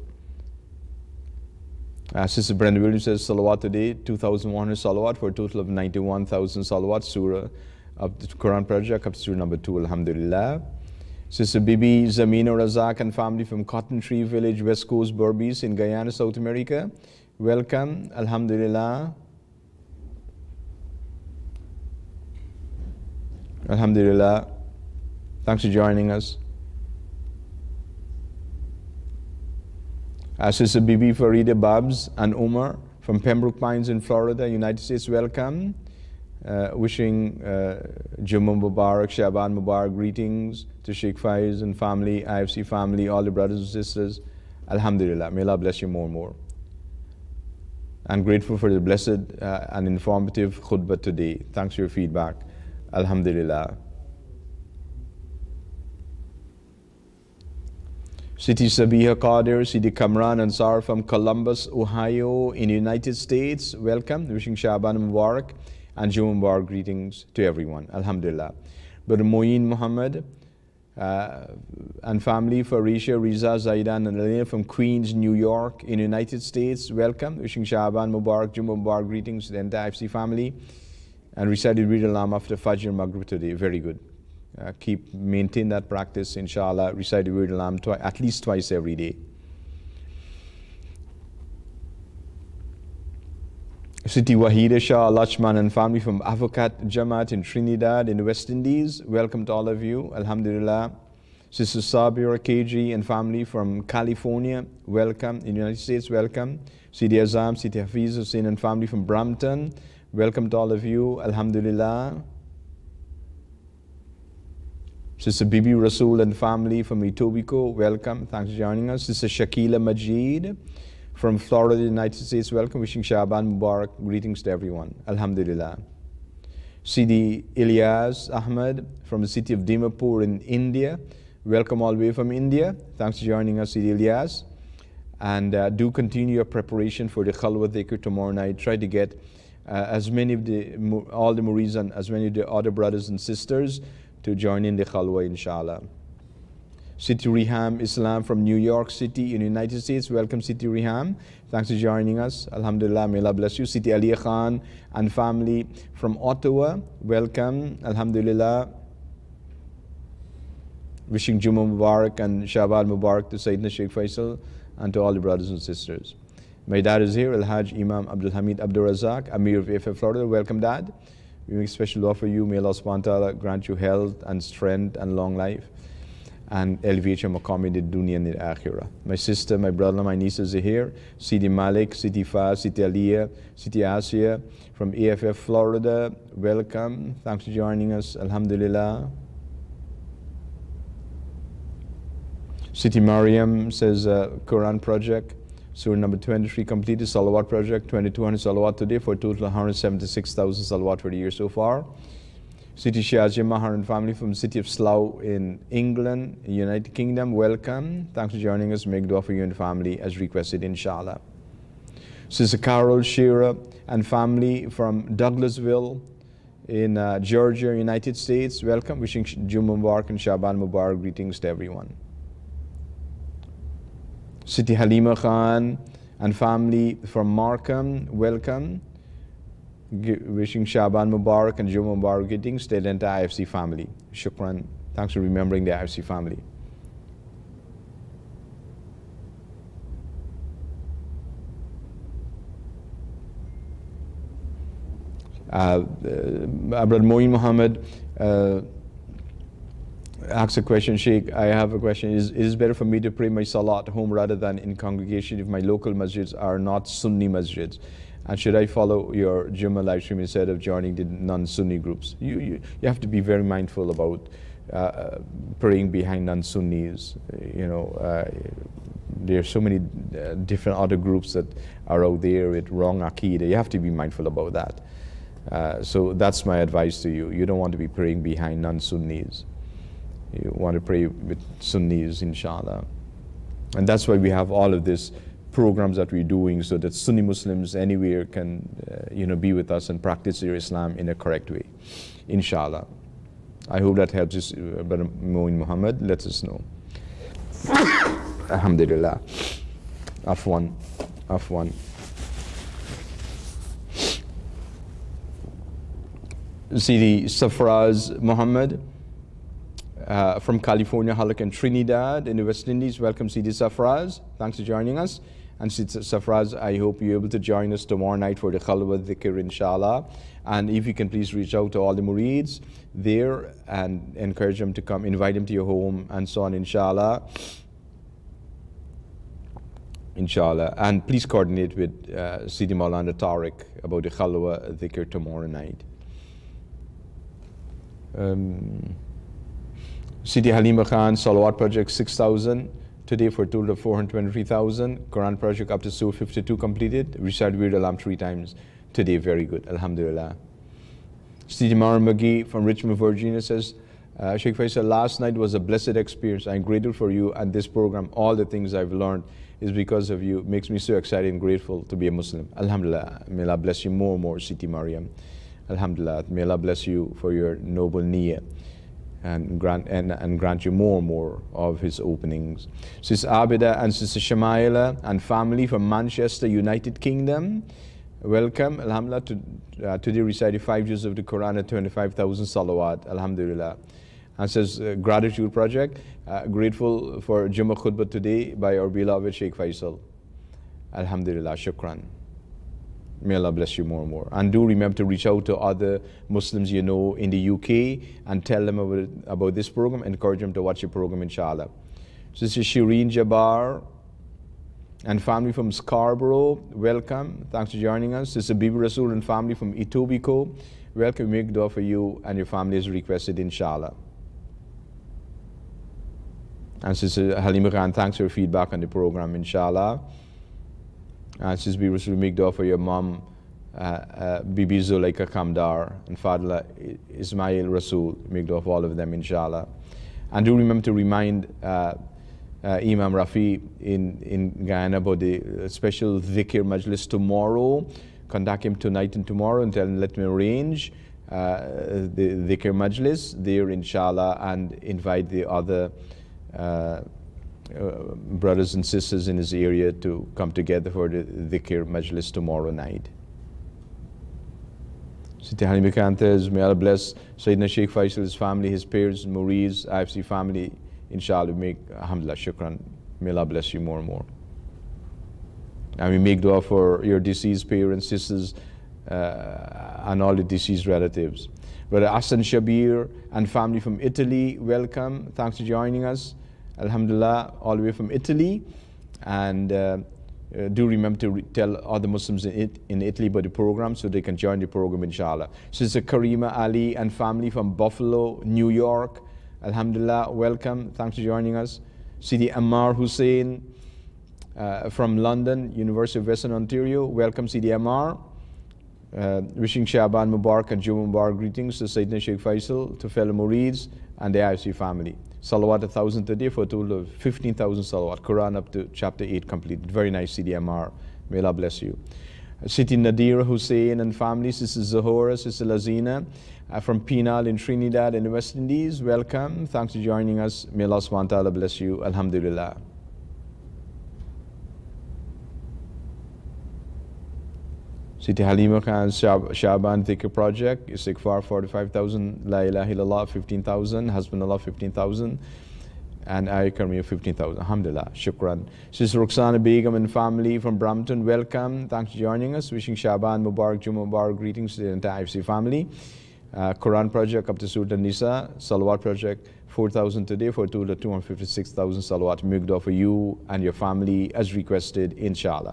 Uh, Sister Brenda Williams says salawat today, two thousand one hundred salawat for a total of ninety-one thousand salawat, surah of the Quran Project, up to surah number two, alhamdulillah. Sister Bibi Zamina Razak and family from Cotton Tree Village, West Coast, Berbice in Guyana, South America. Welcome, alhamdulillah. Alhamdulillah. Thanks for joining us. Uh, Sister Bibi Farida Babs and Umar from Pembroke Pines in Florida, United States, welcome. Uh, wishing uh, Jummah Mubarak, Shaban Mubarak, greetings to Sheikh Faiz and family, I F C family, all the brothers and sisters. Alhamdulillah, may Allah bless you more and more. I'm grateful for the blessed uh, and informative khutbah today. Thanks for your feedback. Alhamdulillah. Siti Sabiha Qadir, Sidi Kamran Ansar from Columbus, Ohio in the United States. Welcome. Wishing Shaban Mubarak and Jummah Mubarak greetings to everyone. Alhamdulillah. Brother Moeen Muhammad uh, and family for Risha, Riza, Zaidan and Alina from Queens, New York in the United States. Welcome. Wishing Shaban Mubarak, Jummah Mubarak greetings to the entire I F C family. And recited Read Alam after Fajr Maghrib today. Very good. Uh, keep maintain that practice, inshallah. Recite the Read Alam at least twice every day. Siti Wahida Shah Lachman and family from Avocat Jamaat in Trinidad in the West Indies. Welcome to all of you. Alhamdulillah. Sister Sabira K G and family from California. Welcome. In the United States, welcome. Sidi Azam, Siti Hafiz Hussein and family from Brampton. Welcome to all of you. Alhamdulillah. Sister Bibi Rasool and family from Etobicoke, welcome. Thanks for joining us. Sister Shakila Majid from Florida, United States, welcome. Wishing Shaban Mubarak greetings to everyone. Alhamdulillah. Sidi Ilyas Ahmed from the city of Dimapur in India, welcome all the way from India. Thanks for joining us, Sidi Ilyas. And uh, do continue your preparation for the Khalwa Dhikr tomorrow night. Try to get Uh, as many of the, all the Murids and as many of the other brothers and sisters to join in the Khalwa, inshallah. Siti Riham Islam from New York City in the United States. Welcome, Siti Riham. Thanks for joining us. Alhamdulillah, may Allah bless you. Siti Aliyah Khan and family from Ottawa. Welcome. Alhamdulillah. Wishing Jummah Mubarak and Shaban Mubarak to Sayyidina Sheikh Faisal and to all the brothers and sisters. My dad is here, Al-Hajj Imam Abdul Hamid Abdul Razak, Amir of A F F Florida. Welcome, Dad. We make special dua for you. May Allah subhanahu wa ta'ala grant you health and strength and long life and elevate your maqam in the dunya and the akhirah. My sister, my brother, my nieces are here. Sidi Malik, Sidi Faz, Sidi Aliyah, Sidi Asiya from A F F Florida. Welcome. Thanks for joining us. Alhamdulillah. Siti Mariam says uh, Quran Project. Surah number twenty-three completed, Salawat Project, twenty-two hundred Salawat today for a total of one hundred seventy-six thousand Salawat for the year so far. Siti Shiazia Mahar and family from the city of Slough in England, United Kingdom, welcome. Thanks for joining us. Make dua for you and family as requested, inshallah. Sister Carol Shearer and family from Douglasville in uh, Georgia, United States, welcome. Wishing Jummah Mubarak and Shaban Mubarak greetings to everyone. Siti Halima Khan and family from Markham, welcome. G wishing Shaban Mubarak and Jummah Mubarak greetings to the entire I F C family. Shukran. Thanks for remembering the I F C family. Uh, uh, Brother Moin Muhammad uh, asks a question, Sheikh. I have a question. Is, is it better for me to pray my salah at home rather than in congregation if my local masjids are not Sunni masjids? And should I follow your Jummah live stream instead of joining the non-Sunni groups? You, you, you have to be very mindful about uh, praying behind non-Sunnis. You know, uh, there are so many uh, different other groups that are out there with wrong aqidah. You have to be mindful about that. Uh, so that's my advice to you. You don't want to be praying behind non-Sunnis. You want to pray with Sunnis, inshallah. And that's why we have all of this programs that we're doing so that Sunni Muslims anywhere can uh, you know, be with us and practice their Islam in a correct way, inshallah. I hope that helps us, uh, Brother Moin Muhammad. Let us know. Alhamdulillah. Afwan. Afwan. Sidi Safraz Muhammad uh, from California, Halak and Trinidad in the West Indies. Welcome, Sidi Safraz. Thanks for joining us. And Sidi Safraz, I hope you're able to join us tomorrow night for the Khalwa Dhikr, inshallah. And if you can please reach out to all the murids there and encourage them to come, invite them to your home and so on, inshallah. Inshallah. And please coordinate with uh, Sidi Maulana Tariq about the Khalwa Dhikr tomorrow night. Um, Sidi Halima Khan, Salawat Project six thousand. Today for a total of four hundred twenty-three thousand. Quran Project up to Surah fifty-two completed. Recite Weird Alarm three times today. Very good. Alhamdulillah. Sidi Mara McGee from Richmond, Virginia says, uh, Sheikh Faisal, last night was a blessed experience. I'm grateful for you and this program. All the things I've learned is because of you. Makes me so excited and grateful to be a Muslim. Alhamdulillah. May Allah bless you more and more, Siti Mariam. Alhamdulillah. May Allah bless you for your noble niyyah. And grant, and, and grant you more and more of his openings. Sister Abida and Sister Shamaila and family from Manchester, United Kingdom, welcome. Alhamdulillah. To, uh, today recited five juz of the Quran at twenty-five thousand salawat. Alhamdulillah. And says uh, Gratitude Project, uh, grateful for Jummah Khutbah today by our beloved Sheikh Faisal. Alhamdulillah. Shukran. May Allah bless you more and more. And do remember to reach out to other Muslims you know in the U K and tell them about, it, about this program. Encourage them to watch your program, inshallah. Sister Shireen Jabbar and family from Scarborough, welcome. Thanks for joining us. Sister Bibi Rasul and family from Etobicoke, welcome. Make dua for you and your family is requested, inshallah. And Sister Halima Khan, thanks for your feedback on the program, inshallah. And Sister Bibi Rasul, make dua for your mom, uh, uh, Bibi Zulaika Kamdar, and Fadla Ismail Rasul. Make dua for all of them, inshallah. And do remember to remind uh, uh, Imam Rafi in, in Guyana about the special dhikr majlis tomorrow. Contact him tonight and tomorrow and tell him, let me arrange uh, the dhikr majlis there, inshallah, and invite the other uh, Uh, brothers and sisters in his area to come together for the dhikr majlis tomorrow night. Siti Halima Khantes, may Allah bless Sayyidina Sheikh Faisal, his family, his parents, Muriz, I F C family, inshallah. Make, alhamdulillah, shukran. May Allah bless you more and more. And we make dua for your deceased parents, sisters, uh, and all the deceased relatives. Brother Asan Shabir and family from Italy, welcome. Thanks for joining us. Alhamdulillah, all the way from Italy. And uh, uh, do remember to re tell other Muslims in, it, in Italy about the program so they can join the program, inshallah. Sister Karima Ali and family from Buffalo, New York. Alhamdulillah, welcome. Thanks for joining us. Sidi Ammar Hussein uh, from London, University of Western Ontario. Welcome, Sidi Ammar. Uh, wishing Shaban Mubarak and Jummah Mubarak greetings to Sayyidina Sheikh Faisal, to fellow Murids and the I F C family. Salawat a thousand a day for a total of fifteen thousand salawat. Quran up to chapter eight completed. Very nice, Sidi Ammar. May Allah bless you. Siti Nadira Hussein and family, Sister Zahora, Sister Lazina uh, from Penal in Trinidad in the West Indies. Welcome. Thanks for joining us. May Allah subhanahu wa ta'ala bless you. Alhamdulillah. Siti Halima Khan Shaban Dhikr Project, Istighfar forty-five thousand, La ilaha illallah fifteen thousand, Hasbunallah fifteen thousand. And Ayah Karmiya fifteen thousand. Alhamdulillah. Shukran. Sister Roxana Begum and family from Brampton, welcome. Thanks for joining us. Wishing Shaban Mubarak, Jummah Mubarak greetings to the entire I F C family. Uh, Quran Project up to Surah Nisa. Salawat Project four thousand today for two hundred fifty-six thousand salawat mugda for you and your family as requested, inshallah.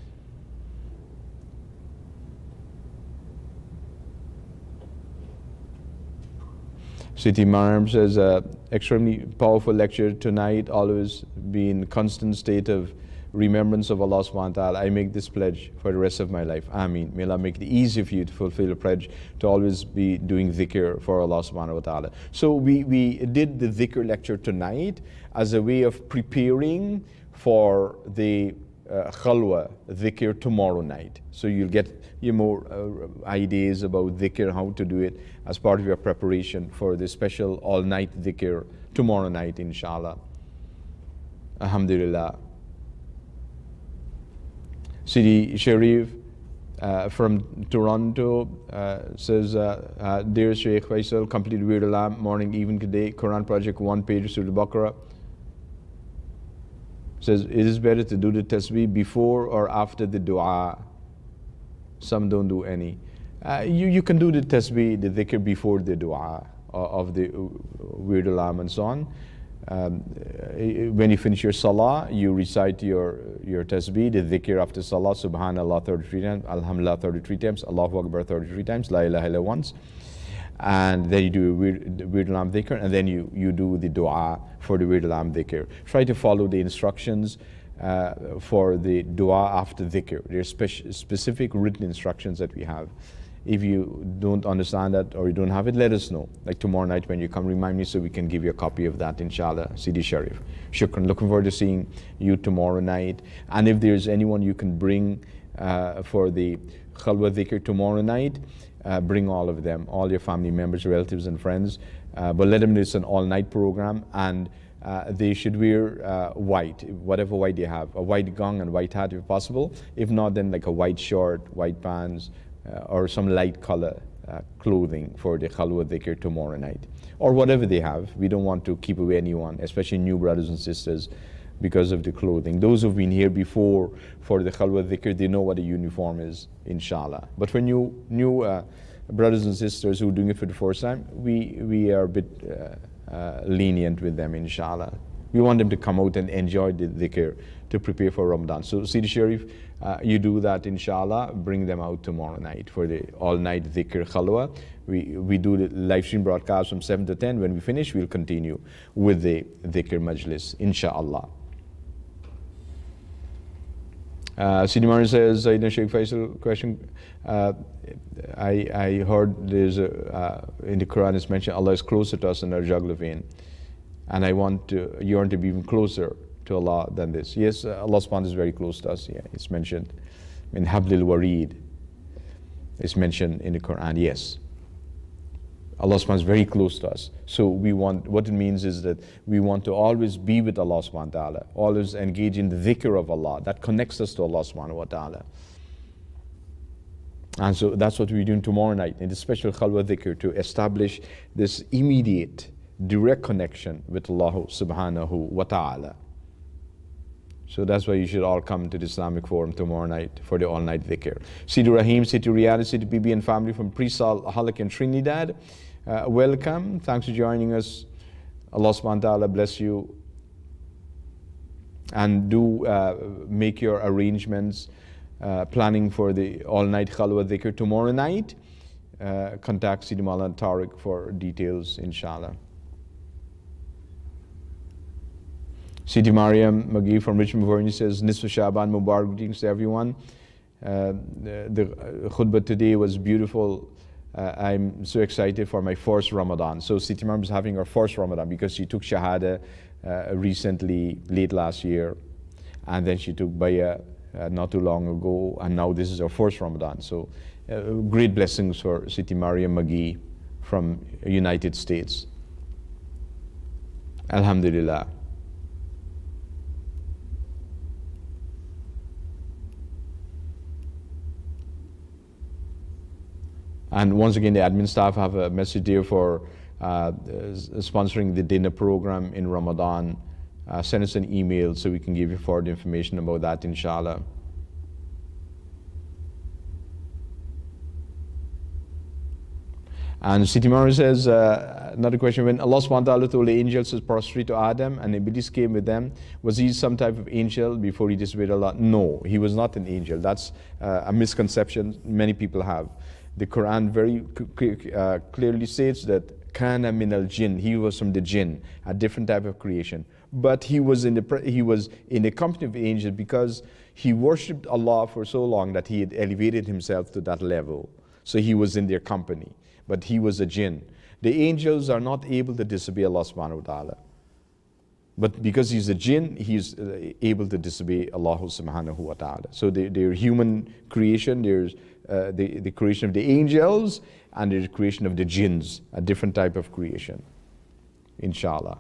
Siti Mariam says, uh, extremely powerful lecture tonight, always be in constant state of remembrance of Allah subhanahu wa ta'ala. I make this pledge for the rest of my life. Ameen. May Allah make it easy for you to fulfill the pledge to always be doing dhikr for Allah subhanahu wa ta'ala. So we, we did the dhikr lecture tonight as a way of preparing for the uh, khalwa dhikr tomorrow night. So you'll get you more uh, ideas about dhikr, how to do it as part of your preparation for the special all-night dhikr tomorrow night, inshallah. Alhamdulillah. Sidi Sharif uh, from Toronto uh, says, uh, uh, Dear Shaykh Faisal, complete Weird Alam, morning, even today, Quran Project, one page, Surah Al-Baqarah. Says, it is better to do the tasbih before or after the dua. Some don't do any. Uh, you, you can do the tasbih, the dhikr before the dua of the Weird Alam and so on. Um, when you finish your salah, you recite your, your tasbih, the dhikr after salah, subhanallah thirty-three times, alhamdulillah thirty-three times, Allahu Akbar thirty-three times, la ilaha illa once. And then you do a Weird, Weird Alam dhikr, and then you, you do the dua for the Weird Alam dhikr. Try to follow the instructions uh, for the dua after dhikr. There are speci specific written instructions that we have. If you don't understand that or you don't have it, let us know. Like tomorrow night when you come, remind me so we can give you a copy of that, inshallah. Sidi Sharif. Shukran. Looking forward to seeing you tomorrow night. And if there's anyone you can bring uh, for the Khalwa Dhikr tomorrow night, uh, bring all of them, all your family members, relatives and friends. Uh, but let them know it's an all-night program, and uh, they should wear uh, white, whatever white they have. A white gown and white hat if possible. If not, then like a white short, white pants, Uh, or some light color uh, clothing for the Khalwa Dhikr tomorrow night. Or whatever they have. We don't want to keep away anyone, especially new brothers and sisters, because of the clothing. Those who've been here before for the Khalwa Dhikr, they know what a uniform is, inshallah. But for new, new uh, brothers and sisters who are doing it for the first time, we, we are a bit uh, uh, lenient with them, inshallah. We want them to come out and enjoy the dhikr to prepare for Ramadan. So Sidi Sharif, uh, you do that, inshallah. Bring them out tomorrow night for the all-night dhikr khalwa. We, we do the live stream broadcast from seven to ten. When we finish, we'll continue with the dhikr majlis, inshallah. Uh, Sidi Maran says, Sayyidina Shaykh Faisal, question. Uh, I, I heard there's a, uh, in the Quran it's mentioned Allah is closer to us in our jugular vein. And I want to yearn to be even closer to Allah than this. Yes, uh, Allah subhanahu wa ta'ala is very close to us. Yeah, it's mentioned in Hablil Warid. It's mentioned in the Quran. Yes, Allah subhanahu wa ta'ala is very close to us. So we want, what it means is that we want to always be with Allah subhanahu wa ta'ala, always engage in the dhikr of Allah. That connects us to Allah subhanahu wa ta'ala. And so that's what we're doing tomorrow night in the special Khalwa dhikr, to establish this immediate direct connection with Allah subhanahu wa ta'ala. So that's why you should all come to the Islamic Forum tomorrow night for the all-night dhikr. Sidi Rahim, Sidi Riyadh, Sidi B B and family from Presal, Halak and Trinidad. Uh, welcome. Thanks for joining us. Allah subhanahu wa ta'ala bless you. And do uh, make your arrangements, uh, planning for the all-night Khalwa dhikr tomorrow night. Uh, contact Sidi Mawlana Tariq for details, inshallah. Sidi Mariam McGee from Richmond, Virginia says, Nisfa Shaban Mubarak, greetings to everyone. Uh, the, the khutbah today was beautiful. Uh, I'm so excited for my first Ramadan. So Sidi Mariam is having her first Ramadan because she took Shahada uh, recently, late last year. And then she took Bayah uh, not too long ago. And now this is her first Ramadan. So uh, great blessings for Sidi Mariam McGee from United States. Alhamdulillah. And once again, the admin staff have a message there for uh, sponsoring the dinner program in Ramadan, uh, send us an email so we can give you further information about that, inshallah. And Siti Mara says, uh, another question, when Allah subhanahu wa ta'ala told the angels to prostrate to Adam and Iblis came with them, was he some type of angel before he disobeyed Allah? No, he was not an angel. That's uh, a misconception many people have. The Quran very uh, clearly states that kana min al jinn, he was from the jinn, a different type of creation. But he was in the he was in the company of angels because he worshipped Allah for so long that he had elevated himself to that level. So he was in their company. But he was a jinn. The angels are not able to disobey Allah subhanahu wa ta'ala. But because he's a jinn, he's uh, able to disobey Allah subhanahu wa ta'ala. So they, they're human creation, there's uh, the, the creation of the angels, and there's the creation of the jinns, a different type of creation. Inshallah.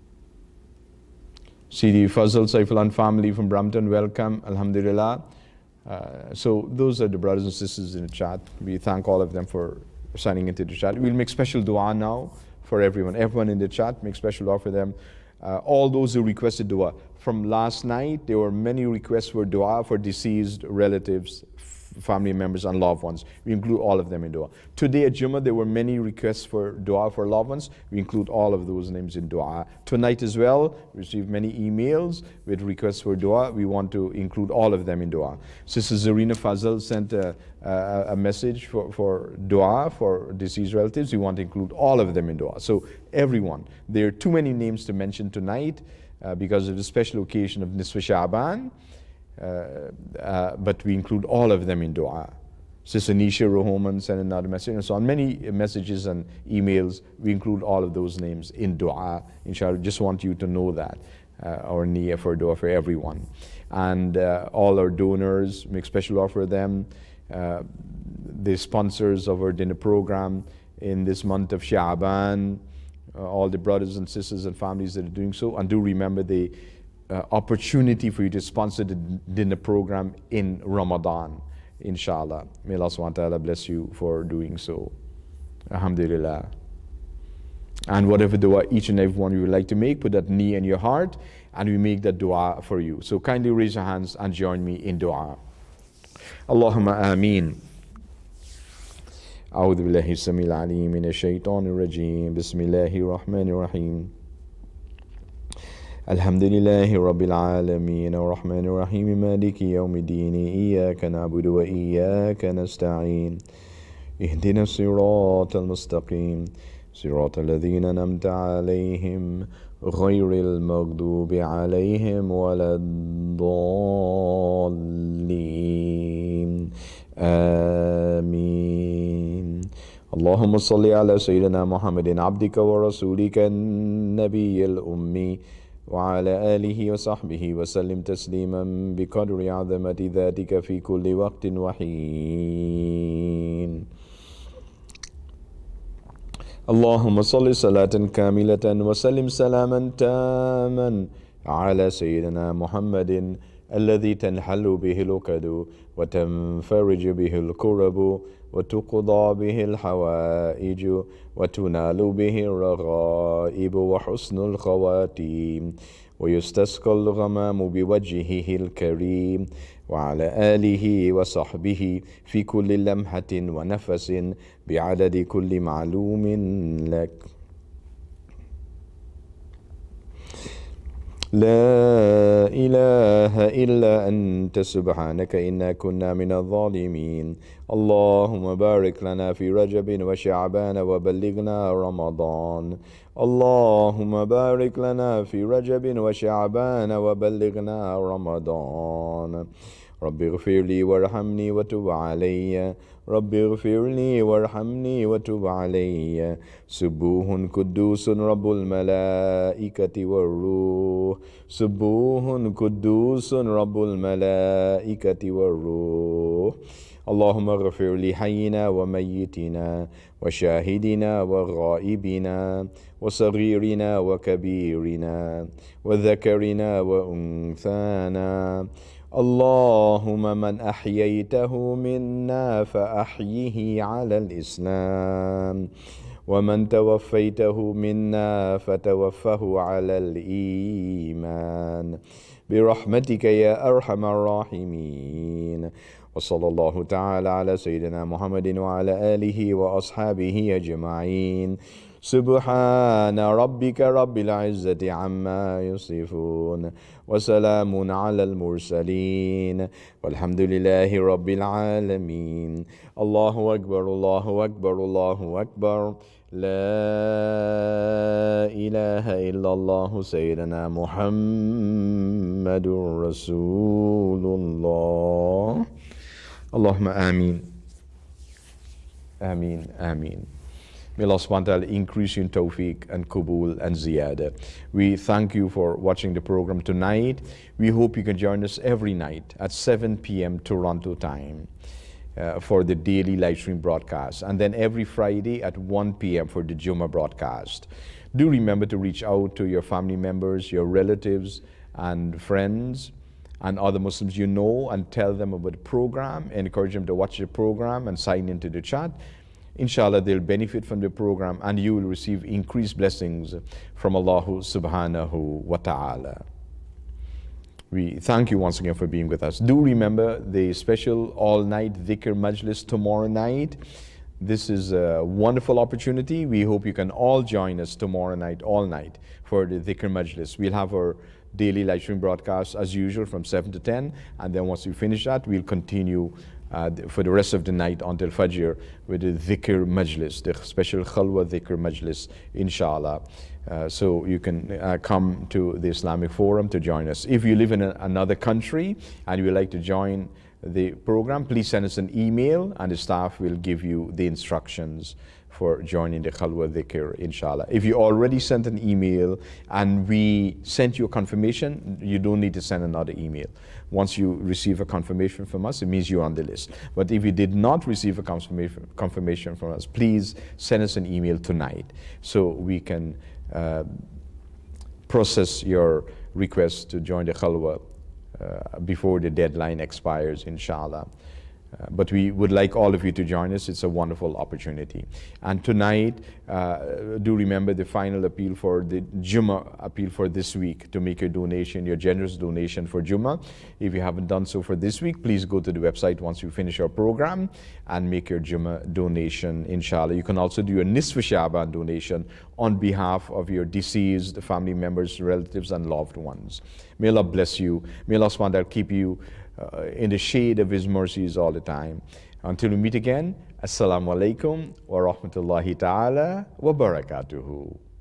Sidi Fazal Saifulan family from Brampton, welcome, alhamdulillah. Uh, so those are the brothers and sisters in the chat. We thank all of them for signing into the chat. We'll make special dua now for everyone. Everyone in the chat, make special dua for them. Uh, all those who requested dua. From last night, there were many requests for dua for deceased relatives, family members, and loved ones. We include all of them in dua. Today at Jummah, there were many requests for dua for loved ones. We include all of those names in dua. Tonight as well, we received many emails with requests for dua. We want to include all of them in dua. Sister Zarina Fazal sent a, a, a message for, for dua for deceased relatives. We want to include all of them in dua. So everyone. There are too many names to mention tonight uh, because of the special occasion of Nisfa Sha'ban. Uh, uh, but we include all of them in dua. Sister Nisha Rohoman sent another message. And so on many messages and emails, we include all of those names in dua. Inshallah, just want you to know that. Uh, our niyyah for dua for everyone. And uh, all our donors, make special offer for them. Uh, the sponsors of our dinner program in this month of Sha'ban, uh, all the brothers and sisters and families that are doing so. And do remember the Uh, opportunity for you to sponsor the dinner program in Ramadan, inshallah. May Allah subhanahu wa ta'ala bless you for doing so. Alhamdulillah. And whatever dua each and every one you would like to make, put that niyyah in your heart, and we make that dua for you. So kindly raise your hands and join me in dua. Allahumma ameen. أعوذ بالله السميع العليم من الشيطان الرجيم بسم الله الرحمن الرحيم الحمد لله رب العالمين الرحمن الرحيم مالك يوم الدين إياك نعبد وإياك نستعين اهدنا الصراط المستقيم صراط الذين أنعمت عليهم غير المغضوب عليهم ولا الضالين آمين اللهم صل على سيدنا محمد عبدك ورسولك النبي الأمي وعلى آله وصحبه وسلم تسليما بقدر عظمة ذاتك في كل وقت وحين اللهم صل صلاة كاملة وسلم سلاما تاما على سيدنا محمد الذي تنحل به العقد وتنفرج به الكرب وتقضى به الحوائج وتنال به الرغائب وحسن الخواتيم ويستسقى الغمام بوجهه الكريم وعلى آله وصحبه في كل لمحة ونفس بعدد كل معلوم لك لا إله إلا أنت سبحانك إنا كنا من الظالمين اللهم بارك لنا في رجب وشعبان وبلغنا رمضان اللهم بارك لنا في رجب وشعبان وبلغنا رمضان رب اغفر لي وارحمني وتب علي رب اغفر لي وارحمني وتب علي سبوح قدوس رب الملائكة والروح سبوح قدوس رب الملائكة والروح اللهم اغفر لحينا وميتنا وشاهدنا وغائبنا وصغيرنا وكبيرنا وذكرنا وأنثانا اللهم من أحييته منا فأحيه على الإسلام ومن توفيته منا فتوفه على الإيمان برحمتك يا أرحم الراحمين. وصلى الله تعالى على سيدنا محمد وعلى آله وأصحابه أجمعين. سبحان ربك رب العزة عما يصفون وسلام على المرسلين والحمد لله رب العالمين. الله أكبر الله أكبر الله أكبر. لا إله إلا الله سيدنا محمد رسول الله. Allahumma ameen. Ameen, ameen. May Allah subhanahu wa ta'ala increase you in tawfiq and kubul and ziyada. We thank you for watching the program tonight. We hope you can join us every night at seven p m Toronto time uh, for the daily live stream broadcast, and then every Friday at one p m for the Jummah broadcast. Do remember to reach out to your family members, your relatives and friends and other Muslims you know, and tell them about the program, encourage them to watch the program and sign into the chat. Inshallah, they'll benefit from the program and you will receive increased blessings from Allah subhanahu wa ta'ala. We thank you once again for being with us. Do remember the special all-night dhikr majlis tomorrow night. This is a wonderful opportunity. We hope you can all join us tomorrow night, all night, for the dhikr majlis. We'll have our daily live stream broadcast as usual from seven to ten, and then once we finish that, we'll continue uh, for the rest of the night until Fajr with the dhikr majlis, the special khalwa dhikr majlis, inshallah. Uh, so you can uh, come to the Islamic Forum to join us. If you live in a, another country and you would like to join the program, please send us an email and the staff will give you the instructions for joining the Khalwa Dhikr, inshallah. If you already sent an email and we sent you a confirmation, you don't need to send another email. Once you receive a confirmation from us, it means you're on the list. But if you did not receive a confirmation, confirmation from us, please send us an email tonight so we can uh, process your request to join the Khalwa uh, before the deadline expires, inshallah. Uh, but we would like all of you to join us. It's a wonderful opportunity. And tonight, uh, do remember the final appeal for the Jummah appeal for this week, to make your donation, your generous donation for Jummah. If you haven't done so for this week, please go to the website once you finish our program and make your Jummah donation, inshallah. You can also do a Nisf Sha'ban donation on behalf of your deceased family members, relatives, and loved ones. May Allah bless you. May Allah subhanahu wa ta'ala keep you Uh, in the shade of His mercies all the time. Until we meet again, Assalamu alaikum wa rahmatullahi ta'ala wa barakatuhu.